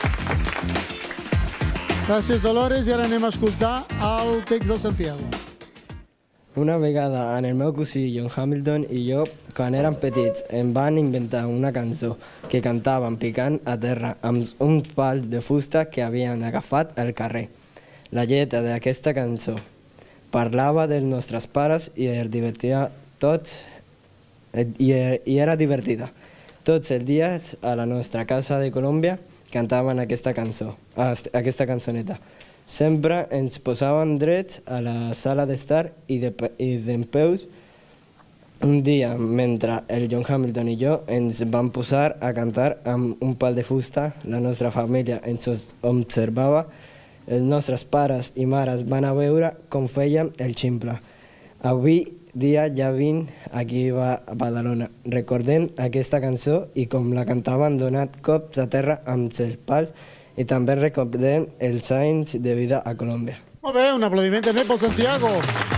Gràcies, Dolores, i ara anem a escoltar el text del Santiago. Una vegada, en el meu cosí John Hamilton i jo, quan érem petits, em van inventar una cançó que cantàvem picant a terra amb un pal de fusta que havien agafat al carrer. La lletra d'aquesta cançó parlava dels nostres pares i els divertia tots, i era divertida. Tots els dies a la nostra casa de Colòmbia cantaven aquesta cançó, aquesta cançoneta. Sempre ens posàvem drets a la sala d'estar i dempeus. Un dia, mentre el John Hamilton i jo ens vam posar a cantar amb un pal de fusta, la nostra família ens observava, els nostres pares i mares van a veure com fèiem el ximple. Avui dia ja vinc aquí a Badalona, recordem aquesta cançó i com la cantaven donant cops a terra amb els pals, i també recordem els anys de vida a Colòmbia. Molt bé, un aplaudiment també pel Santiago.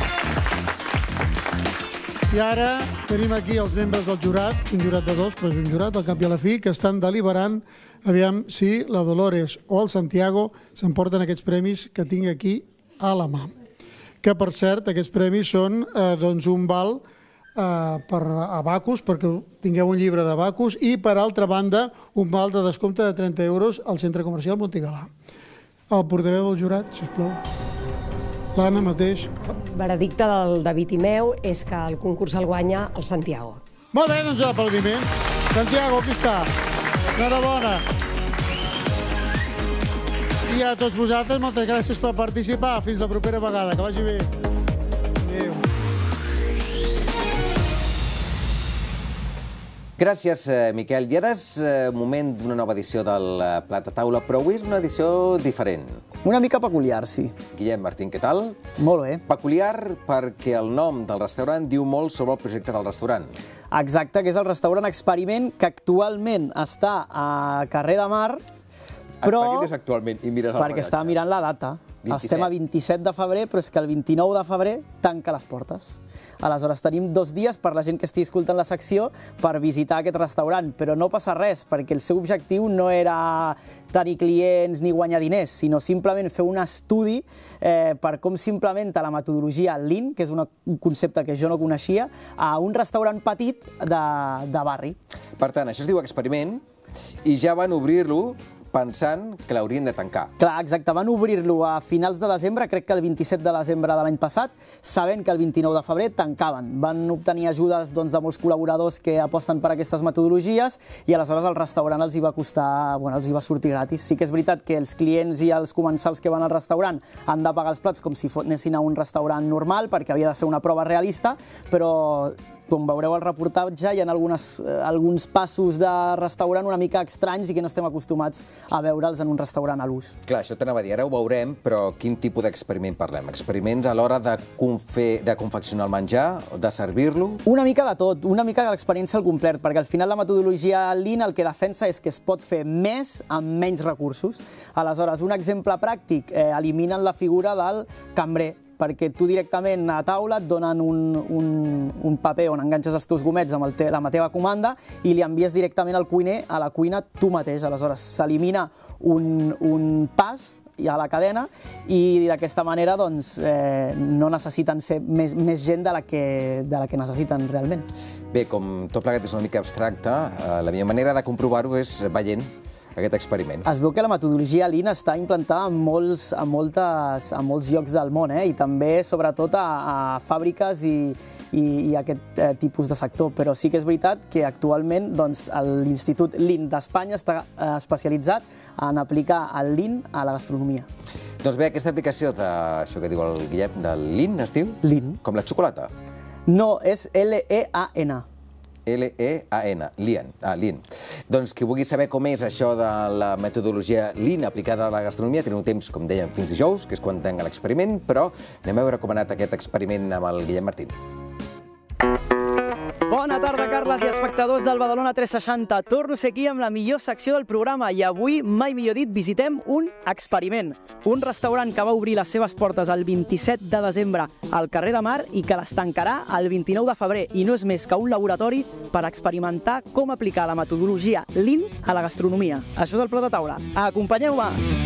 I ara tenim aquí els membres del jurat, un jurat de dos, però és un jurat, al cap i a la fi, que estan deliberant aviam si la Dolores o el Santiago s'emporten aquests premis que tinc aquí a la mà. Que, per cert, aquests premis són un val per Abacus, perquè tingueu un llibre d'Abacus, i, per altra banda, un val de descompte de 30 euros al Centre Comercial Montigalà. El portaveu del jurat, sisplau. L'Anna mateix. Veredicte del David i meu és que el concurs el guanya el Santiago. Molt bé, doncs l'aplaudiment. Santiago, aquí està. Enhorabona. I a tots vosaltres, moltes gràcies per participar. Fins la propera vegada. Que vagi bé. Adéu. Gràcies, Miquel. I ara és moment d'una nova edició del Plat a Taula, però avui és una edició diferent. Una mica peculiar, sí. Guillem Martín, què tal? Molt bé. Peculiar perquè el nom del restaurant diu molt sobre el projecte del restaurant. Exacte, que és el restaurant Experiment, que actualment està a Carrer de Mar, però... Per què dius actualment i mires el rellotge? Perquè estava mirant la data. 27. Estem a 27 de febrer, però és que el 29 de febrer tanca les portes. Aleshores, tenim 2 dies per la gent que estigui escoltant la secció per visitar aquest restaurant, però no passa res, perquè el seu objectiu no era tenir clients ni guanyar diners, sinó simplement fer un estudi per com s'implementa la metodologia Lean, que és un concepte que jo no coneixia, a un restaurant petit de barri. Per tant, això es diu Experiment i ja van obrir-lo pensant que l'haurien de tancar. Clar, exacte. Van obrir-lo a finals de desembre, crec que el 27 de desembre de l'any passat, sabent que el 29 de febrer tancaven. Van obtenir ajudes de molts col·laboradors que aposten per aquestes metodologies i aleshores el restaurant els hi va costar, els hi va sortir gratis. Sí que és veritat que els clients i els comensals que van al restaurant han de pagar els plats com si anessin a un restaurant normal perquè havia de ser una prova realista, però com veureu al reportatge, hi ha alguns passos de restaurant una mica estranys i que no estem acostumats a veure'ls en un restaurant a l'ús. Clar, això t'anava a dir, ara ho veurem, però quin tipus d'experiment parlem? Experiments a l'hora de confeccionar el menjar, de servir-lo? Una mica de tot, una mica de l'experiència al complet, perquè al final la metodologia Lean el que defensa és que es pot fer més amb menys recursos. Aleshores, un exemple pràctic, eliminen la figura del cambrer, perquè tu directament a taula et donen un paper on enganxes els teus gomets amb la teva comanda i li envies directament al cuiner a la cuina tu mateix. Aleshores, s'elimina un pas a la cadena i d'aquesta manera no necessiten ser més gent de la que necessiten realment. Bé, com tot plegat és una mica abstracte, la millor manera de comprovar-ho és veient aquest experiment. Es veu que la metodologia Lean està implantada en molts llocs del món, i també, sobretot, a fàbriques i aquest tipus de sector. Però sí que és veritat que actualment l'Institut Lean d'Espanya està especialitzat en aplicar el Lean a la gastronomia. Doncs bé, aquesta aplicació d'això que diu el Guillem, del Lean, es diu? Lean. Com la xocolata? No, és L-E-A-N. L-E-A-N, Lean. Doncs qui vulgui saber com és això de la metodologia Lean aplicada a la gastronomia, teniu temps, com dèiem, fins dijous, que és quan tanca l'experiment, però anem a veure com ha anat aquest experiment amb el Guillem Martín. Bona tarda, Carles i espectadors del Badalona 360. Torno a ser aquí amb la millor secció del programa i avui, mai millor dit, visitem un experiment. Un restaurant que va obrir les seves portes el 27 de desembre al carrer de Mar i que les tancarà el 29 de febrer i no és més que un laboratori per experimentar com aplicar la metodologia Lean a la gastronomia. Això és el Plat de Taula. Acompanyeu-me!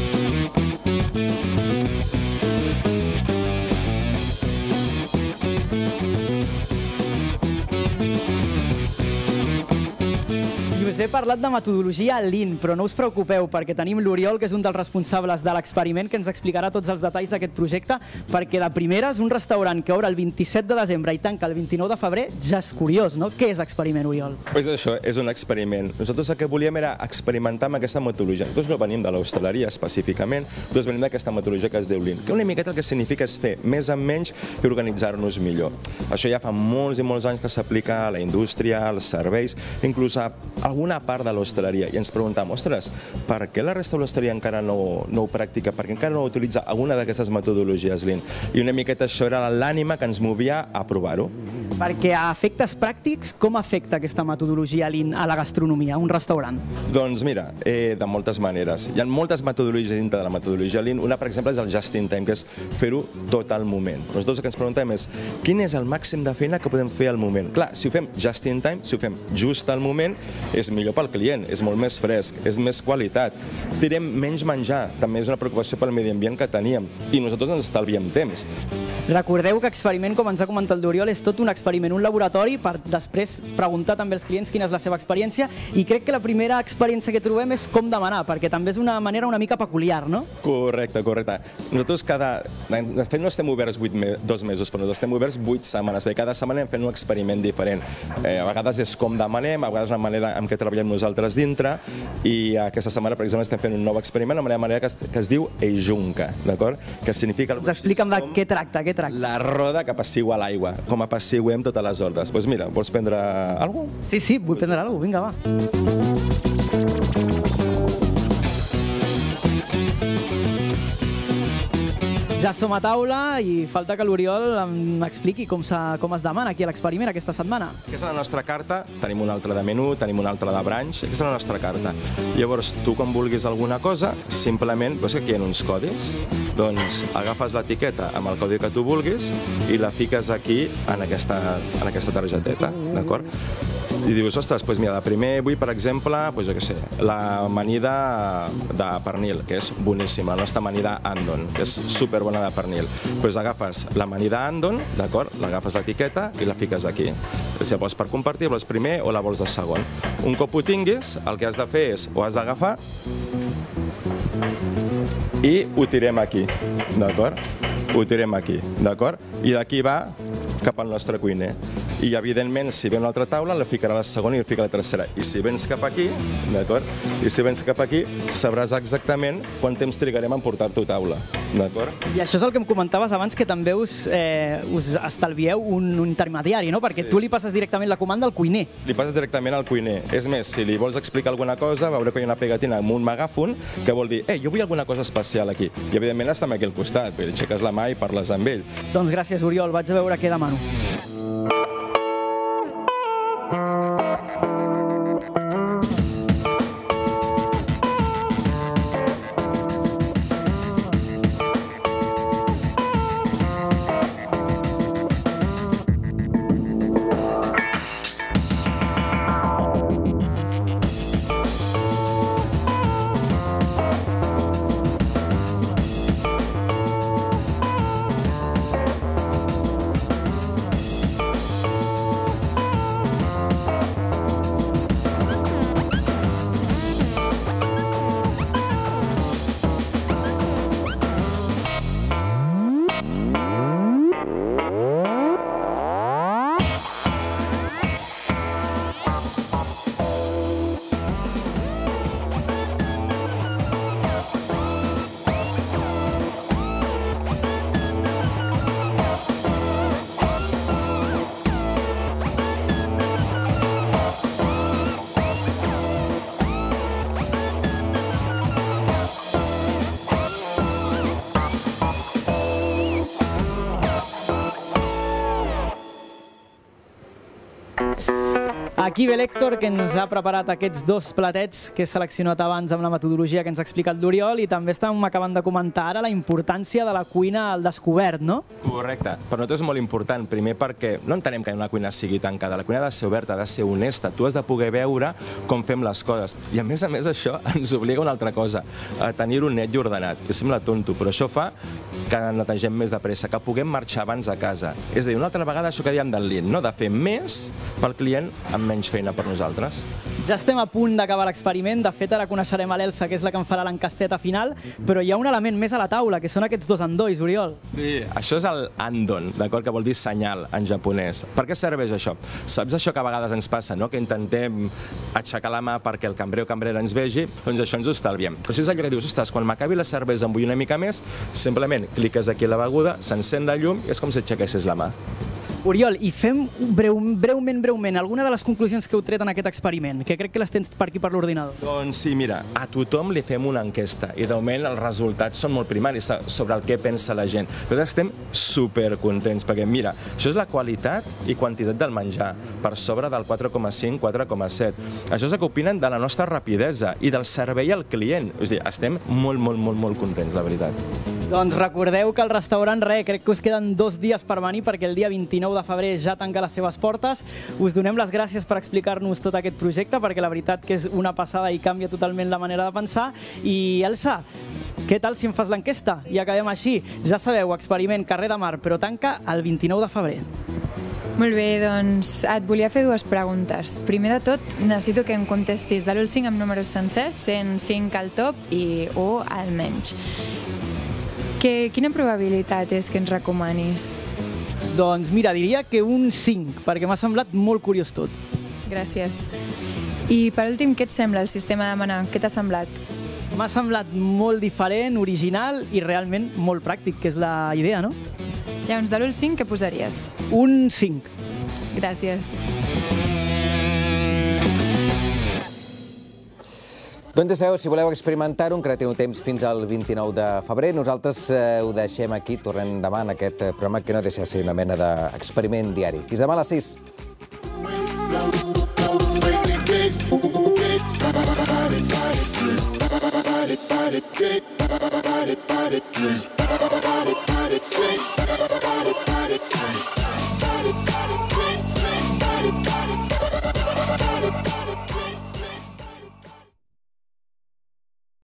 Us he parlat de metodologia Lean, però no us preocupeu perquè tenim l'Oriol, que és un dels responsables de l'experiment, que ens explicarà tots els detalls d'aquest projecte, perquè de primeres un restaurant que obre el 27 de desembre i tanca el 29 de febrer ja és curiós, no? Què és experiment, Oriol? Pues això, és un experiment. Nosaltres el que volíem era experimentar amb aquesta metodologia. Nosaltres no venim de l'hostaleria específicament, nosaltres venim d'aquesta metodologia que es diu Lean, que una miqueta el que significa és fer més amb menys i organitzar-nos millor. Això ja fa molts i molts anys que s'aplica a la indústria, als serveis, inclús a alguna part de l'hostaleria, i ens preguntàvem, ostres, per què la resta de l'hostaleria encara no ho practica? Per què encara no utilitza alguna d'aquestes metodologies Lean? I una miqueta això era l'ànima que ens movia a provar-ho. Perquè a efectes pràctics, com afecta aquesta metodologia Lean a la gastronomia, a un restaurant? Doncs mira, de moltes maneres. Hi ha moltes metodologies dintre de la metodologia Lean. Una, per exemple, és el just in time, que és fer-ho tot al moment. Nosaltres el que ens preguntem és quin és el màxim de feina que podem fer al moment. Clar, si ho fem just in time, si ho fem just al moment, és millor pel client, és molt més fresc, és més qualitat. Tirem menys menjar, també és una preocupació pel medi ambient que teníem, i nosaltres ens estalviem temps. Recordeu que experiment, com ens ha comentat l'Oriol, és tot un experiment, un laboratori per després preguntar també als clients quina és la seva experiència, i crec que la primera experiència que trobem és com demanar, perquè també és una manera una mica peculiar, no? Correcte. Nosaltres de fet no estem oberts 2 mesos, però nosaltres estem oberts 8 setmanes, perquè cada setmana hem fet un experiment diferent. A vegades és com demanem, a vegades una manera en què treballem nosaltres dintre, i aquesta setmana, per exemple, estem fent un nou experiment, una manera que es diu Ejunca, d'acord? Que significa... Ens explica'm de què tracta. La roda que apassigua l'aigua, com apassigüem totes les hordes. Doncs mira, vols prendre alguna cosa? Sí, vull prendre alguna cosa, vinga, va. Ja som a taula i falta que l'Oriol m'expliqui com es demana aquí a l'experiment aquesta setmana. Aquesta és la nostra carta, tenim una altra de menú, tenim una altra de brunch, aquesta és la nostra carta. Llavors, tu quan vulguis alguna cosa, simplement, veus que aquí hi ha uns codis? Doncs agafes l'etiqueta amb el codi que tu vulguis i la fiques aquí en aquesta targeteta, d'acord? I dius, ostres, doncs mira, de primer vull, per exemple, doncs jo què sé, l'amanida de pernil, que és boníssima, la nostra amanida Andon, que és superbona de pernil. Doncs agafes l'amanida Andon, d'acord? L'agafes l'etiqueta i la fiques aquí. Si la vols per compartir, vols primer o la vols de segon. Un cop ho tinguis, el que has de fer és, ho has d'agafar i ho tirem aquí, d'acord? Ho tirem aquí, d'acord? I d'aquí va cap al nostre cuiner. I, evidentment, si ve una altra taula, la ficarà a la segona i la ficarà a la tercera. I si vens cap aquí, d'acord? I si vens cap aquí, sabràs exactament quant temps trigarem en portar-t'ho a taula, d'acord? I això és el que em comentaves abans, que també us estalvieu un intermediari, no? Perquè tu li passes directament la comanda al cuiner. Li passes directament al cuiner. És més, si li vols explicar alguna cosa, veureu que hi ha una pegatina amb un megàfon que vol dir, jo vull alguna cosa especial aquí. I, evidentment, estem aquí al costat, aixeques la mà i parles amb ell. Doncs gràcies, Oriol. Vaig a veure què demano. Aquí ve l'Héctor, que ens ha preparat aquests dos platets que he seleccionat abans amb la metodologia que ens ha explicat l'Oriol, i també estàvem acabant de comentar ara la importància de la cuina al descobert, no? Correcte. Per nosaltres és molt important, primer perquè no entenem que una cuina sigui tancada. La cuina ha de ser oberta, ha de ser honesta. Tu has de poder veure com fem les coses. I a més, això ens obliga a una altra cosa, a tenir-ho net i ordenat. Que sembla tonto, però això fa que netegem més de pressa, que puguem marxar abans a casa. És a dir, una altra vegada això que dèiem del lean, no? De fer més pel client amb menys feina per nosaltres. Ja estem a punt d'acabar l'experiment. De fet, ara coneixerem a l'Elsa, que és la que em farà l'encasteta final, però hi ha un element més a la taula, que són aquests dos endolls, Oriol. Sí, això és el andon, d'acord, que vol dir senyal en japonès. Per què serveix això? Saps això que a vegades ens passa, no? Que intentem aixecar la mà perquè el cambrer o cambrera ens vegi? Doncs això ens ho estalviem. Però si és allò que dius, ostres, quan m'acabi la cervesa em vull una mica més, simplement cliques aquí a la beguda, s'encén la llum i és com si aixequessis la mà. Oriol, i fem breument alguna de les conclusions que heu tret en aquest experiment, que crec que les tens per aquí per l'ordinador. Doncs sí, mira, a tothom li fem una enquesta i de moment els resultats són molt primaris sobre el que pensa la gent. Nosaltres estem supercontents perquè, mira, això és la qualitat i quantitat del menjar, per sobre del 4,5, 4,7. Això és el que opinen de la nostra rapidesa i del servei al client. És a dir, estem molt contents, la veritat. Doncs recordeu que el restaurant, crec que us queden 2 dies per venir, perquè el dia 29 de febrer ja tanca les seves portes. Us donem les gràcies per explicar-nos tot aquest projecte, perquè la veritat que és una passada i canvia totalment la manera de pensar. I, Elsa, què tal si em fas l'enquesta? I acabem així. Ja sabeu, experiment Carrer de Mar, però tanca el 29 de febrer. Molt bé, doncs et volia fer 2 preguntes. Primer de tot, necessito que em contestis de l'1 al 5 amb números sencers, sent 5 al top i 1 al menys. Quina probabilitat és que ens recomanis? Doncs mira, diria que un 5, perquè m'ha semblat molt curiós tot. Gràcies. I per últim, què et sembla el sistema de manar? Què t'ha semblat? M'ha semblat molt diferent, original i realment molt pràctic, que és la idea, no? Llavors, de l'1 al 5, què posaries? Un 5. Gràcies. Doncs ja sabeu, si voleu experimentar-ho, encara teniu temps fins al 29 de febrer. Nosaltres ho deixem aquí, tornem demà en aquest programa que no deixa de ser una mena d'experiment diari. Fins demà a les 6.